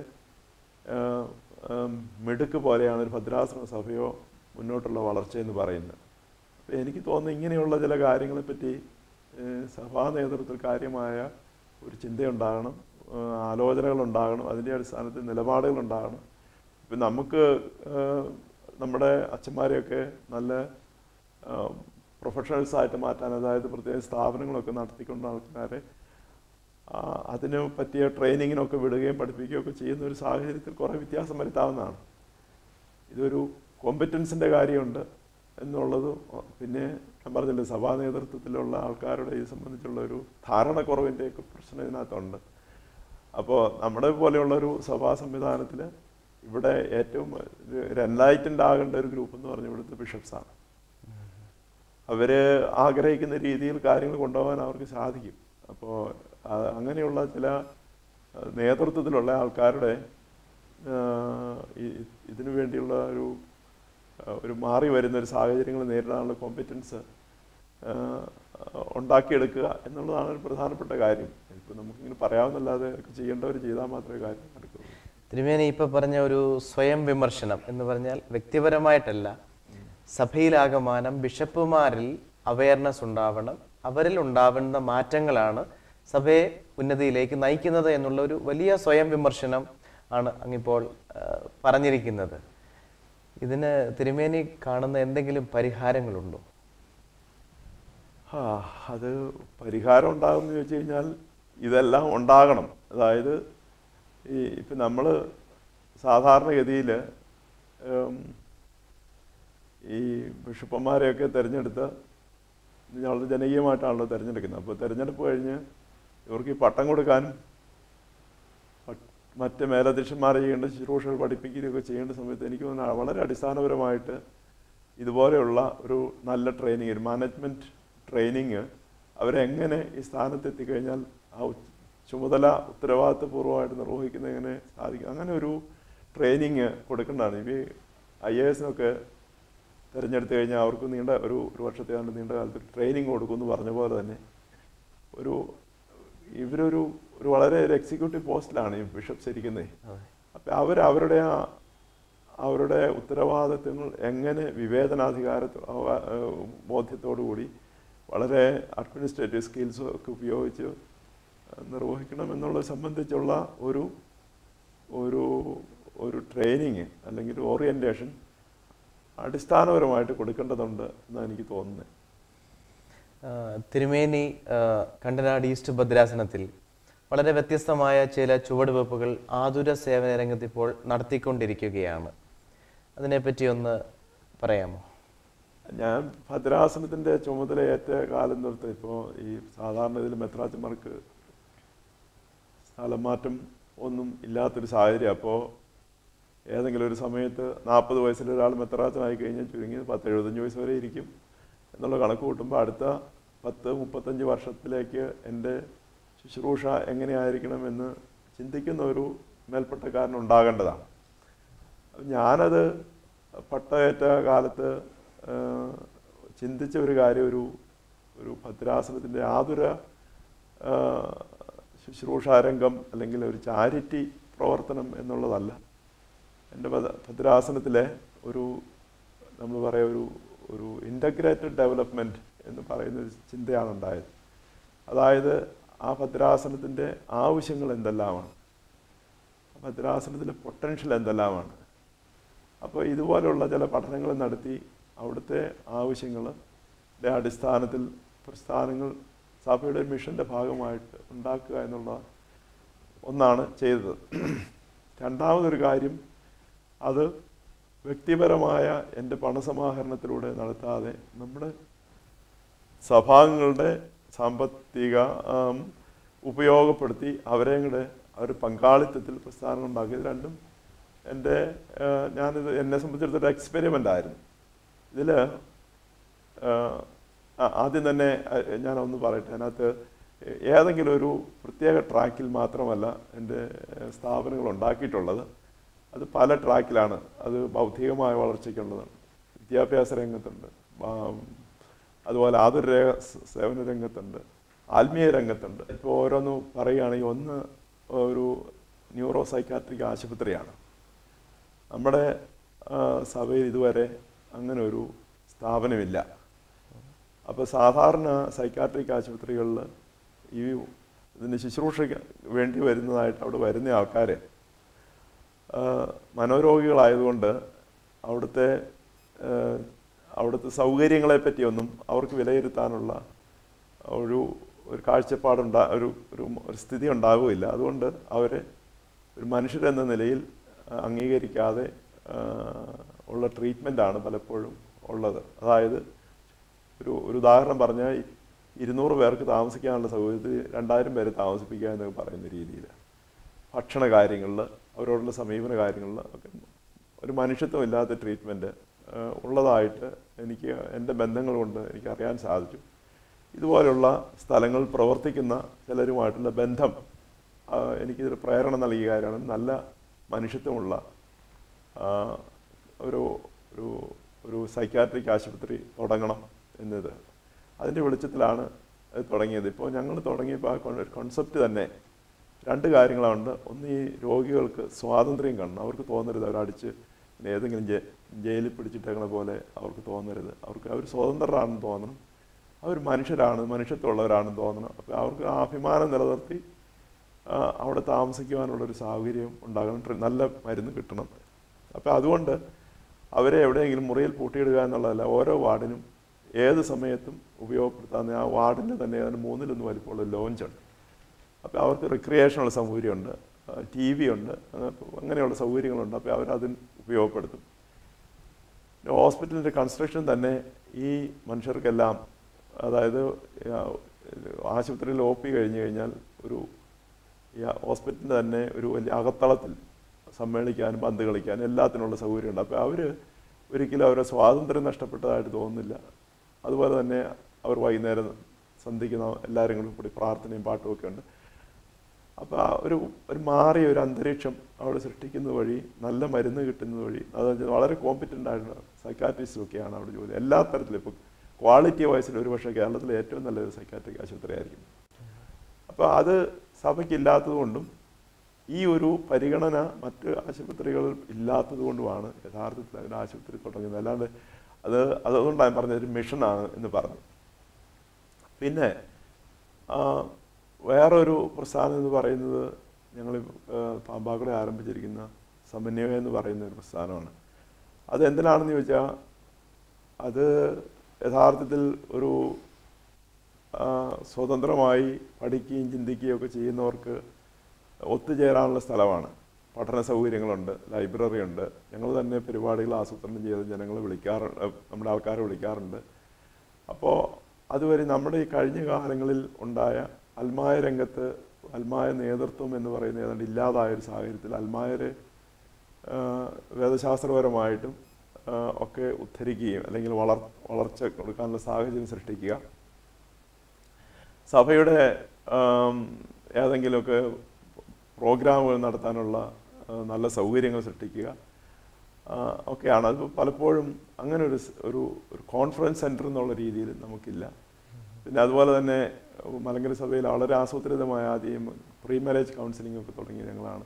മിടുക്ക് പോലെയാണ് ഒരു ഭദ്രാസന സഭയോ മുന്നോട്ടുള്ള വളർച്ചയെന്ന് പറയുന്നത്. അപ്പോൾ എനിക്ക് തോന്നുന്നു ഇങ്ങനെയുള്ള ചില കാര്യങ്ങളെപ്പറ്റി സഭാ നേതൃത്വത്തിൽ കാര്യമായ ഒരു ചിന്തയുണ്ടാകണം, ആലോചനകളുണ്ടാകണം, അതിൻ്റെ അടിസ്ഥാനത്തിൽ നിലപാടുകളുണ്ടാകണം. ഇപ്പം നമുക്ക് നമ്മുടെ അച്ഛന്മാരെയൊക്കെ നല്ല പ്രൊഫഷണൽസായിട്ട് മാറ്റാൻ, അതായത് പ്രത്യേക സ്ഥാപനങ്ങളൊക്കെ നടത്തിക്കൊണ്ട ആൾക്കാരെ അതിന് പറ്റിയ ട്രെയിനിങ്ങിനൊക്കെ വിടുകയും പഠിപ്പിക്കുകയൊക്കെ ചെയ്യുന്ന ഒരു സാഹചര്യത്തിൽ കുറേ വ്യത്യാസം വരുത്താവുന്നതാണ്. ഇതൊരു കോമ്പറ്റൻസിൻ്റെ കാര്യമുണ്ട് എന്നുള്ളത്. പിന്നെ ഞാൻ പറഞ്ഞില്ലേ, സഭാ നേതൃത്വത്തിലുള്ള ആൾക്കാരുടെ ഇത് സംബന്ധിച്ചുള്ള ഒരു ധാരണക്കുറവിൻ്റെയൊക്കെ പ്രശ്നം ഇതിനകത്തുണ്ട്. അപ്പോൾ നമ്മുടെ പോലെയുള്ളൊരു സഭാ സംവിധാനത്തിൽ ഇവിടെ ഏറ്റവും ഒരു എൻലൈറ്റൻഡ് ആകേണ്ട ഒരു ഗ്രൂപ്പ് എന്ന് പറഞ്ഞാൽ ഇവിടുത്തെ ബിഷപ്സാണ്. അവർ ആഗ്രഹിക്കുന്ന രീതിയിൽ കാര്യങ്ങൾ കൊണ്ടുപോകാൻ അവർക്ക് സാധിക്കും. അപ്പോൾ അങ്ങനെയുള്ള ചില നേതൃത്വത്തിലുള്ള ആൾക്കാരുടെ ഇതിനു വേണ്ടിയുള്ള ഒരു മാറി വരുന്ന ഒരു സാഹചര്യങ്ങൾ നേരിടാനുള്ള കോമ്പറ്റൻസ് ഉണ്ടാക്കിയെടുക്കുക എന്നുള്ളതാണ് ഒരു പ്രധാനപ്പെട്ട കാര്യം. ഇപ്പോൾ നമുക്കിങ്ങനെ പറയാവുന്നല്ലാതെ ചെയ്യേണ്ടവർ ചെയ്താൽ മാത്രമേ കാര്യം നടക്കൂ. തിരുമേനി ഇപ്പോൾ പറഞ്ഞ ഒരു സ്വയം വിമർശനം എന്ന് പറഞ്ഞാൽ വ്യക്തിപരമായിട്ടല്ല, സഭയിലാകമാനം ബിഷപ്പുമാരിൽ അവയർനെസ് ഉണ്ടാവണം, അവരിൽ ഉണ്ടാവുന്ന മാറ്റങ്ങളാണ് സഭയെ ഉന്നതിയിലേക്ക് നയിക്കുന്നത് എന്നുള്ള ഒരു വലിയ സ്വയം വിമർശനം ആണ് അങ്ങിപ്പോൾ പറഞ്ഞിരിക്കുന്നത്. ഇതിന് തിരുമേനി കാണുന്ന എന്തെങ്കിലും പരിഹാരങ്ങളുണ്ടോ? അത് പരിഹാരം ഉണ്ടാകുമെന്ന് ചോദിച്ചു കഴിഞ്ഞാൽ ഇതെല്ലാം ഉണ്ടാകണം. അതായത് ഇപ്പം നമ്മൾ സാധാരണഗതിയിൽ ഈ ബിഷപ്പന്മാരെയൊക്കെ തിരഞ്ഞെടുത്ത് വളരെ ജനകീയമായിട്ടാണല്ലോ തിരഞ്ഞെടുക്കുന്നത്. അപ്പോൾ തിരഞ്ഞെടുപ്പ് കഴിഞ്ഞ് ഇവർക്ക് ഈ പട്ടം കൊടുക്കാനും മറ്റ് മേലധ്യക്ഷന്മാരെ ചെയ്യേണ്ട ശുശ്രൂഷകൾ പഠിപ്പിക്കുകയൊക്കെ ചെയ്യേണ്ട സമയത്ത് എനിക്ക് തോന്നുന്നു വളരെ അടിസ്ഥാനപരമായിട്ട് ഇതുപോലെയുള്ള ഒരു നല്ല ട്രെയിനിങ്, ഒരു മാനേജ്മെൻറ്റ് ട്രെയിനിങ് അവരെങ്ങനെ ഈ സ്ഥാനത്തെത്തിക്കഴിഞ്ഞാൽ ആ ചുമതല ഉത്തരവാദിത്വപൂർവ്വമായിട്ട് നിർവഹിക്കുന്നത് എങ്ങനെ സാധിക്കും, അങ്ങനെ ഒരു ട്രെയിനിങ് കൊടുക്കേണ്ടതാണ്. ഈ IAS-നൊക്കെ തിരഞ്ഞെടുത്ത് കഴിഞ്ഞാൽ അവർക്ക് നീണ്ട ഒരു വർഷത്തെ നീണ്ട കാലത്ത് ട്രെയിനിങ് കൊടുക്കുമെന്ന് പറഞ്ഞ പോലെ തന്നെ ഇവരൊരു വളരെ ഒരു എക്സിക്യൂട്ടീവ് പോസ്റ്റിലാണ് ഈ ബിഷപ്സ് ഇരിക്കുന്നത്. അപ്പം അവരുടെ ഉത്തരവാദിത്വങ്ങൾ എങ്ങനെ ബോധ്യത്തോടു കൂടി വളരെ അഡ്മിനിസ്ട്രേറ്റീവ് സ്കിൽസും ഒക്കെ ഉപയോഗിച്ച് നിർവഹിക്കണം എന്നുള്ളത് സംബന്ധിച്ചുള്ള ഒരു ട്രെയിനിങ് അല്ലെങ്കിൽ ഓറിയൻറ്റേഷൻ അടിസ്ഥാനപരമായിട്ട് കൊടുക്കേണ്ടതുണ്ട് എന്നാണ് എനിക്ക് തോന്നുന്നത്. തിരുമേനി കണ്ടനാട് ഈസ്റ്റ് ഭദ്രാസനത്തിൽ വളരെ വ്യത്യസ്തമായ ചില ചുവടുവെപ്പുകൾ ആതുര സേവന രംഗത്ത് ഇപ്പോൾ നടത്തിക്കൊണ്ടിരിക്കുകയാണ്. അതിനെപ്പറ്റി ഒന്ന് പറയാമോ? ഞാൻ ഭദ്രാസനത്തിൻ്റെ ചുമതലയേറ്റ കാലം തൊട്ട് ഇപ്പോൾ ഈ സാധാരണ ഇതിൽ മെത്രാച്ചന്മാർക്ക് സ്ഥലം മാറ്റം ഒന്നും ഇല്ലാത്തൊരു സാഹചര്യം. അപ്പോൾ ഏതെങ്കിലും ഒരു സമയത്ത് 40 വയസ്സിലൊരാൾ മെത്രാച്ചനായി കഴിഞ്ഞാൽ ചുരുങ്ങിയത് 70-75 വയസ്സ് വരെ ഇരിക്കും എന്നുള്ള കണക്ക് കൂട്ടുമ്പോൾ അടുത്ത 10-35 വർഷത്തിലേക്ക് എൻ്റെ ശുശ്രൂഷ എങ്ങനെയായിരിക്കണമെന്ന് ചിന്തിക്കുന്ന ഒരു മേൽപ്പട്ടക്കാരനുണ്ടാകേണ്ടതാണ്. ഞാനത് പട്ടയേറ്റ കാലത്ത് ചിന്തിച്ച ഒരു കാര്യം ഒരു ഭദ്രാസനത്തിൻ്റെ ആതുര ശുശ്രൂഷാരംഗം അല്ലെങ്കിൽ ഒരു ചാരിറ്റി പ്രവർത്തനം എന്നുള്ളതല്ല. എൻ്റെ ഭദ്രാസനത്തിലെ നമ്മൾ പറയുക ഒരു ഇൻ്റഗ്രേറ്റഡ് ഡെവലപ്മെൻറ്റ് എന്ന് പറയുന്നൊരു ചിന്തയാണ് ഉണ്ടായത്. അതായത് ആ ഭദ്രാസനത്തിൻ്റെ ആവശ്യങ്ങൾ എന്തെല്ലാമാണ്, ഭദ്രാസനത്തിലെ പൊട്ടൻഷ്യൽ എന്തെല്ലാമാണ്, അപ്പോൾ ഇതുപോലുള്ള ചില പഠനങ്ങൾ നടത്തി അവിടുത്തെ ആവശ്യങ്ങളുടെ അടിസ്ഥാനത്തിൽ പ്രസ്ഥാനങ്ങൾ സഭയുടെ മിഷൻ്റെ ഭാഗമായിട്ട് ഉണ്ടാക്കുക എന്നുള്ള ഒന്നാണ് ചെയ്തത്. രണ്ടാമതൊരു കാര്യം, അത് വ്യക്തിപരമായ എൻ്റെ പണസമാഹരണത്തിലൂടെ നടത്താതെ നമ്മുടെ സഭാംഗങ്ങളുടെ സാമ്പത്തിക ഉപയോഗപ്പെടുത്തി അവരെയും കൂടെ ഒരു പങ്കാളിത്തത്തിൽ പ്രസ്ഥാനം ഉണ്ടാക്കിയത് രണ്ടും ഞാനിത് എന്നെ സംബന്ധിച്ചിടത്തോളം എക്സ്പെരിമെൻ്റ് ആയിരുന്നു. ഇതിൽ ആദ്യം തന്നെ ഞാനൊന്ന് പറയട്ടെ, അതിനകത്ത് ഏതെങ്കിലും ഒരു പ്രത്യേക ട്രാക്കിൽ മാത്രമല്ല എൻ്റെ സ്ഥാപനങ്ങൾ ഉണ്ടാക്കിയിട്ടുള്ളത്. അത് പല ട്രാക്കിലാണ്. അത് ബൗദ്ധികമായ വളർച്ചയ്ക്കുള്ളതാണ്, വിദ്യാഭ്യാസ രംഗത്തുണ്ട്, അതുപോലെ ആതുര സേവന രംഗത്തുണ്ട്, ആത്മീയ രംഗത്തുണ്ട്. ഇപ്പോൾ ഓരോന്ന് പറയുകയാണെങ്കിൽ ഒന്ന് ഒരു ന്യൂറോ സൈക്കാട്രിക് ആശുപത്രിയാണ്. നമ്മുടെ സഭയിൽ ഇതുവരെ അങ്ങനെ ഒരു സ്ഥാപനമില്ല. അപ്പോൾ സാധാരണ സൈക്കാട്രിക് ആശുപത്രികളിൽ ഇതിന് ശുശ്രൂഷയ്ക്ക് വേണ്ടി വരുന്നതായിട്ട് അവിടെ വരുന്ന ആൾക്കാർ മനോരോഗികളായതുകൊണ്ട് അവിടുത്തെ സൗകര്യങ്ങളെ പറ്റിയൊന്നും അവർക്ക് വിലയിരുത്താനുള്ള ഒരു ഒരു സ്ഥിതി ഉണ്ടാവുകയില്ല. അതുകൊണ്ട് അവരെ ഒരു മനുഷ്യരെന്ന നിലയിൽ അംഗീകരിക്കാതെ ഉള്ള ട്രീറ്റ്മെൻറ്റാണ് പലപ്പോഴും ഉള്ളത്. അതായത് ഒരു ഉദാഹരണം പറഞ്ഞാൽ 200 പേർക്ക് താമസിക്കാനുള്ള സൗകര്യത്തിൽ 2000 പേരെ താമസിപ്പിക്കുക എന്നൊക്കെ പറയുന്ന രീതിയിൽ ഭക്ഷണ കാര്യങ്ങളിൽ അവരോടുള്ള സമീപന കാര്യങ്ങളിൽ ഒക്കെ ഒരു മനുഷ്യത്വം ഇല്ലാത്ത ട്രീറ്റ്മെൻറ്റ് ഉള്ളതായിട്ട് എനിക്ക് എൻ്റെ ബന്ധങ്ങൾ കൊണ്ട് എനിക്കറിയാൻ സാധിച്ചു. ഇതുപോലെയുള്ള സ്ഥലങ്ങളിൽ പ്രവർത്തിക്കുന്ന ചിലരുമായിട്ടുള്ള ബന്ധം എനിക്കിതൊരു പ്രേരണ നൽകിയ കാര്യമാണ്. നല്ല മനുഷ്യത്വമുള്ള ഒരു സൈക്കാട്രിക് ആശുപത്രി തുടങ്ങണം എന്നത് അതിൻ്റെ വെളിച്ചത്തിലാണ് അത് തുടങ്ങിയത്. ഇപ്പോൾ ഞങ്ങൾ തുടങ്ങിയപ്പോൾ ആ കോൺസെപ്റ്റ് തന്നെ 2 കാര്യങ്ങളുണ്ട്. ഒന്ന്, ഈ രോഗികൾക്ക് സ്വാതന്ത്ര്യം കാണണം. അവർക്ക് തോന്നരുത് അവരടിച്ച് ഏതെങ്കിലും ജയിലിൽ പിടിച്ചിട്ടേക്കണ പോലെ അവർക്ക് തോന്നരുത്. അവർ സ്വതന്ത്രരാണെന്ന് തോന്നണം, അവർ മനുഷ്യരാണ്, മനുഷ്യത്വമുള്ളവരാണെന്ന് തോന്നണം. അപ്പോൾ അവർക്ക് ആ അഭിമാനം നിലനിർത്തി അവിടെ താമസിക്കുവാനുള്ളൊരു സാഹചര്യം ഉണ്ടാകണം, നല്ല മരുന്ന് കിട്ടണം. അപ്പോൾ അതുകൊണ്ട് അവരെ എവിടെയെങ്കിലും മുറിയിൽ പൂട്ടിയിടുക എന്നുള്ളതല്ല, ഓരോ വാർഡിനും ഏത് സമയത്തും ഉപയോഗപ്പെടുത്താവുന്ന ആ വാർഡിൻ്റെ തന്നെ അതിന് 3-1 വലിപ്പമുള്ള ലോഞ്ചുണ്ട്. അപ്പോൾ അവർക്ക് റിക്രിയേഷനുള്ള സൗകര്യമുണ്ട്, TV ഉണ്ട്, അങ്ങനെയുള്ള സൗകര്യങ്ങളുണ്ട്. അപ്പോൾ അവരതിന് ഉപയോഗപ്പെടുത്തും. ഹോസ്പിറ്റലിൻ്റെ കൺസ്ട്രക്ഷൻ തന്നെ ഈ മനുഷ്യർക്കെല്ലാം, അതായത് ആശുപത്രിയിൽ OP കഴിഞ്ഞ് കഴിഞ്ഞാൽ ഹോസ്പിറ്റലിൽ തന്നെ ഒരു വലിയ അകത്തളത്തിൽ സമ്മേളിക്കാനും പന്ത് കളിക്കാനും എല്ലാത്തിനുള്ള സൗകര്യമുണ്ട്. അപ്പോൾ അവർ ഒരിക്കലും അവരെ സ്വാതന്ത്ര്യം നഷ്ടപ്പെട്ടതായിട്ട് തോന്നുന്നില്ല. അതുപോലെ തന്നെ അവർ വൈകുന്നേരം സന്ധിക്കുന്ന എല്ലാവരും കൂടി പ്രാർത്ഥനയും പാട്ടും ഒക്കെ ഉണ്ട്. അപ്പോൾ ഒരു മാറിയ ഒരു അന്തരീക്ഷം അവിടെ സൃഷ്ടിക്കുന്നത് വഴി, നല്ല മരുന്ന് കിട്ടുന്നത് വഴി, അതായത് വളരെ കോമ്പറ്റൻ്റ് ആയിട്ടുള്ള സൈക്കാട്രിസ്റ്റൊക്കെയാണ് അവിടെ ജോലി. എല്ലാ തരത്തിലും ഇപ്പോൾ ക്വാളിറ്റി വൈസിൽ ഒരുപക്ഷെ കേരളത്തിലെ ഏറ്റവും നല്ലൊരു സൈക്കാട്രിക് ആശുപത്രി ആയിരിക്കും. അപ്പോൾ അത് സഭയ്ക്കില്ലാത്തതുകൊണ്ടും ഈ ഒരു പരിഗണന മറ്റ് ആശുപത്രികളിൽ ഇല്ലാത്തത് കൊണ്ടുമാണ് യഥാർത്ഥത്തിൽ അതിൻ്റെ ആശുപത്രി തുടങ്ങുന്നത്. അല്ലാണ്ട് അതുകൊണ്ടാണ് പറഞ്ഞത് ഒരു മിഷനാണ് എന്ന് പറഞ്ഞു. പിന്നെ വേറൊരു പ്രസ്ഥാനം എന്ന് പറയുന്നത് ഞങ്ങൾ പാമ്പാക്കുടെ ആരംഭിച്ചിരിക്കുന്ന സമന്വയം എന്ന് പറയുന്ന ഒരു പ്രസ്ഥാനമാണ്. അത് എന്തിനാണെന്ന് ചോദിച്ചാൽ, അത് യഥാർത്ഥത്തിൽ ഒരു സ്വതന്ത്രമായി പഠിക്കുകയും ചിന്തിക്കുകയും ഒക്കെ ചെയ്യുന്നവർക്ക് ഒത്തുചേരാനുള്ള സ്ഥലമാണ്. പഠന സൗകര്യങ്ങളുണ്ട്, ലൈബ്രറി ഉണ്ട്. ഞങ്ങൾ തന്നെ പരിപാടികൾ ആസൂത്രണം ചെയ്ത് ജനങ്ങളെ വിളിക്കാറുണ്ട്, നമ്മുടെ ആൾക്കാരെ വിളിക്കാറുണ്ട്. അപ്പോൾ അതുവരെ നമ്മുടെ ഈ കഴിഞ്ഞ കാലങ്ങളിൽ ഉണ്ടായ അൽമായ രംഗത്ത് അൽമായ നേതൃത്വം എന്ന് പറയുന്ന ഏതാണ്ട് ഇല്ലാതായൊരു സാഹചര്യത്തിൽ അൽമായരെ വേദശാസ്ത്രപരമായിട്ടും ഒക്കെ ഉദ്ധരിക്കുകയും അല്ലെങ്കിൽ വളർച്ച കൊടുക്കാനുള്ള സാഹചര്യം സൃഷ്ടിക്കുക, സഭയുടെ ഏതെങ്കിലുമൊക്കെ പ്രോഗ്രാമുകൾ നടത്താനുള്ള നല്ല സൗകര്യങ്ങൾ സൃഷ്ടിക്കുക ഒക്കെയാണ്. അത് പലപ്പോഴും അങ്ങനെ ഒരു കോൺഫറൻസ് സെൻറ്റർ എന്നുള്ള രീതിയിൽ നമുക്കില്ല. പിന്നെ അതുപോലെ തന്നെ മലങ്കര സഭയിൽ വളരെ ആസൂത്രിതമായ ആദ്യം പ്രീ മാരേജ് കൗൺസിലിംഗ് ഒക്കെ തുടങ്ങി ഞങ്ങളാണ്.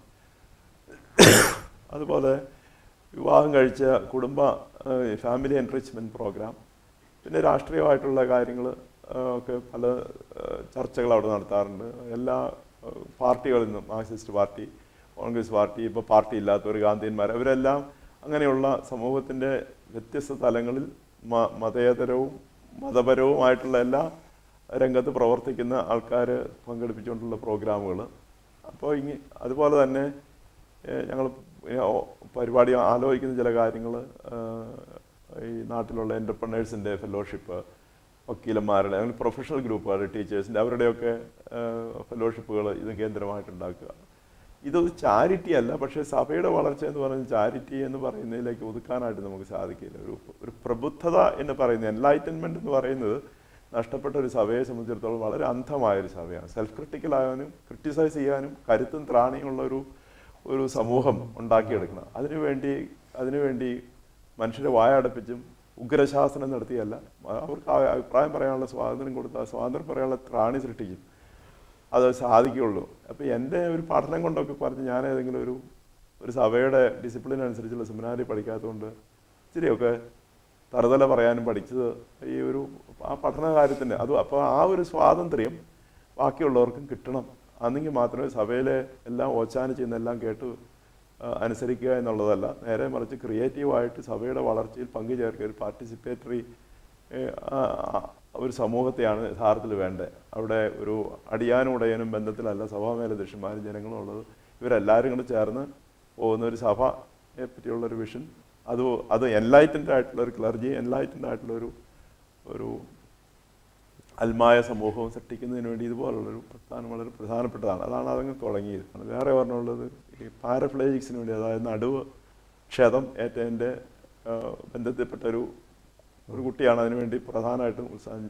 അതുപോലെ വിവാഹം കഴിച്ച ഫാമിലി എൻറിച്ച്മെൻറ്റ് പ്രോഗ്രാം, പിന്നെ രാഷ്ട്രീയമായിട്ടുള്ള കാര്യങ്ങൾ ഒക്കെ പല ചർച്ചകൾ അവിടെ നടത്താറുണ്ട്. എല്ലാ പാർട്ടികളിൽ നിന്നും, മാർക്സിസ്റ്റ് പാർട്ടി, കോൺഗ്രസ് പാർട്ടി, ഇപ്പോൾ പാർട്ടി ഇല്ലാത്തവർ, ഗാന്ധിയന്മാർ, അവരെല്ലാം അങ്ങനെയുള്ള സമൂഹത്തിൻ്റെ വ്യത്യസ്ത തലങ്ങളിൽ മതേതരവും മതപരവുമായിട്ടുള്ള എല്ലാ രംഗത്ത് പ്രവർത്തിക്കുന്ന ആൾക്കാർ പങ്കെടുപ്പിച്ചുകൊണ്ടുള്ള പ്രോഗ്രാമുകൾ. അപ്പോൾ അതുപോലെ തന്നെ ഞങ്ങൾ പരിപാടി ആലോചിക്കുന്ന ചില കാര്യങ്ങൾ, ഈ നാട്ടിലുള്ള എൻ്റർപ്രനേഴ്സിൻ്റെ ഫെലോഷിപ്പ്, വക്കീലന്മാരുടെ അങ്ങനെ പ്രൊഫഷണൽ ഗ്രൂപ്പുകൾ, ടീച്ചേഴ്സിൻ്റെ അവരുടെയൊക്കെ ഫെലോഷിപ്പുകൾ ഇത് കേന്ദ്രമായിട്ടുണ്ടാക്കുക. ഇതൊരു ചാരിറ്റി അല്ല, പക്ഷേ സഭയുടെ വളർച്ച എന്ന് പറയുന്നത് ചാരിറ്റി എന്ന് പറയുന്നതിലേക്ക് ഒതുക്കാനായിട്ട് നമുക്ക് സാധിക്കില്ല. ഒരു പ്രബുദ്ധത എന്ന് പറയുന്നത്, എൻലൈറ്റൻമെൻറ്റ് എന്ന് പറയുന്നത് നഷ്ടപ്പെട്ട ഒരു സഭയെ സംബന്ധിച്ചിടത്തോളം വളരെ അന്ധമായൊരു സഭയാണ്. സെൽഫ് ക്രിട്ടിക്കലാകാനും ക്രിട്ടിസൈസ് ചെയ്യാനും കരുത്തും ത്രാണിയുള്ള ഒരു സമൂഹം ഉണ്ടാക്കിയെടുക്കണം. അതിനുവേണ്ടി മനുഷ്യരെ വായടപ്പിച്ചും ഉഗ്രശാസനം നടത്തിയല്ല, അവർക്ക് അഭിപ്രായം പറയാനുള്ള സ്വാതന്ത്ര്യം കൊടുത്താൽ സ്വാതന്ത്ര്യം പറയാനുള്ള ത്രാണി സൃഷ്ടിക്കും, അത് സാധിക്കുകയുള്ളൂ. അപ്പോൾ എൻ്റെ ഒരു പഠനം കൊണ്ടൊക്കെ പറഞ്ഞ് ഞാൻ ഏതെങ്കിലും ഒരു സഭയുടെ ഡിസിപ്ലിൻ അനുസരിച്ചുള്ള സെമിനാരി പഠിക്കാത്തതുകൊണ്ട് ഇച്ചിരിയൊക്കെ തറുതല പറയാനും പഠിച്ചത് ആ പഠന കാര്യത്തിൻ്റെ അപ്പോൾ ആ ഒരു സ്വാതന്ത്ര്യം ബാക്കിയുള്ളവർക്കും കിട്ടണം. അന്നെങ്കിൽ മാത്രമേ സഭയിലെ എല്ലാം ഓച്ചാനം ചെയ്യുന്ന എല്ലാം കേട്ട് അനുസരിക്കുക എന്നുള്ളതല്ല, നേരെ മറിച്ച് ക്രിയേറ്റീവായിട്ട് സഭയുടെ വളർച്ചയിൽ പങ്കുചേർക്കുക, ഒരു പാർട്ടിസിപ്പേറ്ററി ഒരു സമൂഹത്തെയാണ് യഥാർത്ഥത്തിൽ വേണ്ടത്. അവിടെ ഒരു അടിയാനും ഉടയനും ബന്ധത്തിലല്ല സഭാമേലധ്യക്ഷന്മാരും ജനങ്ങളും ഉള്ളത്. ഇവരെല്ലാവരും കൂടെ ചേർന്ന് പോകുന്ന ഒരു സഭയെ പറ്റിയുള്ളൊരു വിഷൻ, അത് എൻലൈറ്റൻഡ് ആയിട്ടുള്ള ഒരു ക്ലർജി, എൻലൈറ്റൻഡ് ആയിട്ടുള്ള ഒരു അൽമായ സമൂഹവും സൃഷ്ടിക്കുന്നതിന് വേണ്ടി ഇതുപോലുള്ളൊരു പ്രസ്ഥാനം വളരെ പ്രധാനപ്പെട്ടതാണ്. അതാണ് അതങ്ങ് തുടങ്ങിയത്. വേറെ പറഞ്ഞുള്ളത് ഈ പാരപ്ലേജിക്സിന് വേണ്ടി, അതായത് നടുവ് ക്ഷതം ഏറ്റതിൻ്റെ ബന്ധത്തിൽപ്പെട്ട ഒരു കുട്ടിയാണ് അതിനുവേണ്ടി പ്രധാനമായിട്ടും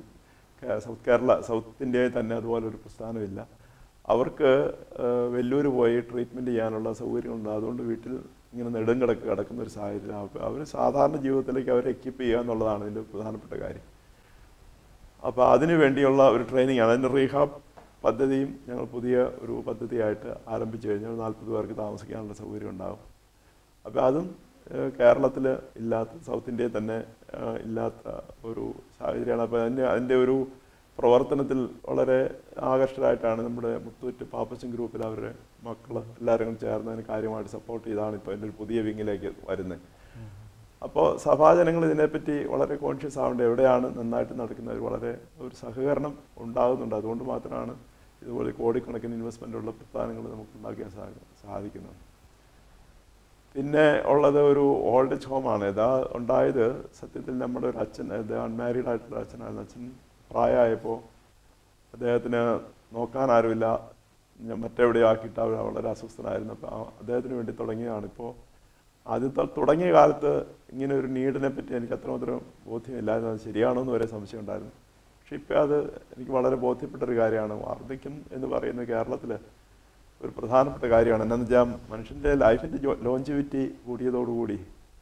സൗത്ത് ഇന്ത്യയിൽ തന്നെ അതുപോലൊരു പ്രസ്ഥാനമില്ല. അവർക്ക് വെല്ലൂർ പോയി ട്രീറ്റ്മെൻറ്റ് ചെയ്യാനുള്ള സൗകര്യമുണ്ട്. അതുകൊണ്ട് വീട്ടിൽ ഇങ്ങനെ കിടക്കുന്ന ഒരു സാഹചര്യം. അവർ സാധാരണ ജീവിതത്തിലേക്ക് അവരെ എക്വിപ്പ് ചെയ്യുക എന്നുള്ളതാണ് ഇതിൻ്റെ പ്രധാനപ്പെട്ട കാര്യം. അപ്പോൾ അതിനു വേണ്ടിയുള്ള ഒരു ട്രെയിനിങ് ആണ്. അതിൻ്റെ റീഹാബ് പദ്ധതിയും ഞങ്ങൾ പുതിയ ഒരു പദ്ധതിയായിട്ട് ആരംഭിച്ചു കഴിഞ്ഞാൽ 40 പേർക്ക് താമസിക്കാനുള്ള സൗകര്യം ഉണ്ടാകും. അപ്പോൾ അതും കേരളത്തിൽ ഇല്ലാത്ത, സൗത്ത് ഇന്ത്യയിൽ തന്നെ ഇല്ലാത്ത ഒരു സാഹചര്യമാണ്. അപ്പോൾ അതിൻ്റെ ഒരു പ്രവർത്തനത്തിൽ വളരെ ആകർഷകരായിട്ടാണ് നമ്മുടെ മുത്തൂറ്റ് പാപ്പച്ചൻ ഗ്രൂപ്പിൽ അവരുടെ മക്കൾ എല്ലാവരും ചേർന്ന് അതിന് കാര്യമായിട്ട് സപ്പോർട്ട് ചെയ്താണ് ഇപ്പോൾ എൻ്റെ ഒരു പുതിയ വിങ്ങിലേക്ക് വരുന്നത്. അപ്പോൾ സഭാജനങ്ങൾ ഇതിനെപ്പറ്റി വളരെ കോൺഷ്യസ് ആവേണ്ടത്, എവിടെയാണ് നന്നായിട്ട് നടക്കുന്നത് വളരെ ഒരു സഹകരണം ഉണ്ടാകുന്നുണ്ട്. അതുകൊണ്ട് മാത്രമാണ് ഇതുപോലെ കോടിക്കണക്കിന് ഇൻവെസ്റ്റ്മെൻ്റുള്ള പ്രസ്ഥാനങ്ങൾ നമുക്ക് ഉണ്ടാക്കാൻ സാധിക്കുന്നത്. പിന്നെ ഉള്ളത് ഒരു ഓൾഡ് ഏജ് ഹോമാണ്. ഉണ്ടായത് സത്യത്തിൽ നമ്മുടെ ഒരു അച്ഛൻ, അൺമാരീഡ് ആയിട്ടുള്ള അച്ഛനായിരുന്നു. അച്ഛൻ പ്രായമായപ്പോൾ അദ്ദേഹത്തിന് നോക്കാൻ ആരുമില്ല, മറ്റെവിടെ ആക്കിയിട്ട് അവർ വളരെ അസ്വസ്ഥനായിരുന്നു. അപ്പോൾ അദ്ദേഹത്തിന് വേണ്ടി തുടങ്ങിയതാണ്. ഇപ്പോൾ ആദ്യത്തെ തുടങ്ങിയ കാലത്ത് ഇങ്ങനെ ഒരു നീഡിനെ പറ്റി എനിക്ക് അത്രമാത്രം ബോധ്യമില്ലായിരുന്നു, അത് ശരിയാണോ എന്ന് വരെ സംശയം ഉണ്ടായിരുന്നു. പക്ഷെ ഇപ്പോൾ അത് എനിക്ക് വളരെ ബോധ്യപ്പെട്ടൊരു കാര്യമാണ്. വാർദ്ധക്യം എന്ന് പറയുന്നത് കേരളത്തിൽ ഒരു പ്രധാനപ്പെട്ട കാര്യമാണ്. എന്താണെന്ന് വെച്ചാൽ മനുഷ്യൻ്റെ ലൈഫിൻ്റെ ലോഞ്ചിവിറ്റി കൂടിയതോടുകൂടി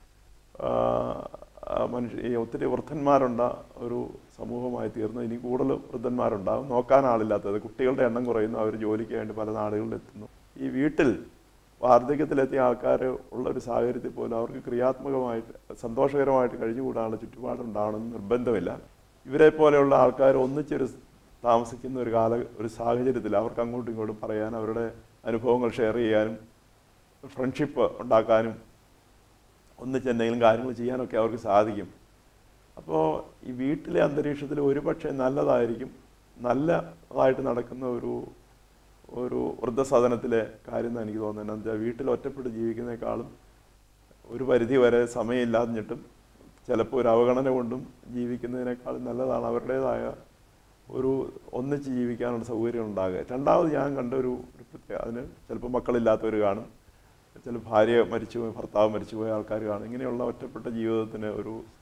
ഈ ഒത്തിരി വൃദ്ധന്മാരുണ്ട ഒരു സമൂഹമായി തീർന്നു. ഇനി കൂടുതൽ വൃദ്ധന്മാരുണ്ടാകും, നോക്കാൻ ആളില്ലാത്തത്, കുട്ടികളുടെ എണ്ണം കുറയുന്നു, അവർ ജോലിക്ക് വേണ്ടി പല നാടുകളിലെത്തുന്നു. ഈ വീട്ടിൽ വാർദ്ധക്യത്തിലെത്തിയ ആൾക്കാർ ഉള്ളൊരു സാഹചര്യത്തിൽ പോലും അവർക്ക് ക്രിയാത്മകമായിട്ട് സന്തോഷകരമായിട്ട് കഴിഞ്ഞുകൂടാനുള്ള ചുറ്റുപാടുണ്ടാവണമെന്ന് നിർബന്ധമില്ല. ഇവരെ പോലെയുള്ള ആൾക്കാർ ഒന്നിച്ചൊരു താമസിക്കുന്ന ഒരു സാഹചര്യത്തിൽ അവർക്ക് അങ്ങോട്ടും ഇങ്ങോട്ടും പറയാൻ, അവരുടെ അനുഭവങ്ങൾ ഷെയർ ചെയ്യാനും ഫ്രണ്ട്ഷിപ്പ് ഉണ്ടാക്കാനും ഒന്നിച്ച് എന്തെങ്കിലും കാര്യങ്ങൾ ചെയ്യാനൊക്കെ അവർക്ക് സാധിക്കും. അപ്പോൾ ഈ വീട്ടിലെ അന്തരീക്ഷത്തിൽ ഒരുപക്ഷെ നല്ലതായിരിക്കും, നല്ലതായിട്ട് നടക്കുന്ന ഒരു വൃദ്ധസദനത്തിലെ കാര്യം എന്ന് എനിക്ക് തോന്നുന്നത്. എന്താണെന്ന് വെച്ചാൽ വീട്ടിൽ ഒറ്റപ്പെട്ട് ജീവിക്കുന്നതിനേക്കാളും ഒരു പരിധി വരെ സമയമില്ലാഞ്ഞിട്ടും ചിലപ്പോൾ ഒരു അവഗണന കൊണ്ടും ജീവിക്കുന്നതിനേക്കാളും നല്ലതാണ് അവരുടേതായ ഒന്നിച്ച് ജീവിക്കാനുള്ള സൗകര്യം ഉണ്ടാകുക. രണ്ടാമത് ഞാൻ കണ്ട ഒരു പ്രത്യേക, അതിന് ചിലപ്പോൾ മക്കളില്ലാത്തവർ കാണും, ചില ഭാര്യ മരിച്ചുപോയി, ഭർത്താവ് മരിച്ചുപോയ ആൾക്കാർ കാണും. ഇങ്ങനെയുള്ള ഒറ്റപ്പെട്ട ജീവിതത്തിന്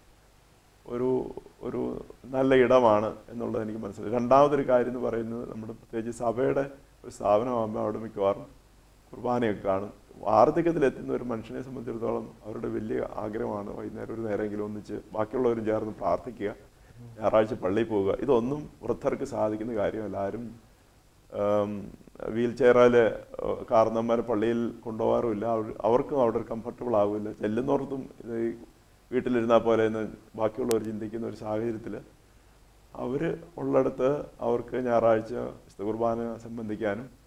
ഒരു നല്ല ഇടമാണ് എന്നുള്ളത് എനിക്ക് മനസ്സിലായി. രണ്ടാമതൊരു കാര്യം എന്ന് പറയുന്നത്, നമ്മുടെ പ്രത്യേകിച്ച് സഭയുടെ ഒരു സ്ഥാപനമാകുമ്പോൾ അവിടെ മിക്കവാറും കുർബാനയൊക്കെ കാണും. വാർദ്ധക്യത്തിലെത്തുന്ന ഒരു മനുഷ്യനെ സംബന്ധിച്ചിടത്തോളം അവരുടെ വലിയ ആഗ്രഹമാണ് വൈകുന്നേരം ഒരു നേരമെങ്കിലും ഒന്നിച്ച് ബാക്കിയുള്ളവരും ചേർന്ന് പ്രാർത്ഥിക്കുക, ഞായറാഴ്ച പള്ളിയിൽ പോവുക. ഇതൊന്നും വൃദ്ധർക്ക് സാധിക്കുന്ന കാര്യമല്ല. ആരും വീൽ ചെയറിൽ കാരണന്മാരെ പള്ളിയിൽ കൊണ്ടുപോകാറുമില്ല. അവർക്കും അവിടെ കംഫർട്ടബിൾ ആവില്ല. ചെല്ലുന്നവർക്കും ഇത് വീട്ടിലിരുന്നാൽ പോലെ എന്ന് ബാക്കിയുള്ളവർ ചിന്തിക്കുന്ന ഒരു സാഹചര്യത്തിൽ അവർ ഉള്ളിടത്ത് അവർക്ക് ഞായറാഴ്ച വിശുദ്ധ കുർബാന സംബന്ധിക്കാനും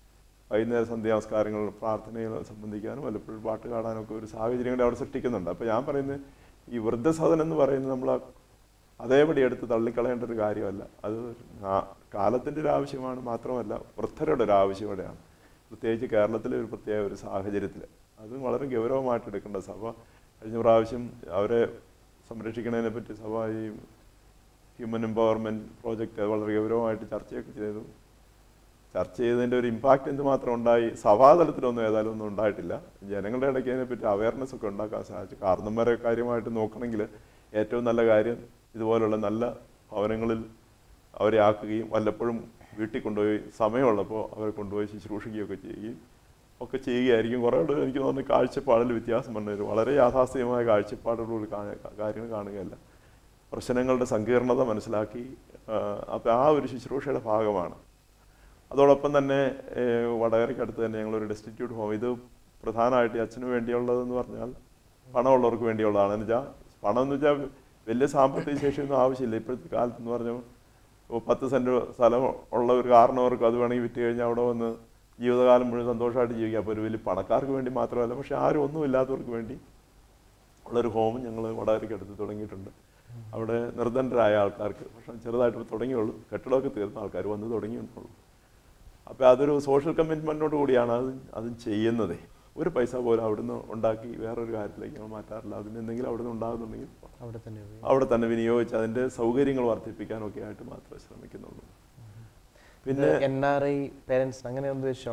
വൈകുന്നേര സന്ധ്യാനമസ്കാരങ്ങൾ പ്രാർത്ഥനകൾ സംബന്ധിക്കാനും വല്ലപ്പോഴും പാട്ട് പാടാനൊക്കെ ഒരു സാഹചര്യം കൂടെ അവിടെ സൃഷ്ടിക്കുന്നുണ്ട്. അപ്പോൾ ഞാൻ പറയുന്നത് ഈ വൃദ്ധസദനം എന്ന് പറയുന്നത് നമ്മൾ അതേപടി എടുത്ത് തള്ളിക്കളയേണ്ട ഒരു കാര്യമല്ല. അത് കാലത്തിൻ്റെ ഒരു ആവശ്യമാണ്, മാത്രമല്ല വൃദ്ധരുടെ ഒരു ആവശ്യം കൂടെയാണ്. പ്രത്യേകിച്ച് കേരളത്തിലെ ഒരു പ്രത്യേക ഒരു സാഹചര്യത്തിൽ അത് വളരെ ഗൗരവമായിട്ട് എടുക്കേണ്ട സഭ കഴിഞ്ഞ പ്രാവശ്യം അവരെ സംരക്ഷിക്കുന്നതിനെ പറ്റി സഭ ഈ ഹ്യൂമൻ എംപവർമെൻറ്റ് പ്രോജക്റ്റ് വളരെ ഗൗരവമായിട്ട് ചർച്ചയൊക്കെ ചെയ്തു. ചർച്ച ചെയ്തതിൻ്റെ ഒരു ഇമ്പാക്റ്റ് എന്തുമാത്രം ഉണ്ടായി സഭാതലത്തിലൊന്നും ഏതായാലും ഒന്നും ഉണ്ടായിട്ടില്ല. ജനങ്ങളുടെ ഇടയ്ക്ക് അതിനെപ്പറ്റി അവയർനെസ് ഒക്കെ ഉണ്ടാക്കാൻ സാധിച്ചു. കാരണന്മാരെ കാര്യമായിട്ട് നോക്കണമെങ്കിൽ ഏറ്റവും നല്ല കാര്യം ഇതുപോലുള്ള നല്ല ഭവനങ്ങളിൽ അവരെ ആക്കുകയും വല്ലപ്പോഴും വീട്ടിൽ കൊണ്ടുപോയി സമയമുള്ളപ്പോൾ അവരെ കൊണ്ടുപോയി ശുശ്രൂഷിക്കുകയൊക്കെ ചെയ്യുകയായിരിക്കും കുറേ കൂടെ എനിക്ക് തോന്നുന്നു കാഴ്ചപ്പാടിൽ വ്യത്യാസം വന്നൊരു വളരെ യാഥാസ്ഥികമായ കാഴ്ചപ്പാടുകളോട് കാര്യങ്ങൾ കാണുകയല്ല, പ്രശ്നങ്ങളുടെ സങ്കീർണത മനസ്സിലാക്കി അപ്പോൾ ആ ഒരു ശുശ്രൂഷയുടെ ഭാഗമാണ്. അതോടൊപ്പം തന്നെ വടകരയ്ക്കടുത്ത് തന്നെ ഞങ്ങളൊരു ഡെസ്റ്റിറ്റ്യൂട്ട് ഹോം, ഇത് പ്രധാനമായിട്ട് അച്ഛന് വേണ്ടിയുള്ളതെന്ന് പറഞ്ഞാൽ പണമുള്ളവർക്ക് വേണ്ടിയുള്ളതാണ്. എന്ന് വെച്ചാൽ പണം എന്ന് വെച്ചാൽ വലിയ സാമ്പത്തിക ശേഷിയൊന്നും ആവശ്യമില്ല ഇപ്പോഴത്തെ കാലത്തെന്ന് പറഞ്ഞു. 10 സെൻറ്റ് സ്ഥലം ഉള്ള ഒരു കാരണവർക്ക് അത് വേണമെങ്കിൽ വിറ്റ് കഴിഞ്ഞാൽ അവിടെ വന്ന് ജീവിതകാലം മുഴുവൻ സന്തോഷമായിട്ട് ജീവിക്കുക. അപ്പോൾ ഒരു വലിയ പണക്കാർക്ക് വേണ്ടി മാത്രമല്ല, പക്ഷേ ആരും ഒന്നും ഇല്ലാത്തവർക്ക് വേണ്ടി ഉള്ളൊരു ഹോം ഞങ്ങൾ വടകരയ്ക്കടുത്ത് തുടങ്ങിയിട്ടുണ്ട്. അവിടെ നിർധനരായ ആൾക്കാർക്ക്, പക്ഷേ ചെറുതായിട്ട് തുടങ്ങിയുള്ളൂ, കെട്ടിടമൊക്കെ തീർന്ന ആൾക്കാർ വന്ന് തുടങ്ങിയിട്ടുള്ളൂ. അപ്പോൾ അതൊരു സോഷ്യൽ കമ്മിറ്റ്മെൻറ്റോട് കൂടിയാണ് അതും ചെയ്യുന്നത്. ഒരു പൈസ പോലും അവിടുന്ന് ഉണ്ടാക്കി വേറൊരു കാര്യത്തിലേക്ക് ഞങ്ങൾ മാറ്റാറില്ല. അതിന് എന്തെങ്കിലും അവിടുന്ന് ഉണ്ടാകുന്നുണ്ടെങ്കിൽ അവിടെ തന്നെ വിനിയോഗിച്ച് അതിൻ്റെ സൗകര്യങ്ങൾ വർദ്ധിപ്പിക്കാനൊക്കെ ആയിട്ട് മാത്രമേ ശ്രമിക്കുന്നുള്ളൂ. പിന്നെ NRI പേരൻസ് അങ്ങനെ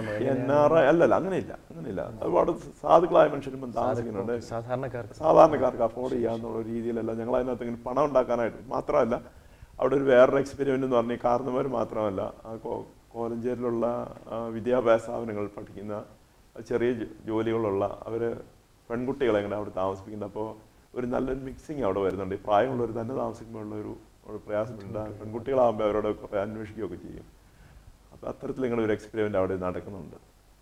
NRI അല്ലല്ല, അങ്ങനെയില്ല. ഒരുപാട് സാധുക്കളായ മനുഷ്യരും താമസിക്കുന്നുണ്ട്. സാധാരണക്കാർക്ക് അഫോർഡ് ചെയ്യാന്നുള്ള രീതിയിലല്ല ഞങ്ങൾ അതിനകത്ത് ഇങ്ങനെ പണം ഉണ്ടാക്കാനായിട്ട്. മാത്രമല്ല അവിടെ ഒരു വേറൊരു എക്സ്പെരിമെൻ്റ് എന്ന് പറഞ്ഞാൽ കാരണവർ മാത്രമല്ല, കോലഞ്ചേരിയിലുള്ള വിദ്യാഭ്യാസ സ്ഥാപനങ്ങളിൽ പഠിക്കുന്ന ചെറിയ ജോലികളുള്ള അവർ പെൺകുട്ടികളെ എങ്ങനെ അവിടെ താമസിപ്പിക്കുന്നത്. അപ്പോൾ ഒരു നല്ലൊരു മിക്സിങ് അവിടെ വരുന്നുണ്ട്. ഈ പ്രായമുള്ളവർ തന്നെ താമസിക്കുമ്പോഴുള്ള ഒരു പ്രയാസമുണ്ട്. പെൺകുട്ടികളാകുമ്പോൾ അവരോട് കുറേ അന്വേഷിക്കുകയൊക്കെ ചെയ്യും. അപ്പോൾ അത്തരത്തിൽ ഇങ്ങനെ ഒരു എക്സ്പെരിമെൻ്റ് അവിടെ നടക്കുന്നുണ്ട്.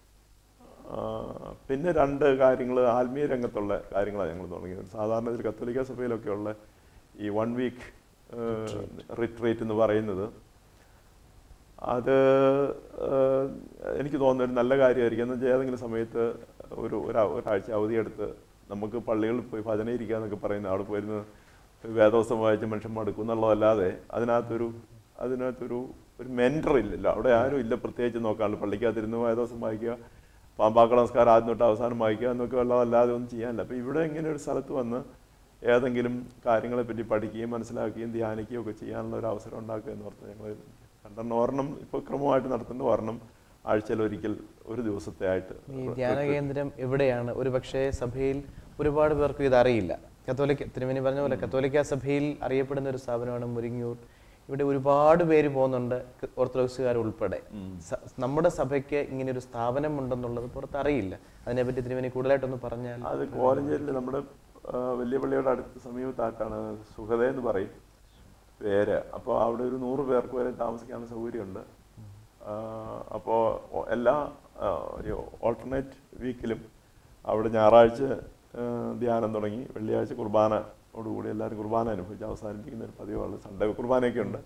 പിന്നെ 2 കാര്യങ്ങൾ ആത്മീയ രംഗത്തുള്ള കാര്യങ്ങളാണ് ഞങ്ങൾ തുടങ്ങിയത്. സാധാരണ ഇതിൽ കത്തോലിക്ക സഭയിലൊക്കെയുള്ള ഈ 1 വീക്ക് റിട്രീറ്റ് എന്ന് പറയുന്നത് അത് എനിക്ക് തോന്നുന്ന ഒരു നല്ല കാര്യമായിരിക്കും. എന്ന് വെച്ചാൽ ഏതെങ്കിലും സമയത്ത് ഒരാഴ്ച അവധിയെടുത്ത് നമുക്ക് പള്ളികളിൽ പോയി ഭജന ഇരിക്കുക എന്നൊക്കെ പറയുന്നത് അവിടെ പോയിരുന്ന് വേദോസം വായിച്ച് മനുഷ്യൻ മടുക്കും എന്നുള്ളതല്ലാതെ അതിനകത്തൊരു മെൻറ്റർ ഇല്ലല്ലോ. അവിടെ ആരും ഇല്ല പ്രത്യേകിച്ച് നോക്കാറുണ്ട്. പള്ളിക്കകത്തിരുന്ന് വേദോസം വായിക്കുക, പാമ്പാക്ക നമസ്കാരം ആദ്യം തൊട്ട് അവസാനം വായിക്കുക എന്നൊക്കെ ഉള്ളതല്ലാതെ ഒന്നും ചെയ്യാനില്ല. അപ്പോൾ ഇവിടെ ഇങ്ങനെ ഒരു സ്ഥലത്ത് വന്ന് ഏതെങ്കിലും കാര്യങ്ങളെപ്പറ്റി പഠിക്കുകയും മനസ്സിലാക്കുകയും ധ്യാനിക്കുകയും ഒക്കെ ചെയ്യാനുള്ള ഒരു അവസരം ഉണ്ടാക്കുക എന്ന് പറഞ്ഞാൽ ഞങ്ങൾ ഒരെണ്ണം ഇപ്പോൾ ക്രമമായിട്ട് നടത്തുന്ന ഒരെണ്ണം ആഴ്ചയിൽ ഒരിക്കൽ ഒരു ദിവസത്തെ ആയിട്ട്. ഈ ധ്യാന കേന്ദ്രം എവിടെയാണ്? ഒരു പക്ഷേ സഭയിൽ ഒരുപാട് പേർക്കും ഇത് അറിയില്ല. തിരുമേനി പറഞ്ഞ പോലെ കത്തോലിക്ക സഭയിൽ അറിയപ്പെടുന്ന ഒരു സ്ഥാപനമാണ് മുരിങ്ങൂർ. ഇവിടെ ഒരുപാട് പേര് പോകുന്നുണ്ട്, ഓർത്തഡോക്സുകാർ ഉൾപ്പെടെ. നമ്മുടെ സഭയ്ക്ക് ഇങ്ങനെ ഒരു സ്ഥാപനം ഉണ്ടെന്നുള്ളത് പുറത്ത് അറിയില്ല. അതിനെപ്പറ്റി തിരുമേനി കൂടുതലായിട്ടൊന്ന് പറഞ്ഞാൽ. അത് കോലഞ്ചേരിയിൽ നമ്മുടെ വലിയ പള്ളിയുടെ അടുത്ത സമീപത്തായിട്ടാണ്, സുഖത എന്ന് പറയും പേര്. അപ്പോൾ അവിടെ ഒരു 100 പേർക്ക് വരെ താമസിക്കാനുള്ള സൗകര്യമുണ്ട്. അപ്പോൾ എല്ലാ ഓൾട്ടർനേറ്റ് വീക്കിലും അവിടെ ഞായറാഴ്ച ധ്യാനം തുടങ്ങി വെള്ളിയാഴ്ച കുർബാനയോടുകൂടി എല്ലാവരും കുർബാന അനുഭവിച്ച് അവസാനിപ്പിക്കുന്ന ഒരു പതിവുള്ള സൺഡേ കുർബാനയൊക്കെ ഉണ്ട്.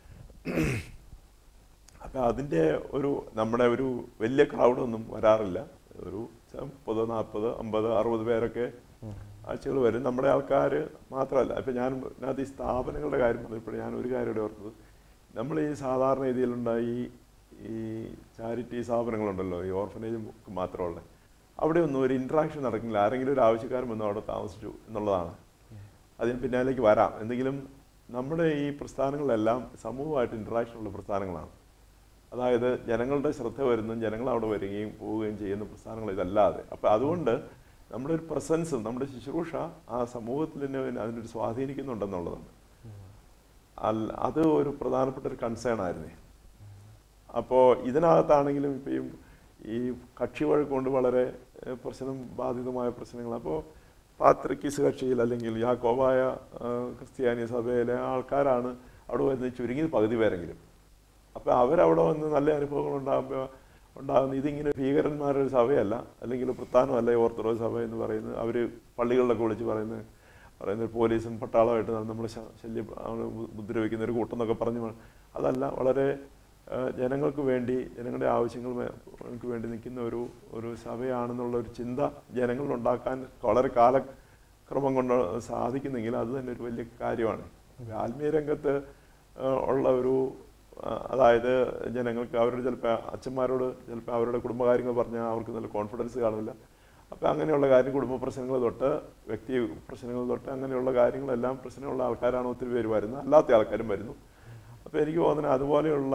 അപ്പോൾ അതിൻ്റെ നമ്മുടെ ഒരു വലിയ ക്രൗഡൊന്നും വരാറില്ല. ഒരു 30, 40, 50, 60 പേരൊക്കെ ആഴ്ചകൾ വരും. നമ്മുടെ ആൾക്കാർ മാത്രമല്ല. ഇപ്പം ഇതിനകത്ത് ഈ സ്ഥാപനങ്ങളുടെ കാര്യം പറഞ്ഞപ്പോൾ ഞാൻ ഒരു കാര്യം ഇവിടെ ഓർത്തത്, നമ്മൾ ഈ സാധാരണ രീതിയിലുണ്ടായി ഈ ചാരിറ്റി സ്ഥാപനങ്ങളുണ്ടല്ലോ, ഈ ഓർഫനേജ് മാത്രമുള്ള, അവിടെ ഒന്നും ഒരു ഇൻട്രാക്ഷൻ നടക്കുന്നില്ല. ആരെങ്കിലും ഒരു ആവശ്യക്കാരൻ വന്ന് അവിടെ താമസിച്ചു എന്നുള്ളതാണ്. അതിന് പിന്നാലേക്ക് വരാം. എന്തെങ്കിലും നമ്മുടെ ഈ പ്രസ്ഥാനങ്ങളെല്ലാം സമൂഹമായിട്ട് ഇൻട്രാക്ഷനുള്ള പ്രസ്ഥാനങ്ങളാണ്. അതായത് ജനങ്ങളുടെ ശ്രദ്ധ വരുന്നതും ജനങ്ങൾ അവിടെ വരികയും പോവുകയും ചെയ്യുന്ന പ്രസ്ഥാനങ്ങൾ ഇതല്ലാതെ. അപ്പോൾ അതുകൊണ്ട് നമ്മുടെ ഒരു പ്രസൻസും നമ്മുടെ ശുശ്രൂഷ ആ സമൂഹത്തിൽ തന്നെ അതിനൊരു സ്വാധീനിക്കുന്നുണ്ടെന്നുള്ളതാണ്. അത് ഒരു പ്രധാനപ്പെട്ട ഒരു കൺസേൺ ആയിരുന്നേ. അപ്പോൾ ഇതിനകത്താണെങ്കിലും ഇപ്പം ഈ കക്ഷി വഴക്കൊണ്ട് വളരെ ബാധിതമായ പ്രശ്നങ്ങൾ. അപ്പോൾ പാത്രിക്കീസ് കക്ഷിയിൽ അല്ലെങ്കിൽ യാക്കോബായ ക്രിസ്ത്യാനി സഭയിലെ ആൾക്കാരാണ് അവിടെ വരുന്നത്, ചുരുങ്ങിയത് പകുതി പേരെങ്കിലും. അപ്പോൾ അവരവിടെ വന്ന് നല്ല അനുഭവങ്ങൾ ഉണ്ടാകുന്ന ഇതിങ്ങനെ ഭീകരന്മാരുടെ ഒരു സഭയല്ല, അല്ലെങ്കിൽ പ്രസ്ഥാനമല്ല ഈ ഓർത്തഡോക്സ് സഭ എന്ന് പറയുന്നത്. അവർ പള്ളികളിലൊക്കെ വിളിച്ച് പറയുന്നത് പോലീസും പട്ടാളമായിട്ട് നമ്മൾ ശല്യം മുദ്ര വയ്ക്കുന്ന ഒരു കൂട്ടം എന്നൊക്കെ പറഞ്ഞു. അതല്ല, വളരെ ജനങ്ങൾക്ക് വേണ്ടി, ജനങ്ങളുടെ ആവശ്യങ്ങൾക്ക് വേണ്ടി നിൽക്കുന്ന ഒരു സഭയാണെന്നുള്ള ഒരു ചിന്ത ജനങ്ങളിലുണ്ടാക്കാൻ വളരെ കാലക്രമം കൊണ്ട് സാധിക്കുന്നെങ്കിൽ അത് തന്നെ ഒരു വലിയ കാര്യമാണ്. ആത്മീയ രംഗത്ത് ഉള്ള അതായത് ജനങ്ങൾക്ക് അവരോട് ചിലപ്പോൾ അച്ഛന്മാരോട് ചിലപ്പോൾ അവരുടെ കുടുംബകാര്യങ്ങൾ പറഞ്ഞാൽ അവർക്ക് നല്ല കോൺഫിഡൻസ് കാണില്ല. അപ്പോൾ അങ്ങനെയുള്ള കാര്യം, കുടുംബ പ്രശ്നങ്ങൾ തൊട്ട് വ്യക്തി പ്രശ്നങ്ങൾ തൊട്ട് അങ്ങനെയുള്ള കാര്യങ്ങളെല്ലാം പ്രശ്നമുള്ള ആൾക്കാരാണ് ഒത്തിരി പേര് വരുന്നത്, അല്ലാത്ത ആൾക്കാരും വരുന്നു. അപ്പോൾ എനിക്ക് തോന്നുന്നത് അതുപോലെയുള്ള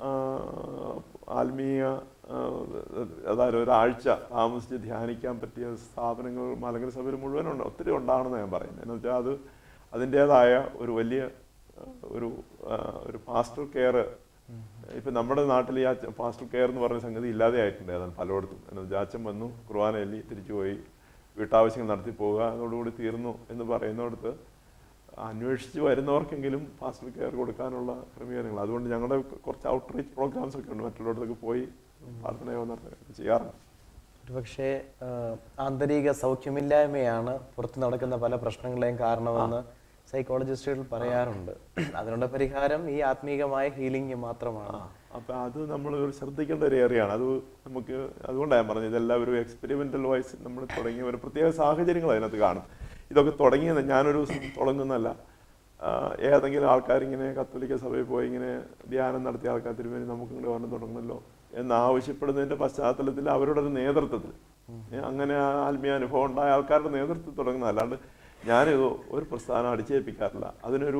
ആത്മീയ, അതായത് ഒരാഴ്ച താമസിച്ച് ധ്യാനിക്കാൻ പറ്റിയ സ്ഥാപനങ്ങൾ മലങ്കര സഭയിൽ മുഴുവൻ ഒത്തിരി ഉണ്ടാണെന്ന് ഞാൻ പറയുന്നത്. എന്ന് വെച്ചാൽ അതിൻ്റേതായ ഒരു വലിയ ഒരു പാസ്റ്റർ കെയർ, ഇപ്പം നമ്മുടെ നാട്ടിൽ ഈ പാസ്റ്റർ കെയർ എന്ന് പറഞ്ഞ സംഗതി ഇല്ലാതെ ആയിട്ടുണ്ട് അതാണ് പലയിടത്തും. എന്ന് വെച്ചാൽ അച്ഛൻ വന്നു, കുർബാന ചൊല്ലി തിരിച്ചു പോയി, വീട്ടാവശ്യങ്ങൾ നടത്തി പോവുക, അതോടുകൂടി തീർന്നു എന്ന് പറയുന്നിടത്ത് അന്വേഷിച്ച് വരുന്നവർക്കെങ്കിലും പാസ്റ്റർ കെയർ കൊടുക്കാനുള്ള ക്രമീകരണങ്ങൾ. അതുകൊണ്ട് ഞങ്ങളുടെ കുറച്ച് ഔട്ട്റീച്ച് പ്രോഗ്രാംസ് ഒക്കെ ഉണ്ട്, മറ്റുള്ളവർക്ക് പോയി പ്രാർത്ഥനയോ ചെയ്യാറുണ്ട്. ഒരുപക്ഷെ ആന്തരിക സൗഖ്യമില്ലായ്മയാണ് പുറത്ത് നടക്കുന്ന പല പ്രശ്നങ്ങളെയും കാരണമെന്ന് സൈക്കോളജിസ്റ്റുകൾ പറയാറുണ്ട്. അതിനുള്ള പരിഹാരം ഈ ആത്മീകമായ ഹീലിംഗ് മാത്രമാണ്. അപ്പം അത് നമ്മൾ ശ്രദ്ധിക്കേണ്ട ഒരു ഏറിയാണ്. അതുകൊണ്ടാണ് ഞാൻ പറഞ്ഞത്, ഇതെല്ലാം ഒരു എക്സ്പെരിമെൻ്റൽ വൈസ് നമ്മൾ തുടങ്ങിയ ഒരു പ്രത്യേക സാഹചര്യങ്ങൾ അതിനകത്ത് കാണും. ഇതൊക്കെ തുടങ്ങിയത് ഞാനൊരു തുടങ്ങുന്നല്ല, ഏതെങ്കിലും ആൾക്കാരിങ്ങനെ കത്തോലിക്ക സഭയിൽ പോയി ഇങ്ങനെ ധ്യാനം നടത്തിയ ആൾക്കാർ തിരുമേനി നമുക്കിങ്ങനെ വരണം തുടങ്ങണമല്ലോ എന്നാവശ്യപ്പെടുന്നതിൻ്റെ പശ്ചാത്തലത്തിൽ അവരുടെ ഒരു നേതൃത്വത്തിൽ, അങ്ങനെ ആത്മീയ അനുഭവം ഉണ്ടായ ആൾക്കാരുടെ നേതൃത്വത്തിൽ തുടങ്ങുന്നത്. അല്ലാണ്ട് ഞാനിത് ഒരു പ്രസ്ഥാനം അടിച്ചേൽപ്പിക്കാറില്ല. അതിനൊരു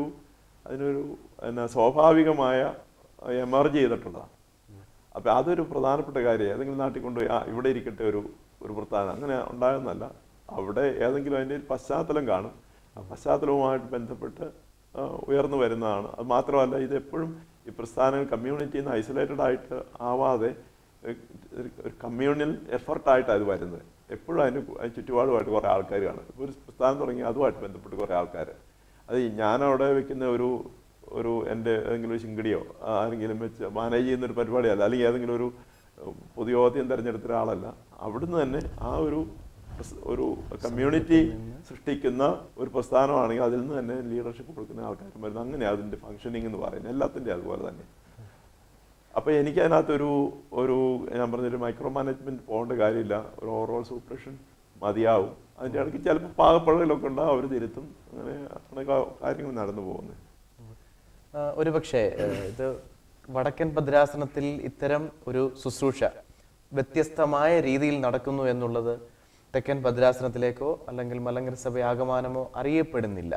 സ്വാഭാവികമായ എമർജ് ചെയ്തിട്ടുള്ളതാണ്. അപ്പം അതൊരു പ്രധാനപ്പെട്ട കാര്യം. ഏതെങ്കിലും നാട്ടിൽ കൊണ്ടുപോയി ഇവിടെ ഇരിക്കട്ടെ ഒരു പ്രസ്ഥാനം അങ്ങനെ ഉണ്ടാകുന്നതല്ല. അവിടെ ഏതെങ്കിലും അതിൻ്റെ ഒരു പശ്ചാത്തലം കാണും. ആ പശ്ചാത്തലവുമായിട്ട് ബന്ധപ്പെട്ട് ഉയർന്നു വരുന്നതാണ്. അത് മാത്രമല്ല, ഇതെപ്പോഴും ഈ പ്രസ്ഥാനങ്ങൾ കമ്മ്യൂണിറ്റിയിൽ നിന്ന് ഐസൊലേറ്റഡ് ആയിട്ട് ആവാതെ ഒരു കമ്മ്യൂണൽ എഫർട്ടായിട്ടാണ് അത് വരുന്നത്. എപ്പോഴും അതിന് ചുറ്റുപാടുമായിട്ട് കുറേ ആൾക്കാർ കാണും. ഇപ്പോൾ ഒരു പ്രസ്ഥാനം തുടങ്ങി അതുമായിട്ട് ബന്ധപ്പെട്ട് കുറേ ആൾക്കാർ, അത് ഞാനവിടെ വെക്കുന്ന ഒരു എൻ്റെ ഏതെങ്കിലും ശിങ്കടിയോ ആരെങ്കിലും വെച്ച് മാനേജ് ചെയ്യുന്നൊരു പരിപാടിയല്ല, അല്ലെങ്കിൽ ഏതെങ്കിലും ഒരു പൊതുയോഗ്യം തിരഞ്ഞെടുത്ത ഒരാളല്ല. അവിടുന്ന് തന്നെ ആ ഒരു കമ്മ്യൂണിറ്റി സൃഷ്ടിക്കുന്ന ഒരു പ്രസ്ഥാനമാണെങ്കിൽ അതിൽ നിന്ന് തന്നെ ലീഡർഷിപ്പ് കൊടുക്കുന്ന ആൾക്കാരും വരുന്നത്. അങ്ങനെ അതിൻ്റെ ഫങ്ഷനിങ് എന്ന് പറയുന്നത് എല്ലാത്തിൻ്റെ അതുപോലെ തന്നെ. അപ്പോൾ എനിക്ക് അതിനകത്തൊരു ഞാൻ പറഞ്ഞൊരു മൈക്രോ മാനേജ്മെൻറ്റ് പോകേണ്ട കാര്യമില്ല. ഒരു ഓവറോൾ സൂപ്പർവിഷൻ മതിയാവും. അതിൻ്റെ ഇടയ്ക്ക് ചിലപ്പോൾ പാകപ്പഴകളൊക്കെ ഉണ്ടാവും, അവർ തിരുത്തും. അങ്ങനെ കാര്യങ്ങൾ നടന്നു പോകുന്നത്. ഒരുപക്ഷെ ഇത് വടക്കൻ ഭദ്രാസനത്തിൽ ഇത്തരം ഒരു ശുശ്രൂഷ വ്യത്യസ്തമായ രീതിയിൽ നടക്കുന്നു എന്നുള്ളത് തെക്കൻ ഭദ്രാസനത്തിലേക്കോ അല്ലെങ്കിൽ മലങ്കര സഭ ആഗമനമോ അറിയപ്പെടുന്നില്ല.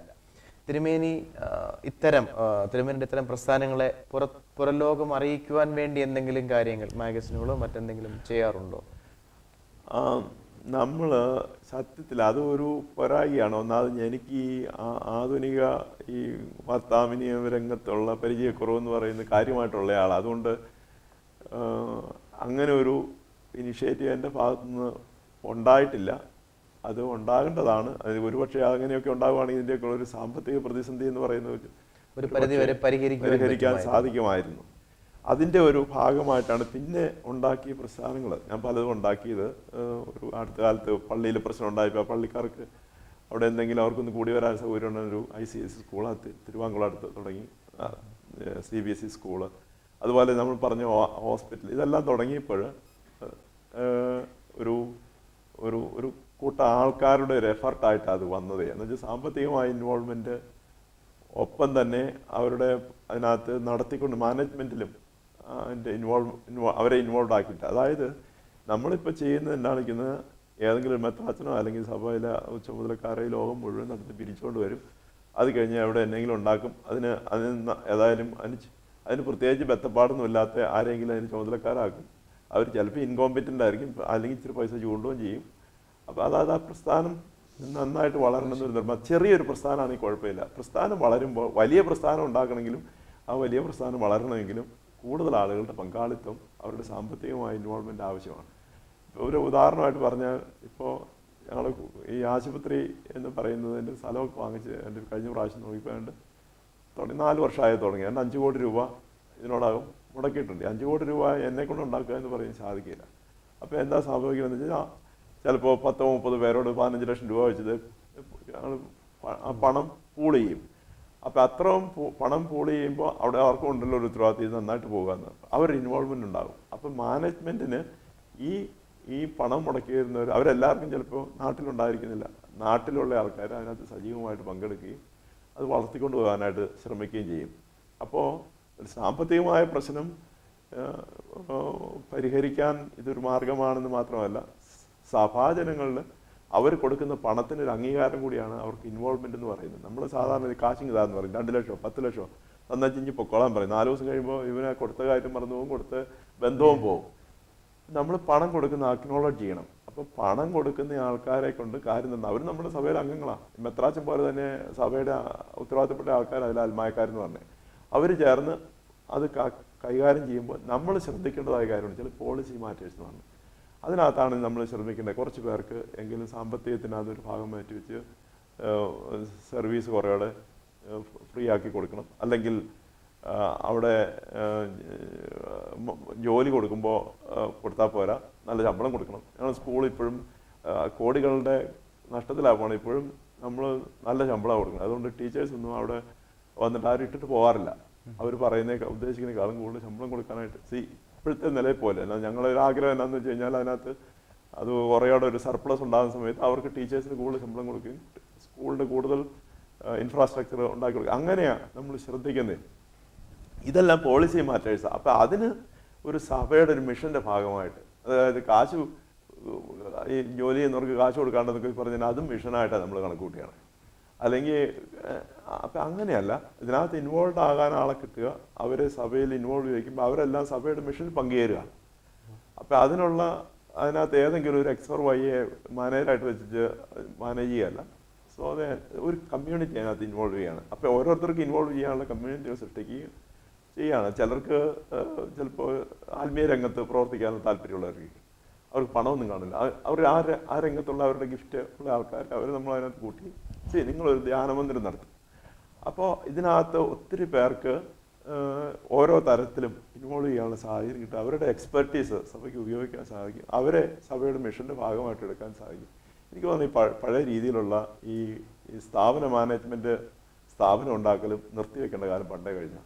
തിരുമേനിയുടെ ഇത്തരം പ്രസ്ഥാനങ്ങളെ പുറംലോകം അറിയിക്കുവാൻ വേണ്ടി എന്തെങ്കിലും കാര്യങ്ങൾ മാഗസിനുകളോ മറ്റെന്തെങ്കിലും ചെയ്യാറുണ്ടോ? നമ്മൾ സത്യത്തിൽ അതൊരു പോരായിയാണ്. ഒന്നാമത് എനിക്ക് ഈ ആധുനിക ഈ വാർത്താവിനിയ രംഗത്തുള്ള പരിചയക്കുറവെന്ന് പറയുന്നത് കാര്യമായിട്ടുള്ള ആളാണ്. അതുകൊണ്ട് അങ്ങനെ ഒരു ഇനിഷ്യേറ്റീവ് എൻ്റെ ഭാഗത്തുനിന്ന് ഉണ്ടായിട്ടില്ല. അത് ഉണ്ടാകേണ്ടതാണ്. അത് ഒരുപക്ഷെ അങ്ങനെയൊക്കെ ഉണ്ടാകുകയാണെങ്കിൽ ഇതിൻ്റെയൊക്കെ ഒരു സാമ്പത്തിക പ്രതിസന്ധി എന്ന് പറയുന്നത് ഒരു പരിധിവരെ പരിഹരിക്കാൻ സാധിക്കുമായിരുന്നു. അതിൻ്റെ ഒരു ഭാഗമായിട്ടാണ് പിന്നെ ഉണ്ടാക്കിയ പ്രസ്ഥാനങ്ങൾ. ഞാൻ പലതും ഉണ്ടാക്കിയത് ഒരു അടുത്ത കാലത്ത് പള്ളിയിൽ പ്രശ്നം ഉണ്ടായപ്പോൾ പള്ളിക്കാർക്ക് അവിടെ എന്തെങ്കിലും അവർക്കൊന്ന് കൂടി വരാൻ സൗകര്യമുള്ള ഒരു ICS സ്കൂൾ തിരുവാങ്കുളം അടുത്ത് തുടങ്ങി, CBSE സ്കൂള്, അതുപോലെ നമ്മൾ പറഞ്ഞ ഹോസ്പിറ്റൽ, ഇതെല്ലാം തുടങ്ങിയപ്പോൾ ഒരു കൂട്ടം ആൾക്കാരുടെ ഒരു എഫർട്ടായിട്ട് അത് വന്നത്. എന്ന് വെച്ചാൽ സാമ്പത്തികമായ ഇൻവോൾവ്മെൻറ്റ്, ഒപ്പം തന്നെ അവരുടെ അതിനകത്ത് നടത്തിക്കൊണ്ട് മാനേജ്മെൻറ്റിലും അതിൻ്റെ അവരെ ഇൻവോൾവ് ആക്കിയിട്ട്. അതായത് നമ്മളിപ്പോൾ ചെയ്യുന്നത് എന്താണിക്കുന്നത്, ഏതെങ്കിലും മെത്രാച്ചനോ അല്ലെങ്കിൽ സഭയിലെ ചുമതലക്കാരെ ലോകം മുഴുവൻ നടത്തി പിരിച്ചുകൊണ്ട് വരും. അത് കഴിഞ്ഞ് അവിടെ എന്തെങ്കിലും ഉണ്ടാക്കും. അതിന് ഏതായാലും അതിന് പ്രത്യേകിച്ച് ബന്ധപ്പാടൊന്നും ഇല്ലാത്ത ആരെങ്കിലും അതിന് ചുമതലക്കാരാക്കും. അവർ ചിലപ്പോൾ ഇൻകോമ്പറ്റൻ്റ് ആയിരിക്കും, അല്ലെങ്കിൽ ഇച്ചിരി പൈസ ചൂണ്ടുകയും ചെയ്യും. അപ്പോൾ അതായത് ആ പ്രസ്ഥാനം നന്നായിട്ട് വളരണമെന്നൊരു നിർമ്മാണം. ചെറിയൊരു പ്രസ്ഥാനമാണെങ്കിൽ കുഴപ്പമില്ല. പ്രസ്ഥാനം വളരുമ്പോൾ വലിയ പ്രസ്ഥാനം ഉണ്ടാക്കണമെങ്കിലും ആ വലിയ പ്രസ്ഥാനം വളരണമെങ്കിലും കൂടുതൽ ആളുകളുടെ പങ്കാളിത്തം, അവരുടെ സാമ്പത്തികമായ ഇൻവോൾവ്മെൻ്റ് ആവശ്യമാണ്. ഇപ്പോൾ ഒരു ഉദാഹരണമായിട്ട് പറഞ്ഞാൽ, ഇപ്പോൾ ഞങ്ങൾ ഈ ആശുപത്രി എന്ന് പറയുന്നത് എൻ്റെ സ്ഥലമൊക്കെ വാങ്ങിച്ച് എൻ്റെ കഴിഞ്ഞ പ്രാവശ്യം നോക്കിപ്പോണ്ട് 4 വർഷമായി തുടങ്ങി. എൻ്റെ 5 കോടി രൂപ ഇതിനോടകം മുടക്കിയിട്ടുണ്ട്. 5 കോടി രൂപ എന്നെക്കൊണ്ട് ഉണ്ടാക്കുക എന്ന് പറയാൻ സാധിക്കില്ല. അപ്പോൾ എന്താ സംഭവിക്കുന്നതെന്ന് വെച്ചാൽ, ചിലപ്പോൾ 10-30 പേരോട് 15 ലക്ഷം രൂപ വെച്ചത് ഞങ്ങൾ ആ പണം പൂൾ ചെയ്യും. അപ്പോൾ അത്രയും പണം പൂൾ ചെയ്യുമ്പോൾ അവിടെ അവർക്കും ഉണ്ടല്ലോ ഒരു ഉത്തരവാദിത്തം, ഇത് നന്നായിട്ട് പോകാമെന്ന് അവർ ഇൻവോൾവ്മെൻ്റ് ഉണ്ടാകും. അപ്പം മാനേജ്മെൻറ്റിന് ഈ പണം മുടക്കി വരുന്നവർ അവരെല്ലാവർക്കും ചിലപ്പോൾ നാട്ടിലുണ്ടായിരിക്കുന്നില്ല. നാട്ടിലുള്ള ആൾക്കാർ അതിനകത്ത് സജീവമായിട്ട് പങ്കെടുക്കുകയും അത് വളർത്തിക്കൊണ്ട് പോകാനായിട്ട് ശ്രമിക്കുകയും ചെയ്യും. അപ്പോൾ ഒരു സാമ്പത്തികമായ പ്രശ്നം പരിഹരിക്കാൻ ഇതൊരു മാർഗമാണെന്ന് മാത്രമല്ല, സഭാജനങ്ങളിൽ അവർ കൊടുക്കുന്ന പണത്തിന് ഒരു അംഗീകാരം കൂടിയാണ് അവർക്ക് ഇൻവോൾവ്മെൻ്റ് എന്ന് പറയുന്നത്. നമ്മൾ സാധാരണ കാശിങ് ഇതാന്ന് പറയും, 2 ലക്ഷമോ 10 ലക്ഷമോ തന്നാൽ ചിഞ്ഞ് പൊക്കോളാൻ പറയും. 4 ദിവസം കഴിയുമ്പോൾ ഇവനെ കൊടുത്ത കാര്യം മറന്നു പോകും, കൊടുത്ത് ബന്ധവും പോകും. നമ്മൾ പണം കൊടുക്കുന്ന അക്നോളജ് ചെയ്യണം. അപ്പോൾ പണം കൊടുക്കുന്ന ആൾക്കാരെ കൊണ്ട് കാര്യം തന്നെ, അവർ നമ്മുടെ സഭയിലെ അംഗങ്ങളാണ്. മെത്രാച്ചൻ പോലെ തന്നെ സഭയുടെ ഉത്തരവാദിത്തപ്പെട്ട ആൾക്കാർ, അതിൽ ആത്മായക്കാരെന്ന് പറഞ്ഞത്, അവർ ചേർന്ന് അത് കൈകാര്യം ചെയ്യുമ്പോൾ നമ്മൾ ശ്രദ്ധിക്കേണ്ടതായ കാര്യമാണ് ചില പോളിസി മാറ്റേഴ്സ് എന്ന് പറഞ്ഞത്. അതിനകത്താണ് നമ്മൾ ശ്രമിക്കേണ്ടത്. കുറച്ച് പേർക്ക് എങ്കിലും സാമ്പത്തികത്തിനകത്തൊരു ഭാഗം മാറ്റി വെച്ച് സർവീസ് കുറേയോടെ ഫ്രീ ആക്കി കൊടുക്കണം. അല്ലെങ്കിൽ അവിടെ ജോലി കൊടുക്കുമ്പോൾ കൊടുത്താൽ പോരാ, നല്ല ശമ്പളം കൊടുക്കണം. ഞങ്ങൾ സ്കൂളിൽ ഇപ്പോഴും കോടികളുടെ നഷ്ടത്തിലാവുകയാണ്. ഇപ്പോഴും നമ്മൾ നല്ല ശമ്പളം കൊടുക്കണം. അതുകൊണ്ട് ടീച്ചേഴ്സൊന്നും അവിടെ വന്നിട്ട് ആരും ഇട്ടിട്ട് പോകാറില്ല. അവർ ഉദ്ദേശിക്കുന്നതിനേക്കാളും കൂടുതൽ ശമ്പളം കൊടുക്കാനായിട്ട് ഇപ്പോഴത്തെ നിലയിൽ പോലെ. എന്നാൽ ഞങ്ങളൊരു ആഗ്രഹം എന്താണെന്ന് വെച്ച് കഴിഞ്ഞാൽ അതിനകത്ത് അത് കുറേയോടെ ഒരു സർപ്ലസ് ഉണ്ടാകുന്ന സമയത്ത് അവർക്ക് ടീച്ചേഴ്സിന് കൂടുതൽ ശമ്പളം കൊടുക്കുകയും സ്കൂളിൻ്റെ കൂടുതൽ ഇൻഫ്രാസ്ട്രക്ചർ ഉണ്ടാക്കി കൊടുക്കുക. അങ്ങനെയാണ് നമ്മൾ ശ്രദ്ധിക്കുന്നത്. ഇതെല്ലാം പോളിസി മാറ്റേഴ്സാണ്. അപ്പോൾ അതിന് ഒരു സഭയുടെ ഒരു മിഷൻ്റെ ഭാഗമായിട്ട്, അതായത് കാശ് ഈ ജോലി ചെയ്യുന്നവർക്ക് കാശ് കൊടുക്കാണ്ടെന്നൊക്കെ പറഞ്ഞാൽ അതും മിഷനായിട്ടാണ് നമ്മൾ കണക്കൂട്ടിയാണ്. അല്ലെങ്കിൽ അപ്പം അങ്ങനെയല്ല, ഇതിനകത്ത് ഇൻവോൾവ് ആകാൻ ആളെ കിട്ടുക, അവരെ സഭയിൽ ഇൻവോൾവ് ചെയ്യിക്കുമ്പോൾ അവരെല്ലാം സഭയുടെ മിഷനിൽ പങ്കുചേരുക. അപ്പം അതിനകത്ത് ഏതെങ്കിലും ഒരു എക്സ് ഓർ വൈയെ മാനേജറായിട്ട് വെച്ചിട്ട് മാനേജ് ചെയ്യുകയല്ല. സോ അത് ഒരു കമ്മ്യൂണിറ്റി അതിനകത്ത് ഇൻവോൾവ് ചെയ്യുകയാണ്. അപ്പോൾ ഓരോരുത്തർക്കും ഇൻവോൾവ് ചെയ്യാനുള്ള കമ്മ്യൂണിറ്റികൾ സൃഷ്ടിക്കുകയും ചെയ്യുകയാണ്. ചിലർക്ക് ചിലപ്പോൾ ആത്മീയ രംഗത്ത് പ്രവർത്തിക്കാനുള്ള താല്പര്യമുള്ളവർക്ക് അവർക്ക് പണമൊന്നും കാണില്ല. അവർ ആ രംഗത്തുള്ള അവരുടെ ഗിഫ്റ്റ് ഉള്ള ആൾക്കാർ അവർ നമ്മൾ അതിനകത്ത് കൂട്ടി നിങ്ങളൊരു ധ്യാനമന്ദിരം നടത്തും. അപ്പോൾ ഇതിനകത്ത് ഒത്തിരി പേർക്ക് ഓരോ തരത്തിലും ഇൻവോൾവ് ചെയ്യാനുള്ള സാഹചര്യം കിട്ടും. അവരുടെ എക്സ്പെർട്ടീസ് സഭയ്ക്ക് ഉപയോഗിക്കാൻ സാധിക്കും. അവരെ സഭയുടെ മിഷൻ്റെ ഭാഗമായിട്ട് എടുക്കാൻ സാധിക്കും. എനിക്ക് തോന്നുന്നു ഈ പഴയ രീതിയിലുള്ള ഈ സ്ഥാപന മാനേജ്മെൻറ്റ്, സ്ഥാപനം ഉണ്ടാക്കലും നിർത്തിവെക്കേണ്ട കാലം പണ്ടേ കഴിഞ്ഞാൽ.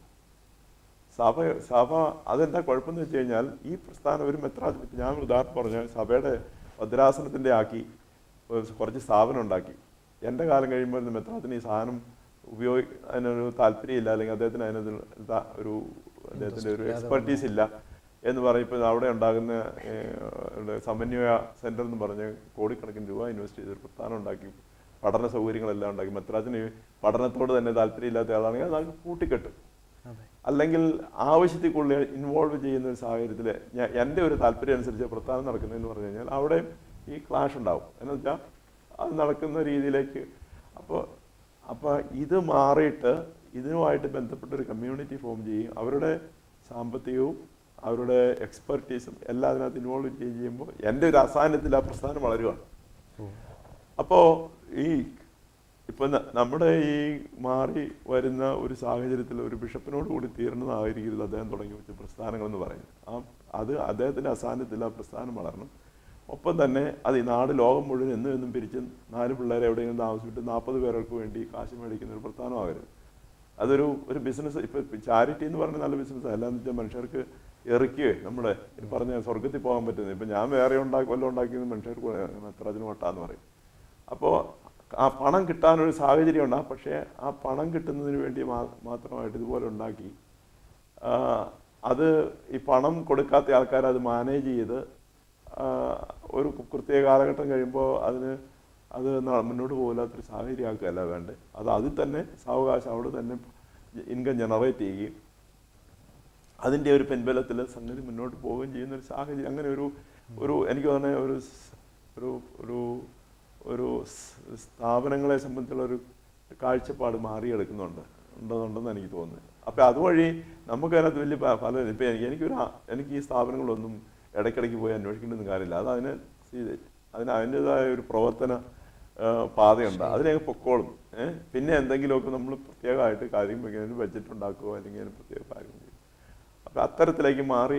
സഭ അതെന്താ കുഴപ്പമെന്ന് വെച്ച് കഴിഞ്ഞാൽ ഈ പ്രസ്ഥാനം ഒരു ഞാൻ ഉദാഹരണം പറഞ്ഞാൽ സഭയുടെ ഭദ്രാസനത്തിൻ്റെ ആക്കി കുറച്ച് സ്ഥാപനം ഉണ്ടാക്കി. എൻ്റെ കാലം കഴിയുമ്പോൾ മെത്രാത്തിന് ഈ സാധനം അതിനൊരു താല്പര്യമില്ല, അല്ലെങ്കിൽ അദ്ദേഹത്തിന് അദ്ദേഹത്തിൻ്റെ ഒരു എക്സ്പെർട്ടീസ് ഇല്ല എന്ന് പറയുമ്പോൾ അവിടെ ഉണ്ടാകുന്ന സമന്വയ സെൻറ്റർ എന്ന് പറഞ്ഞ് കോടിക്കണക്കിന് രൂപ ഇൻവെസ്റ്റ് ചെയ്തൊരു പ്രസ്ഥാനം ഉണ്ടാക്കി, പഠന സൗകര്യങ്ങളെല്ലാം ഉണ്ടാക്കി. മെത്രാത്തിന് പഠനത്തോട് തന്നെ താല്പര്യമില്ലാത്ത ആളാണെങ്കിൽ അത് കൂട്ടിക്കെട്ടും. അല്ലെങ്കിൽ ആവശ്യത്തിൽ കൂടുതൽ ഇൻവോൾവ് ചെയ്യുന്ന ഒരു സാഹചര്യത്തിൽ എൻ്റെ ഒരു താല്പര്യം അനുസരിച്ച് പ്രസ്ഥാനം നടക്കുന്നതെന്ന് പറഞ്ഞു കഴിഞ്ഞാൽ അവിടെ ഈ ക്ലാഷ് ഉണ്ടാവും. എന്ന് വെച്ചാൽ അത് നടക്കുന്ന രീതിയിലേക്ക് അപ്പോൾ ഇത് മാറിയിട്ട് ഇതിനുമായിട്ട് ബന്ധപ്പെട്ടൊരു കമ്മ്യൂണിറ്റി ഫോം ചെയ്യും. അവരുടെ സാമ്പത്തികവും അവരുടെ എക്സ്പെർട്ടീസും എല്ലാം അതിനകത്ത് ഇൻവോൾവ് ചെയ്യുമ്പോൾ എൻ്റെ ഒരു അസാന്നിധ്യത്തിൽ ആ പ്രസ്ഥാനം വളരുകയാണ്. അപ്പോൾ ഇപ്പം നമ്മുടെ ഈ മാറി വരുന്ന ഒരു സാഹചര്യത്തിൽ ഒരു ബിഷപ്പിനോട് കൂടി തീരണതായിരിക്കരുത് അദ്ദേഹം തുടങ്ങി വെച്ച പ്രസ്ഥാനങ്ങളെന്ന് പറയുന്നത്. അത് അദ്ദേഹത്തിൻ്റെ അസാന്നിധ്യത്തിൽ ആ പ്രസ്ഥാനം വളരണം. ഒപ്പം തന്നെ അത് ഈ ലോകം മുഴുവൻ എന്നും പിരിച്ച് 4 പിള്ളേരെ എവിടെയെങ്കിലും താമസിച്ചിട്ട് 40 പേർക്ക് വേണ്ടി കാശ് മേടിക്കുന്ന ഒരു പ്രസ്ഥാനമാകരുത്. അതൊരു ബിസിനസ്. ഇപ്പം ചാരിറ്റി എന്ന് പറഞ്ഞാൽ നല്ല ബിസിനസ്. അല്ലാന്ന് വെച്ചാൽ മനുഷ്യർക്ക് ഇറക്കുകയോ നമ്മുടെ പറഞ്ഞ സ്വർഗത്തിൽ പോകാൻ പറ്റുന്നത്. ഇപ്പം ഞാൻ വേറെ വല്ലതും ഉണ്ടാക്കിയത് മനുഷ്യർക്ക് മെത്രാജിന് വട്ടാന്ന് പറയും. അപ്പോൾ ആ പണം കിട്ടാനൊരു സാഹചര്യം ഉണ്ടാകും. പക്ഷേ ആ പണം കിട്ടുന്നതിന് വേണ്ടി മാത്രമായിട്ട് ഇതുപോലെ ഉണ്ടാക്കി അത് ഈ പണം കൊടുക്കാത്ത ആൾക്കാർ അത് മാനേജ് ചെയ്ത് ഒരു പ്രത്യേക കാലഘട്ടം കഴിയുമ്പോൾ അത് മുന്നോട്ട് പോകില്ലാത്തൊരു സാഹചര്യമാക്കുകയല്ല വേണ്ടത്. അതിൽ തന്നെ സാവകാശം അവിടെ തന്നെ ഇൻകം ജനറേറ്റ് ചെയ്യുകയും അതിൻ്റെ ഒരു പിൻബലത്തിൽ സംഗതി മുന്നോട്ട് പോവുകയും ചെയ്യുന്നൊരു സാഹചര്യം. അങ്ങനെ ഒരു എനിക്ക് തോന്നുന്ന ഒരു സ്ഥാപനങ്ങളെ സംബന്ധിച്ചുള്ള ഒരു കാഴ്ചപ്പാട് ഉണ്ടെന്ന് എനിക്ക് തോന്നുന്നത്. അപ്പോൾ അതുവഴി നമുക്ക് അതിനകത്ത് വലിയ ഫലം. ഇപ്പം എനിക്ക് ഈ സ്ഥാപനങ്ങളൊന്നും ഇടയ്ക്കിടയ്ക്ക് പോയി അന്വേഷിക്കേണ്ടൊന്നും കാര്യമില്ല. അതിൻ്റെതായ ഒരു പ്രവർത്തന പാതയുണ്ട്. അതിനെ പൊക്കോളും. പിന്നെ എന്തെങ്കിലുമൊക്കെ നമ്മൾ പ്രത്യേകമായിട്ട് കാര്യം വയ്ക്കുന്നതിന് ബഡ്ജറ്റ് ഉണ്ടാക്കുകയോ അല്ലെങ്കിൽ അതിന് പ്രത്യേക കാര്യം ചെയ്യും. അപ്പം അത്തരത്തിലേക്ക് മാറി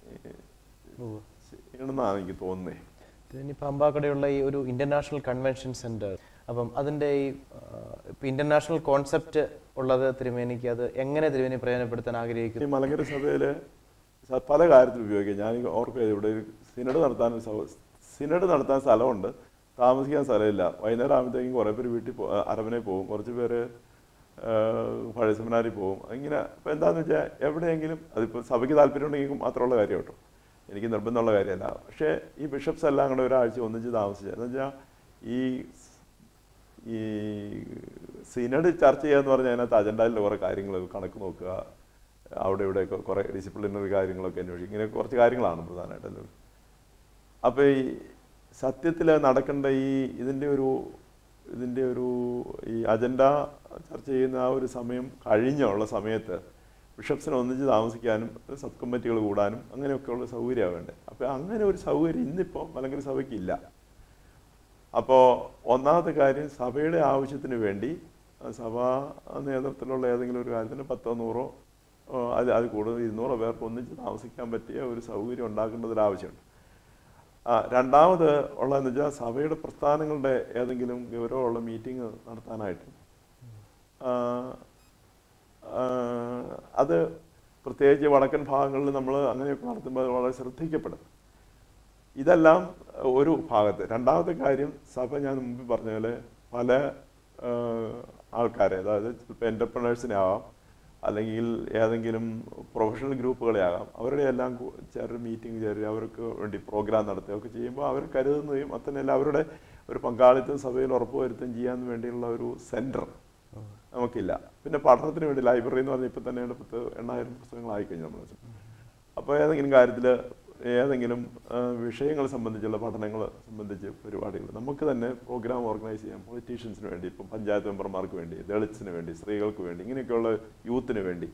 ചെയ്യണമെന്നാണ് എനിക്ക് തോന്നുന്നത്. ഇനിയിപ്പോൾ അമ്പാക്കടയുള്ള ഈ ഒരു ഇൻ്റർനാഷണൽ കൺവെൻഷൻ സെൻറ്റർ, അപ്പം അതിൻ്റെ ഈ ഇൻ്റർനാഷണൽ കോൺസെപ്റ്റ് ഉള്ളത് തിരുമേനിക്ക് അത് എങ്ങനെ തിരുമേനി പ്രയോജനപ്പെടുത്താൻ ആഗ്രഹിക്കുന്നു? ഈ മലങ്കര സഭയിൽ പല കാര്യത്തിൽ ഉപയോഗിക്കാം. ഞാൻ ഓർക്കുക, ഇവിടെ ഒരു സിനഡ് നടത്താൻ സ്ഥലമുണ്ട്, താമസിക്കാൻ സ്ഥലമില്ല. വൈകുന്നേരം ആകുമ്പോഴത്തേക്കും കുറേ പേര് വീട്ടിൽ അരമനയിൽ പോകും, കുറച്ച് പേര് പഴയ സെമിനാരിൽ പോകും. ഇങ്ങനെ ഇപ്പോൾ എന്താണെന്ന് വെച്ചാൽ എവിടെയെങ്കിലും അതിപ്പോൾ സഭയ്ക്ക് താല്പര്യമുണ്ടെങ്കിൽ മാത്രമുള്ള കാര്യം കേട്ടോ, എനിക്ക് നിർബന്ധമുള്ള കാര്യമല്ല. പക്ഷേ ഈ ബിഷപ്സ് എല്ലാം കൂടെ ഒരാഴ്ച ഒന്നിച്ച് താമസിച്ചത് എന്ന് വെച്ചാൽ ഈ സിനഡ് ചർച്ച ചെയ്യുക എന്ന് പറഞ്ഞാൽ അതിനകത്ത് അജണ്ടയിൽ കുറേ കാര്യങ്ങൾ കണക്ക് നോക്കുക, അവിടെ ഇവിടെയൊക്കെ കുറേ ഡിസിപ്ലിനറി കാര്യങ്ങളൊക്കെ അന്വേഷിക്കും. ഇങ്ങനെ കുറച്ച് കാര്യങ്ങളാണ് പ്രധാനമായിട്ടല്ലോ. അപ്പോൾ ഈ സത്യത്തിൽ നടക്കേണ്ട ഇതിൻ്റെ ഒരു ഈ അജണ്ട ചർച്ച ചെയ്യുന്ന ആ ഒരു സമയം കഴിഞ്ഞുള്ള സമയത്ത് ബിഷപ്സിനെ ഒന്നിച്ച് താമസിക്കാനും സബ് കമ്മിറ്റികൾ കൂടാനും അങ്ങനെയൊക്കെയുള്ള സൗകര്യമാണ് വേണ്ടത്. അപ്പോൾ അങ്ങനെ ഒരു സൗകര്യം ഇന്നിപ്പോൾ മലങ്കര സഭയ്ക്കില്ല. അപ്പോൾ ഒന്നാമത്തെ കാര്യം, സഭയുടെ ആവശ്യത്തിന് വേണ്ടി സഭാ നേതൃത്വത്തിലുള്ള ഏതെങ്കിലും ഒരു കാര്യത്തിന് 10-100 അത് കൂടുതൽ 200 പേർക്ക് ഒന്നിച്ച് താമസിക്കാൻ പറ്റിയ ഒരു സൗകര്യം ഉണ്ടാക്കേണ്ടതൊരാവശ്യമുണ്ട്. രണ്ടാമത് ഉള്ളതെന്ന് വെച്ചാൽ സഭയുടെ പ്രസ്ഥാനങ്ങളുടെ ഏതെങ്കിലും ഗൗരവമുള്ള മീറ്റിംഗ് നടത്താനായിട്ട് അത് പ്രത്യേകിച്ച് വടക്കൻ ഭാഗങ്ങളിൽ നമ്മൾ അങ്ങനെയൊക്കെ നടത്തുമ്പോൾ വളരെ ശ്രദ്ധിക്കപ്പെടും. ഇതെല്ലാം ഒരു ഭാഗത്ത്. രണ്ടാമത്തെ കാര്യം, സഭ ഞാൻ മുമ്പ് പറഞ്ഞ പോലെ പല ആൾക്കാരെ, അതായത് ചിലപ്പോൾ എൻ്റർപ്രണേഴ്സിനെ ആവാം, അല്ലെങ്കിൽ ഏതെങ്കിലും പ്രൊഫഷണൽ ഗ്രൂപ്പുകളെ ആകാം, അവരുടെ എല്ലാം ചേർന്ന് മീറ്റിംഗ് ചേരുക, അവർക്ക് വേണ്ടി പ്രോഗ്രാം നടത്തുകയൊക്കെ ചെയ്യുമ്പോൾ അവർ കരുതുന്നതും അതന്നെയല്ല അവരുടെ ഒരു പങ്കാളിത്തം സഭയിൽ ഉറപ്പുവരുത്തുകയും ചെയ്യാൻ വേണ്ടിയുള്ള ഒരു സെൻറ്റർ നമുക്കില്ല. പിന്നെ പഠനത്തിന് വേണ്ടി ലൈബ്രറി എന്ന് പറഞ്ഞാൽ ഇപ്പം തന്നെ 8,000 പുസ്തകങ്ങളായി കഴിഞ്ഞു നമ്മൾ. അപ്പോൾ ഏതെങ്കിലും കാര്യത്തിൽ ഏതെങ്കിലും വിഷയങ്ങൾ സംബന്ധിച്ചുള്ള പഠനങ്ങൾ സംബന്ധിച്ച് പരിപാടികൾ നമുക്ക് തന്നെ പ്രോഗ്രാം ഓർഗനൈസ് ചെയ്യാം. പൊളിറ്റീഷ്യൻസിന് വേണ്ടി, ഇപ്പം പഞ്ചായത്ത് മെമ്പർമാർക്ക് വേണ്ടി, ദളിറ്റ്സിന് വേണ്ടി, സ്ത്രീകൾക്ക് വേണ്ടി, ഇങ്ങനെയൊക്കെയുള്ള യൂത്തിന് വേണ്ടി,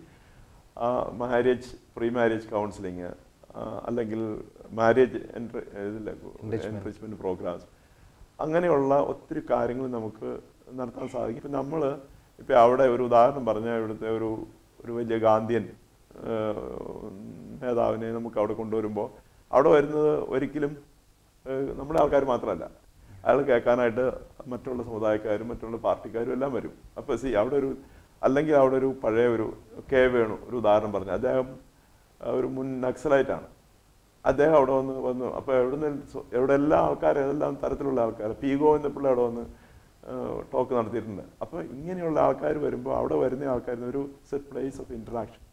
പ്രീ മാരേജ് കൗൺസിലിങ്, അല്ലെങ്കിൽ മാരേജ് എൻറിച്ച്മെൻറ്റ് പ്രോഗ്രാംസ്, അങ്ങനെയുള്ള ഒത്തിരി കാര്യങ്ങൾ നമുക്ക് നടത്താൻ സാധിക്കും. ഇപ്പം നമ്മൾ ഇപ്പം അവിടെ ഒരു ഉദാഹരണം പറഞ്ഞാൽ, ഇവിടുത്തെ ഒരു വലിയ ഗാന്ധിയൻ നേതാവിനെ നമുക്ക് അവിടെ കൊണ്ടുവരുമ്പോൾ അവിടെ വരുന്നത് ഒരിക്കലും നമ്മുടെ ആൾക്കാർ മാത്രമല്ല, അയാൾ കേൾക്കാനായിട്ട് മറ്റുള്ള സമുദായക്കാരും മറ്റുള്ള പാർട്ടിക്കാരും എല്ലാം വരും. അപ്പോൾ അവിടെ ഒരു പഴയ ഒരു കെ വേണു ഒരു ഉദാഹരണം പറഞ്ഞു. അദ്ദേഹം ഒരു മുൻ നക്സലൈറ്റാണ്. അദ്ദേഹം അവിടെ വന്നു അപ്പോൾ എവിടെ എല്ലാ ആൾക്കാരും ഏതെല്ലാം തരത്തിലുള്ള ആൾക്കാർ, പീഗോ എന്ന പിള്ളേ അവിടെ വന്ന് ടോക്ക് നടത്തിയിട്ടുണ്ട്. അപ്പോൾ ഇങ്ങനെയുള്ള ആൾക്കാർ വരുമ്പോൾ അവിടെ വരുന്ന ആൾക്കാർ ഒരു പ്ലേസ് ഓഫ് ഇൻറ്ററാക്ഷൻ.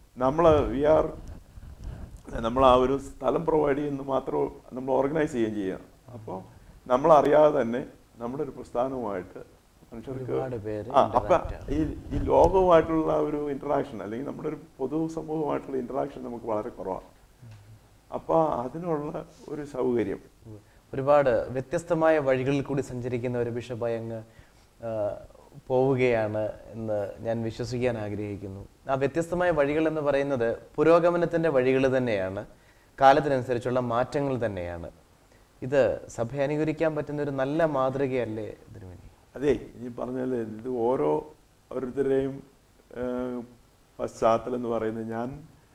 നമ്മൾ ആ ഒരു സ്ഥലം പ്രൊവൈഡ് ചെയ്യുന്ന മാത്രം നമ്മൾ ഓർഗനൈസ് ചെയ്യുക. അപ്പോൾ നമ്മളറിയാതെ തന്നെ നമ്മുടെ ഒരു പ്രസ്ഥാനവുമായിട്ട് മനുഷ്യർക്ക് അപ്പം ഈ ലോകവുമായിട്ടുള്ള ഒരു ഇൻറ്ററാക്ഷൻ, അല്ലെങ്കിൽ നമ്മുടെ ഒരു പൊതു സമൂഹമായിട്ടുള്ള ഇൻറ്ററാക്ഷൻ നമുക്ക് വളരെ കുറവാണ്. അപ്പോൾ അതിനുള്ള ഒരു സൗകര്യം, ഒരുപാട് വ്യത്യസ്തമായ വഴികളിൽ കൂടി സഞ്ചരിക്കുന്ന ഒരു ബിഷപ്പായി അങ്ങ് പോവുകയാണ് എന്ന് ഞാൻ വിശ്വസിക്കാൻ ആഗ്രഹിക്കുന്നു. ആ വ്യത്യസ്തമായ വഴികൾ എന്ന് പറയുന്നത് പുരോഗമനത്തിൻ്റെ വഴികൾ തന്നെയാണ്, കാലത്തിനനുസരിച്ചുള്ള മാറ്റങ്ങൾ തന്നെയാണ്. ഇത് സഭ അനുകരിക്കാൻ പറ്റുന്ന ഒരു നല്ല മാതൃകയല്ലേ തിരുമേനി? അതെ, ഈ പറഞ്ഞാൽ ഇത് ഓരോരുത്തരുടെയും പശ്ചാത്തലം എന്ന് പറയുന്നത്, ഞാൻ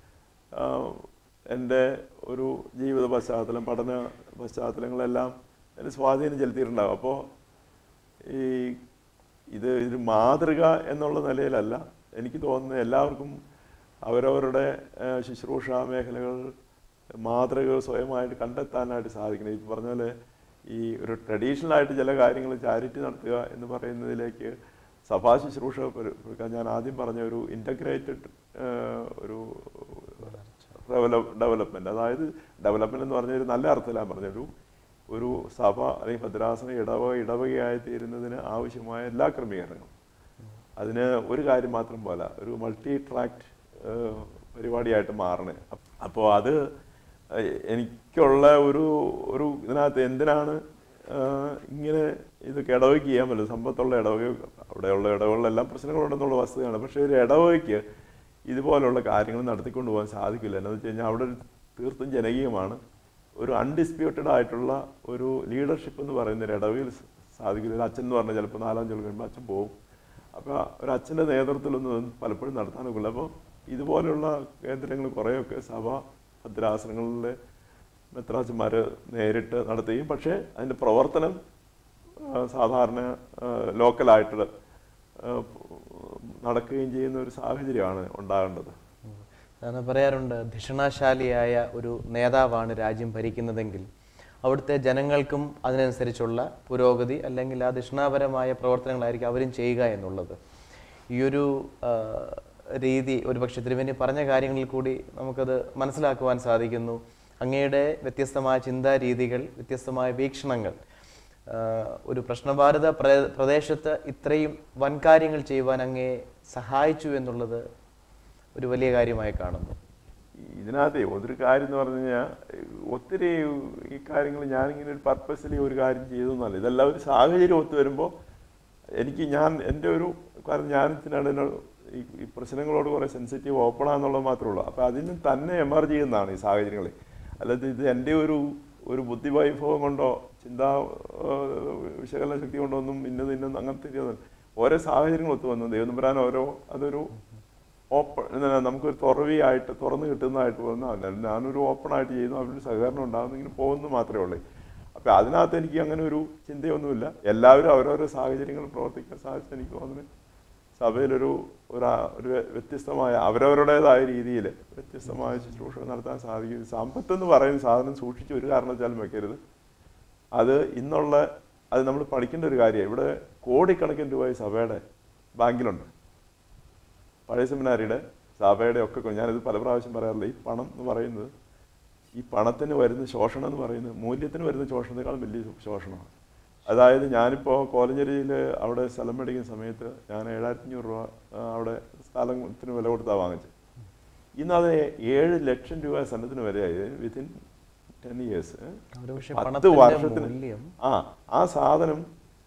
എൻ്റെ ഒരു ജീവിത പശ്ചാത്തലം, പഠന പശ്ചാത്തലങ്ങളെല്ലാം എന്നെ സ്വാധീനം ചെലുത്തിയിട്ടുണ്ടാകും. അപ്പോൾ ഇതൊരു മാതൃക എന്നുള്ള നിലയിലല്ല, എനിക്ക് തോന്നുന്നത് എല്ലാവർക്കും അവരവരുടെ ശുശ്രൂഷ മേഖലകൾ മാതൃകകൾ സ്വയമായിട്ട് കണ്ടെത്താനായിട്ട് സാധിക്കണം. ഈ പറഞ്ഞ പോലെ ഈ ഒരു ട്രഡീഷണലായിട്ട് ചില കാര്യങ്ങൾ ചാരിറ്റി നടത്തുക എന്ന് പറയുന്നതിലേക്ക് സഭാ ശുശ്രൂഷ ഞാൻ ആദ്യം പറഞ്ഞ ഒരു ഇൻ്റഗ്രേറ്റഡ് ഒരു ഡെവലപ്മെൻറ്റ്, അതായത് ഡെവലപ്മെൻറ്റ് എന്ന് പറഞ്ഞൊരു നല്ല അർത്ഥത്തിലാണ് പറഞ്ഞൊരു ഒരു സഭ അല്ലെങ്കിൽ ഭദ്രാസന ഇടവകയായി തീരുന്നതിന് ആവശ്യമായ എല്ലാ ക്രമീകരണങ്ങളും. അതിന് ഒരു കാര്യം മാത്രം പോലെ ഒരു മൾട്ടി ട്രാക്ട് പരിപാടിയായിട്ട് മാറണേ. അപ്പോൾ അത് എനിക്കുള്ള ഒരു ഇതിനകത്ത് എന്തിനാണ് ഇങ്ങനെ ഇതൊക്കെ ഇടവകയ്ക്ക് ചെയ്യാൻ പറ്റും. സമ്പത്തുള്ള ഇടവക, അവിടെയുള്ള ഇടവകളിലെല്ലാം പ്രശ്നങ്ങളുണ്ടെന്നുള്ള വസ്തുതയാണ്. പക്ഷേ ഒരു ഇടവകയ്ക്ക് ഇതുപോലുള്ള കാര്യങ്ങൾ നടത്തിക്കൊണ്ട് പോകാൻ സാധിക്കില്ല. എന്താണെന്ന് വെച്ച് കഴിഞ്ഞാൽ അവിടെ തീർത്തും ജനകീയമാണ്. ഒരു അൺഡിസ്പ്യൂട്ടഡ് ആയിട്ടുള്ള ഒരു ലീഡർഷിപ്പ് എന്ന് പറയുന്ന ഒരു ഇടവയിൽ സാധിക്കില്ല. ഒരു അച്ഛൻ എന്ന് പറഞ്ഞാൽ ചിലപ്പോൾ 4-5 കഴിയുമ്പോൾ അച്ഛൻ പോകും. അപ്പോൾ ഒരു അച്ഛൻ്റെ നേതൃത്വത്തിലൊന്നും പലപ്പോഴും നടത്താനൊക്കില്ല. അപ്പോൾ ഇതുപോലെയുള്ള കേന്ദ്രങ്ങൾ കുറേയൊക്കെ സഭ ഭദ്രാസനങ്ങളിലെ മെത്രാച്ചന്മാർ നേരിട്ട് നടത്തുകയും, പക്ഷേ അതിൻ്റെ പ്രവർത്തനം സാധാരണ ലോക്കലായിട്ട് നടക്കുകയും ചെയ്യുന്ന ഒരു സാഹചര്യമാണ് ഉണ്ടാകേണ്ടത്. സാധാരണ പറയാറുണ്ട്, ധിഷണാശാലിയായ ഒരു നേതാവാണ് രാജ്യം ഭരിക്കുന്നതെങ്കിൽ അവിടുത്തെ ജനങ്ങൾക്കും അതിനനുസരിച്ചുള്ള പുരോഗതി അല്ലെങ്കിൽ ആ ധിഷണാപരമായ പ്രവർത്തനങ്ങളായിരിക്കും അവരും ചെയ്യുക എന്നുള്ളത്. ഈയൊരു രീതി ഒരുപക്ഷെ തിരുമേനി പറഞ്ഞ കാര്യങ്ങളിൽ കൂടി നമുക്കത് മനസ്സിലാക്കുവാൻ സാധിക്കുന്നു. അങ്ങയുടെ വ്യത്യസ്തമായ ചിന്താരീതികൾ, വ്യത്യസ്തമായ വീക്ഷണങ്ങൾ ഒരു പ്രശ്നബാധിത പ്രദേശത്ത് ഇത്രയും വൻകാര്യങ്ങൾ ചെയ്യുവാൻ അങ്ങയെ സഹായിച്ചു എന്നുള്ളത് ഒരു വലിയ കാര്യമായി കാണുന്നു. ഇതിനകത്ത് ഒരു കാര്യം എന്ന് പറഞ്ഞു കഴിഞ്ഞാൽ, ഒത്തിരി ഈ കാര്യങ്ങൾ ഞാനിങ്ങനെ ഒരു പർപ്പസിലി ഒരു കാര്യം ചെയ്തെന്നല്ല, ഇതെല്ലാം ഒരു സാഹചര്യം ഒത്തു വരുമ്പോൾ എനിക്ക് എൻ്റെ ഒരു കാരണം ഞാനിതിനാണ് ഈ പ്രശ്നങ്ങളോട് കുറേ സെൻസിറ്റീവ് ഓപ്പണാന്നുള്ളത് മാത്രമേ ഉള്ളൂ. അപ്പോൾ അതിന് തന്നെ എമർജ് ചെയ്യുന്നതാണ് ഈ സാഹചര്യങ്ങളിൽ. അല്ലാതെ ഇത് എൻ്റെ ഒരു ബുദ്ധിവൈഭവം കൊണ്ടോ ചിന്താ വിശകലന ശക്തി കൊണ്ടോ ഒന്നും ഇന്നത് അങ്ങനത്തെ ഓരോ സാഹചര്യങ്ങൾ ഒത്തു വന്നു. ദൈവം അതൊരു ഓപ്പൺ നമുക്കൊരു തുറന്നു കിട്ടുന്നതായിട്ട് പോകുന്നതല്ല. ഞാനൊരു ഓപ്പണായിട്ട് ചെയ്യുന്നു, അവരുടെ സഹകരണം ഉണ്ടാകുന്നു, ഇങ്ങനെ പോകുന്നു മാത്രമേ ഉള്ളൂ. അപ്പം അതിനകത്ത് എനിക്ക് അങ്ങനെ ഒരു ചിന്തയൊന്നുമില്ല. എല്ലാവരും അവരവരുടെ സാഹചര്യങ്ങൾ പ്രവർത്തിക്കാൻ സാധിച്ചു എനിക്ക് തോന്നുന്നു സഭയിലൊരു വ്യത്യസ്തമായ അവരവരുടേതായ രീതിയിൽ വ്യത്യസ്തമായ ശുശ്രൂഷ നടത്താൻ സാധിക്കും. സമ്പത്തെന്ന് പറയുന്ന സാധനം സൂക്ഷിച്ച് ഒരു കാരണവശാലും വെക്കരുത്. അത് നമ്മൾ പഠിക്കേണ്ട ഒരു കാര്യമാണ്. ഇവിടെ കോടിക്കണക്കിന് രൂപ സഭയുടെ ബാങ്കിലുണ്ട്. പഴയ സെമിനാരിയുടെ സഭയുടെ ഒക്കെ ഞാനിത് പല പ്രാവശ്യം പറയാറില്ല. ഈ പണം എന്ന് പറയുന്നത്, ഈ പണത്തിന് വരുന്ന ശോഷണം എന്ന് പറയുന്നത് മൂല്യത്തിന് വരുന്ന ശോഷണത്തെക്കാളും വലിയ ശോഷണമാണ്. അതായത് ഞാനിപ്പോൾ കോലഞ്ചേരിയിൽ അവിടെ സ്ഥലം മേടിക്കുന്ന സമയത്ത് ഞാൻ 7,500 രൂപ അവിടെ സ്ഥലത്തിന് വില കൊടുത്താണ് വാങ്ങിച്ചത്. ഇന്നത് 7 ലക്ഷം രൂപ സ്ഥലത്തിന് വിലയായി വിത്തിൻ 10 years. 10 വർഷത്തിന് ആ സാധനം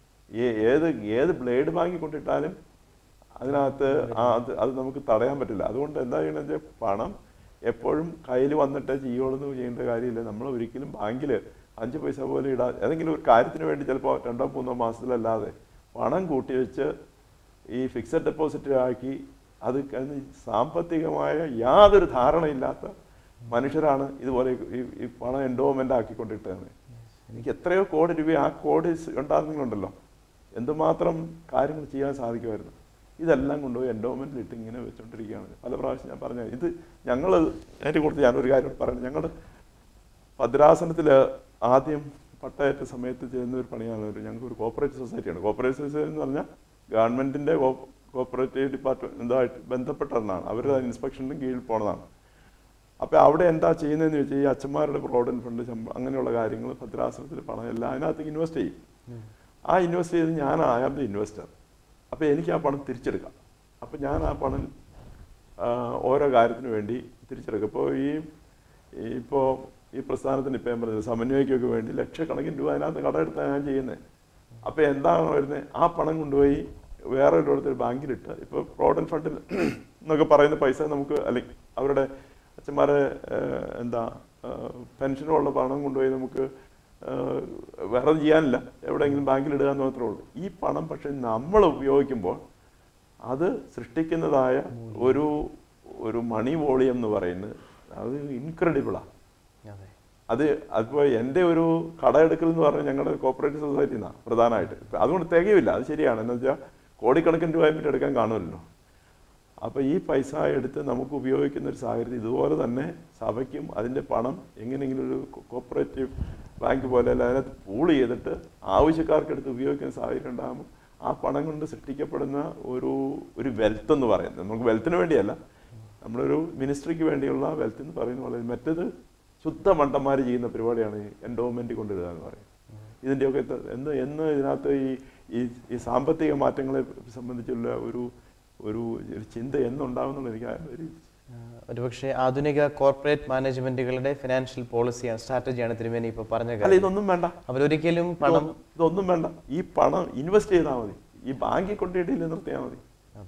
ഏത് ബ്ലേഡ് ബാങ്കിൽ കൊണ്ടിട്ടാലും അതിനകത്ത് അത് നമുക്ക് തടയാൻ പറ്റില്ല. അതുകൊണ്ട് എന്താ ചെയ്യണമെന്ന് വെച്ചാൽ പണം എപ്പോഴും കയ്യിൽ വന്നിട്ട് ചെയ്യുള്ളൂ ചെയ്യേണ്ട കാര്യമില്ല. നമ്മൾ ഒരിക്കലും ബാങ്കിൽ 5 പൈസ പോലെ ഇടാൻ ഏതെങ്കിലും ഒരു കാര്യത്തിന് വേണ്ടി ചിലപ്പോൾ 2-3 മാസത്തിലല്ലാതെ പണം കൂട്ടി വെച്ച് ഈ ഫിക്സഡ് ഡെപ്പോസിറ്റ് ആക്കി അത് സാമ്പത്തികമായ യാതൊരു ധാരണയില്ലാത്ത മനുഷ്യരാണ് ഇതുപോലെ ഈ പണം എൻഡോമെൻ്റ് ആക്കിക്കൊണ്ടിട്ടാണ്. എനിക്ക് എത്രയോ കോടി രൂപ ആ കോടി ഉണ്ടാകുന്നുണ്ടല്ലോ, എന്തുമാത്രം കാര്യങ്ങൾ ചെയ്യാൻ സാധിക്കുമായിരുന്നു. ഇതെല്ലാം കൊണ്ടുപോയി എൻഡോമെൻറ്റിൽ ഇട്ട് ഇങ്ങനെ വെച്ചുകൊണ്ടിരിക്കുകയാണ്. പല പ്രാവശ്യം ഞാൻ പറഞ്ഞു. ഇത് അതിനെ കുറിച്ച് ഞാനൊരു കാര്യം പറയുന്നത്, ഞങ്ങളുടെ ഭദ്രാസനത്തിൽ ആദ്യം പട്ടയേറ്റ സമയത്ത് ചെയ്യുന്ന ഒരു പണിയാണ്. ഞങ്ങൾക്ക് ഒരു കോപ്പറേറ്റീവ് സൊസൈറ്റിയാണ്. കോപ്പറേറ്റീവ് സൊസൈറ്റി എന്ന് പറഞ്ഞാൽ ഗവൺമെൻറ്റിൻ്റെ കോപ്പറേറ്റീവ് ഡിപ്പാർട്ട്മെൻറ്റ് ഇതായിട്ട് ബന്ധപ്പെട്ടതാണ്. അവരുടെ ഇൻസ്പെക്ഷൻ്റെ കീഴിൽ പോണതാണ്. അപ്പോൾ അവിടെ എന്താ ചെയ്യുന്നതെന്ന് ചോദിച്ചാൽ, ഈ അച്ഛന്മാരുടെ പ്രോവിഡൻറ്റ് ഫണ്ട് അങ്ങനെയുള്ള കാര്യങ്ങൾ ഭദ്രാസനത്തിൽ പണം എല്ലാം അതിനകത്ത് ഇൻവെസ്റ്റ് ചെയ്യും. ആ ഇൻവെസ്റ്റ് ചെയ്ത് ഞാൻ ആയാം ദ ഇൻവെസ്റ്റർ. അപ്പോൾ എനിക്ക് ആ പണം തിരിച്ചെടുക്കാം. അപ്പോൾ ഞാൻ ആ പണം ഓരോ കാര്യത്തിന് വേണ്ടി തിരിച്ചെടുക്കും. ഇപ്പോൾ ഈ പ്രസ്ഥാനത്തിന് ഇപ്പം ഞാൻ പറഞ്ഞത് സമന്വയക്കൊക്കെ വേണ്ടി ലക്ഷക്കണക്കിന് രൂപ അതിനകത്ത് കടമെടുത്താണ് ഞാൻ ചെയ്യുന്നത്. അപ്പോൾ എന്താണ് വരുന്നത്, ആ പണം കൊണ്ടുപോയി വേറെ ഒരിടത്തൊരു ബാങ്കിലിട്ട്, ഇപ്പോൾ പ്രോവിഡൻറ്റ് ഫണ്ടിൽ എന്നൊക്കെ പറയുന്ന പൈസ നമുക്ക് അല്ലെങ്കിൽ അവരുടെ അച്ഛന്മാരെ പെൻഷനുള്ള പണം കൊണ്ടുപോയി നമുക്ക് വേറെ ചെയ്യാനില്ല, എവിടെയെങ്കിലും ബാങ്കിലിടുക എന്ന് മാത്രമേ ഉള്ളൂ. ഈ പണം പക്ഷെ നമ്മൾ ഉപയോഗിക്കുമ്പോൾ അത് സൃഷ്ടിക്കുന്നതായ ഒരു മണി വോളിയം എന്ന് പറയുന്നത് അത് ഇൻക്രെഡിബിളാണ്. അതിപ്പോൾ എൻ്റെ ഒരു കടയെടുക്കൽ എന്ന് പറഞ്ഞാൽ ഞങ്ങളുടെ കോപ്പറേറ്റീവ് സൊസൈറ്റിയിൽ നിന്നാണ് പ്രധാനമായിട്ട്. അതുകൊണ്ട് തികയില്ല, അത് ശരിയാണ്. എന്ന് വെച്ചാൽ കോടിക്കണക്കിന് രൂപ മറ്റും എടുക്കാൻ കാണുമല്ലോ. അപ്പോൾ ഈ പൈസ എടുത്ത് നമുക്ക് ഉപയോഗിക്കുന്ന ഒരു സാഹചര്യം ഇതുപോലെ തന്നെ സഭയ്ക്കും അതിൻ്റെ പണം എങ്ങനെയെങ്കിലും ഒരു കോപ്പറേറ്റീവ് ബാങ്ക് പോലെ അല്ല അതിനകത്ത് പൂൾ ചെയ്തിട്ട് ആവശ്യക്കാർക്കെടുത്ത് ഉപയോഗിക്കുന്ന സാഹചര്യം ഉണ്ടാകുമ്പോൾ ആ പണം കൊണ്ട് സൃഷ്ടിക്കപ്പെടുന്ന ഒരു വെൽത്ത് എന്ന് പറയുന്നത്, നമുക്ക് വെൽത്തിന് വേണ്ടിയല്ല, നമ്മളൊരു മിനിസ്ട്രിക്ക് വേണ്ടിയുള്ള വെൽത്ത് എന്ന് പറയുന്ന പോലെ മറ്റേത് ശുദ്ധ മണ്ടന്മാർ ചെയ്യുന്ന പരിപാടിയാണ് ഈ എൻഡോമെൻ്റ് കൊണ്ടിടുക എന്ന് പറയുന്നത്. ഇതിൻ്റെയൊക്കെ എന്ന് ഇതിനകത്ത് ഈ സാമ്പത്തിക മാറ്റങ്ങളെ സംബന്ധിച്ചുള്ള ഒരു ചിന്ത എന്നുണ്ടാവുന്നുള്ള എനിക്ക് ഒരുപക്ഷെ ആധുനിക കോർപ്പറേറ്റ് മാനേജ്മെന്റുകളുടെ ഫിനാൻഷ്യൽ പോളിസിയാണ്, സ്ട്രാറ്റജിയാണ് തിരുമേനി ഇപ്പോൾ പറഞ്ഞ കാര്യം. ഇതൊന്നും വേണ്ട, അവരൊരിക്കലും ഇതൊന്നും വേണ്ട. ഈ പണം ഇൻവെസ്റ്റ് ചെയ്താൽ മതി, ഈ ബാങ്കിൽ കൊണ്ടിടയിൽ നിർത്തിയാൽ മതി.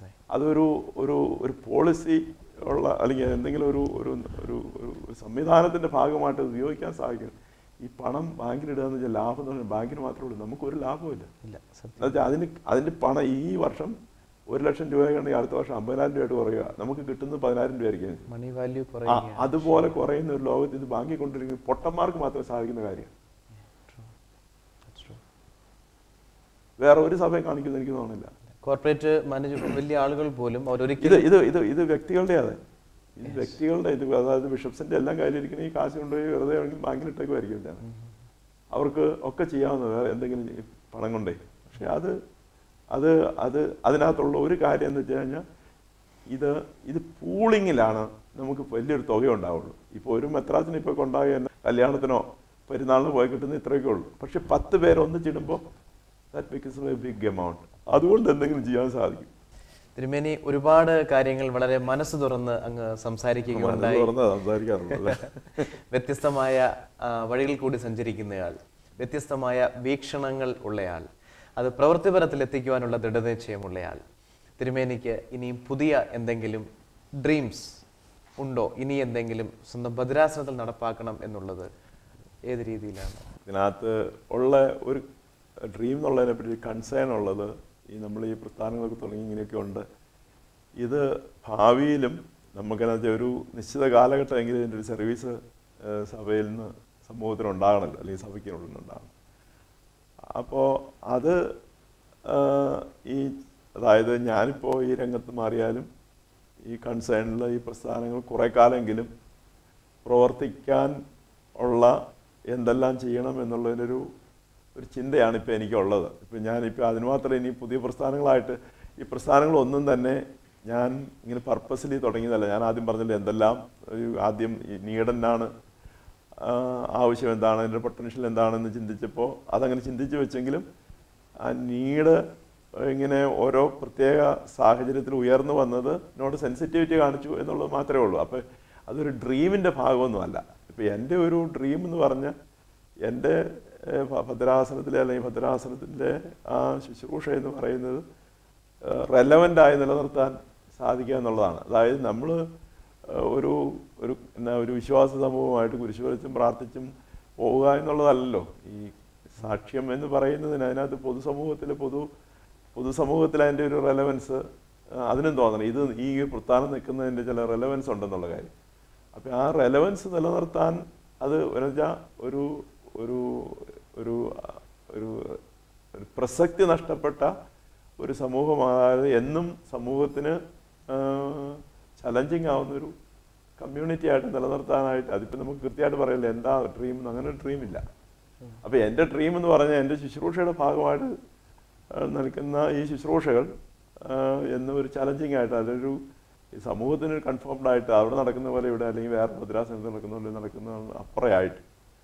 അതൊരു പോളിസി ഉള്ള അല്ലെങ്കിൽ എന്തെങ്കിലും ഒരു സംവിധാനത്തിൻ്റെ ഭാഗമായിട്ട് ഉപയോഗിക്കാൻ സാധിക്കും. ഈ പണം ബാങ്കിലിടുക എന്ന് വെച്ചാൽ ലാഭം എന്ന് പറഞ്ഞാൽ ബാങ്കിന് മാത്രമേ ഉള്ളൂ, നമുക്കൊരു ലാഭമില്ല. എന്നുവെച്ചാൽ അതിൻ്റെ പണം ഈ വർഷം 1 ലക്ഷം രൂപയാണെങ്കിൽ അടുത്ത വർഷം 50,000 രൂപയായിട്ട് കുറയുക, നമുക്ക് കിട്ടുന്നത് 10,000 രൂപയായിരിക്കും. മണി വാല്യൂ അതുപോലെ കുറയുന്ന ഒരു ലോകത്ത് ഇത് ബാങ്കിൽ കൊണ്ടിരിക്കുന്ന പൊട്ടന്മാർക്ക് മാത്രമേ സാധിക്കുന്ന കാര്യം. വേറെ ഒരു സഭയും കാണിക്കുന്നത് എനിക്ക് തോന്നുന്നില്ല. കോർപ്പറേറ്റ് മാനേജർ വലിയ ആളുകൾ പോലും ഇത് വ്യക്തികളുടെ അതെ ഇത് വ്യക്തികളുടെ ഇത് അതായത് ബിഷപ്സിന്റെ എല്ലാം കയ്യിലിരിക്കുന്ന ഈ കാശ് കൊണ്ടുപോയി വെറുതെ ആണെങ്കിൽ ബാങ്കിലിട്ടേക്കുമായിരിക്കും അവർക്ക് ഒക്കെ ചെയ്യാവുന്നത് വേറെ എന്തെങ്കിലും പണം കൊണ്ടേ. പക്ഷെ അതിനകത്തുള്ള ഒരു കാര്യം എന്ന് വെച്ച് കഴിഞ്ഞാൽ ഇത് പൂളിങ്ങിലാണ് നമുക്ക് വലിയൊരു തുക ഉണ്ടാവുള്ളൂ. ഇപ്പോൾ ഒരു മെത്രാസിന് ഇപ്പോൾ കൊണ്ടാകുക തന്നെ കല്യാണത്തിനോ പെരുന്നാളിന് പോയി കിട്ടുന്ന ഇത്രയൊക്കെ ഉള്ളൂ. പക്ഷെ 10 പേര് ഒന്നിച്ചിടുമ്പോൾ that becomes a big amount. അതുകൊണ്ട് എന്തെങ്കിലും ചെയ്യാൻ സാധിക്കും. തിരുമേനി ഒരുപാട് കാര്യങ്ങൾ വളരെ മനസ്സ് തുറന്ന് അങ്ങ് സംസാരിക്കുകയുണ്ടായി. വ്യത്യസ്തമായ വഴികൾ കൂടി സഞ്ചരിക്കുന്നയാൾ, വ്യത്യസ്തമായ വീക്ഷണങ്ങൾ ഉള്ളയാൾ, അത് പ്രവൃത്തിപരത്തിൽ എത്തിക്കുവാനുള്ള ദൃഢനിശ്ചയമുള്ളയാൾ. തിരുമേനിക്ക് ഇനിയും പുതിയ എന്തെങ്കിലും ഡ്രീംസ് ഉണ്ടോ? ഇനി എന്തെങ്കിലും സ്വന്തം ഭദ്രാസനത്തിൽ നടപ്പാക്കണം എന്നുള്ളത് ഏത് രീതിയിലാണ്? ഇതിനകത്ത് ഉള്ള ഒരു ഡ്രീം എന്നുള്ളതിനെ പറ്റി കൺസേൺ ഉള്ളത് നമ്മൾ ഈ പ്രസ്ഥാനങ്ങളൊക്കെ തുടങ്ങി ഇങ്ങനെയൊക്കെ ഉണ്ട്. ഇത് ഭാവിയിലും നമുക്കതിനകത്ത് ഒരു നിശ്ചിത കാലഘട്ടമെങ്കിലും ഇതിൻ്റെ ഒരു സർവീസ് സഭയിൽ നിന്ന് സമൂഹത്തിനുണ്ടാകണമല്ലോ, അല്ലെങ്കിൽ സഭയ്ക്കുണ്ടാകണം. അപ്പോൾ അത് അതായത് ഞാനിപ്പോൾ ഈ രംഗത്ത് മാറിയാലും ഈ കൺസേണിൽ ഈ പ്രസ്ഥാനങ്ങൾ കുറേ കാലമെങ്കിലും പ്രവർത്തിക്കാൻ ഉള്ള എന്തെല്ലാം ചെയ്യണം എന്നുള്ളതിനൊരു ചിന്തയാണ് ഇപ്പോൾ എനിക്കുള്ളത്. ഇപ്പം ഞാനിപ്പോൾ അതിന് മാത്രമേ ഇനി പുതിയ പ്രസ്ഥാനങ്ങളായിട്ട് ഈ പ്രസ്ഥാനങ്ങളൊന്നും തന്നെ ഞാൻ ഇങ്ങനെ പർപ്പസ്ലി തുടങ്ങിയതല്ല. ഞാൻ ആദ്യം പറഞ്ഞില്ല എന്തെല്ലാം ആദ്യം ഈ നീഡനാണ് ആവശ്യം എന്താണ്, അതിൻ്റെ പൊട്ടൻഷ്യൽ എന്താണെന്ന് ചിന്തിച്ചപ്പോൾ അതങ്ങനെ ചിന്തിച്ച് വെച്ചെങ്കിലും ആ നീഡ് ഇങ്ങനെ ഓരോ പ്രത്യേക സാഹചര്യത്തിൽ ഉയർന്നു വന്നത് എന്നോട് സെൻസിറ്റിവിറ്റി കാണിച്ചു എന്നുള്ളത് മാത്രമേ ഉള്ളൂ. അപ്പോൾ അതൊരു ഡ്രീമിൻ്റെ ഭാഗമൊന്നുമല്ല. ഇപ്പോൾ എൻ്റെ ഒരു ഡ്രീം എന്ന് പറഞ്ഞാൽ എൻ്റെ ഭദ്രാസനത്തിലെ അല്ലെങ്കിൽ ഭദ്രാസനത്തിൻ്റെ ആ ശുശ്രൂഷ എന്ന് പറയുന്നത് റെലവൻ്റായി നിലനിർത്താൻ സാധിക്കുക എന്നുള്ളതാണ്. അതായത് നമ്മൾ ഒരു വിശ്വാസ സമൂഹമായിട്ട് കുരിശ് വരച്ചും പ്രാർത്ഥിച്ചും പോവുക എന്നുള്ളതല്ലല്ലോ ഈ സാക്ഷ്യം എന്ന് പറയുന്നതിന്. അതിനകത്ത് പൊതുസമൂഹത്തിൽ അതിൻ്റെ ഒരു റെലവൻസ് അതിനും തോന്നണം. ഈ പ്രസ്ഥാനം നിൽക്കുന്നതിൻ്റെ ചില റെലവൻസ് ഉണ്ടെന്നുള്ള കാര്യം. അപ്പം ആ റെലവൻസ് നിലനിർത്താൻ അത് എന്നുവെച്ചാൽ ഒരു പ്രസക്തി നഷ്ടപ്പെട്ട ഒരു സമൂഹമാകാതെ എന്നും സമൂഹത്തിന് ചലഞ്ചിങ് ആവുന്നൊരു കമ്മ്യൂണിറ്റി ആയിട്ട് നിലനിർത്താനായിട്ട്. അതിപ്പോൾ നമുക്ക് കൃത്യമായിട്ട് പറയില്ല എന്താ ഡ്രീം എന്ന്. അങ്ങനെ ഒരു ഡ്രീമില്ല. അപ്പോൾ എൻ്റെ ഡ്രീം എന്ന് പറഞ്ഞാൽ എൻ്റെ ശുശ്രൂഷയുടെ ഭാഗമായിട്ട് നൽകുന്ന ഈ ശുശ്രൂഷകൾ എന്നൊരു ചലഞ്ചിങ് ആയിട്ട് അതൊരു ഈ സമൂഹത്തിന് കൺഫേംഡ് ആയിട്ട് അവിടെ നടക്കുന്ന പോലെ ഇവിടെ അല്ലെങ്കിൽ വേറെ ഭദ്രാസനത്തിൽ നടക്കുന്ന പോലെ നടക്കുന്ന അപ്പുറമായിട്ട്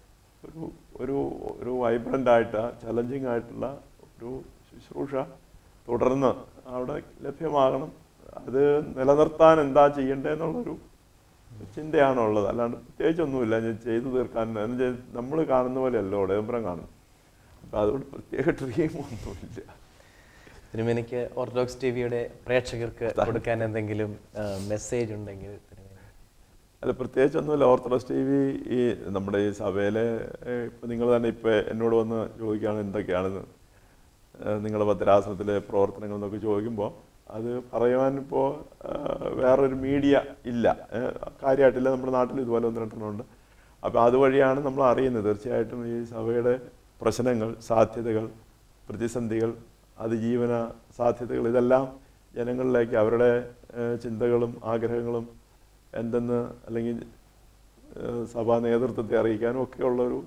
ഒരു വൈബ്രൻ്റ് ആയിട്ട് ചലഞ്ചിങ് ആയിട്ടുള്ള ഒരു ശുശ്രൂഷ തുടർന്ന് അവിടെ ലഭ്യമാകണം. അത് നിലനിർത്താൻ എന്താ ചെയ്യേണ്ടതെന്നുള്ളൊരു ചിന്തയാണുള്ളത്. അല്ലാണ്ട് പ്രത്യേകിച്ചൊന്നുമില്ല ഞാൻ ചെയ്തു തീർക്കാൻ. നമ്മൾ കാണുന്ന പോലെയല്ല ഉടയമ്പരം കാണുന്നു. അപ്പം അതുകൊണ്ട് പ്രത്യേക ഡ്രീമൊന്നുമില്ല. തിരുമേനിക്ക് ഓർത്തഡോക്സ് ടിവിയുടെ പ്രേക്ഷകർക്ക് കൊടുക്കാൻ എന്തെങ്കിലും മെസ്സേജ് ഉണ്ടെങ്കിൽ? അല്ല, പ്രത്യേകിച്ചൊന്നുമില്ല. ഓർത്തഡോക്സ് ടി വി ഈ നമ്മുടെ ഈ സഭയിലെ ഇപ്പം നിങ്ങൾ തന്നെ ഇപ്പം എന്നോട് വന്ന് ചോദിക്കുകയാണ് എന്തൊക്കെയാണെന്ന് നിങ്ങളുടെ ഭദ്രാസനത്തിലെ പ്രവർത്തനങ്ങൾ എന്നൊക്കെ ചോദിക്കുമ്പോൾ അത് പറയുവാൻ ഇപ്പോൾ വേറൊരു മീഡിയ ഇല്ല, കാര്യമായിട്ടില്ല. നമ്മുടെ നാട്ടിൽ ഇതുപോലെ 1-2 ഉണ്ട്. അപ്പോൾ അതുവഴിയാണ് നമ്മൾ അറിയുന്നത്. തീർച്ചയായിട്ടും ഈ സഭയുടെ പ്രശ്നങ്ങൾ, സാധ്യതകൾ, പ്രതിസന്ധികൾ, അതിജീവന സാധ്യതകൾ ഇതെല്ലാം ജനങ്ങളിലേക്ക് അവരുടെ ചിന്തകളും ആഗ്രഹങ്ങളും എന്തെന്ന് അല്ലെങ്കിൽ സഭാ നേതൃത്വത്തെ അറിയിക്കാനും ഒക്കെയുള്ളൊരു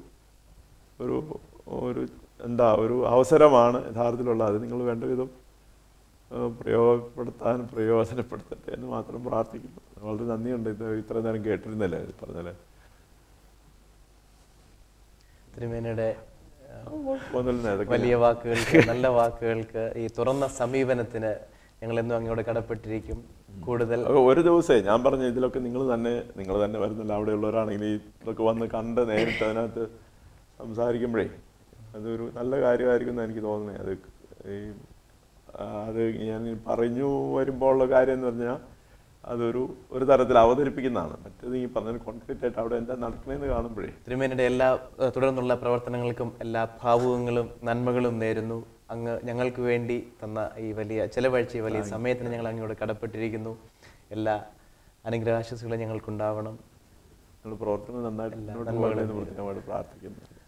ഒരു അവസരമാണ് യഥാർത്ഥത്തിലുള്ള. അത് നിങ്ങൾ വേണ്ട വിധം പ്രയോജനപ്പെടുത്തട്ടെ എന്ന് മാത്രം പ്രാർത്ഥിക്കുന്നു. വളരെ നന്ദിയുണ്ട്. ഇത് ഇത്ര നേരം കേട്ടിരുന്നല്ലേ പറഞ്ഞല്ലേ. തിരുമേനിയുടെ വലിയ വാക്കുകൾക്ക്, നല്ല വാക്കുകൾക്ക്, ഈ തുറന്ന സമീപനത്തിന് ഞങ്ങളെന്നും അങ്ങോട്ട് കടപ്പെട്ടിരിക്കും. കൂടുതൽ ഒരു ദിവസമേ ഞാൻ പറഞ്ഞു ഇതിലൊക്കെ നിങ്ങൾ തന്നെ വരുന്നില്ല. അവിടെയുള്ളവരാണെങ്കിൽ ഇതൊക്കെ വന്ന് കണ്ട് നേരിട്ട് അതിനകത്ത് സംസാരിക്കുമ്പോഴേ അതൊരു നല്ല കാര്യമായിരിക്കും എന്ന് എനിക്ക് തോന്നുന്നത്. അത് ഞാൻ പറഞ്ഞു വരുമ്പോൾ ഉള്ള കാര്യം എന്ന് പറഞ്ഞാൽ ഒരു തരത്തിൽ അവതരിപ്പിക്കുന്നതാണ്. മറ്റേത് ഈ പറഞ്ഞ കോൺക്രീറ്റ് ആയിട്ട് അവിടെ എന്താ നടക്കണേന്ന് കാണുമ്പോഴേ. തിരുമേനിയുടെ എല്ലാ തുടർന്നുള്ള പ്രവർത്തനങ്ങൾക്കും എല്ലാ ഭാവുകങ്ങളും നന്മകളും നേരുന്നു. അങ്ങ് ഞങ്ങൾക്ക് വേണ്ടി തന്ന ഈ ചെലവഴിച്ച ഈ വലിയ സമയത്തിന് ഞങ്ങൾ അങ്ങോട്ട് കടപ്പെട്ടിരിക്കുന്നു. എല്ലാ അനുഗ്രഹാശംസകളും ഞങ്ങൾക്കുണ്ടാവണം. പ്രവർത്തനം നന്നായിട്ട് പ്രാർത്ഥിക്കുന്നു.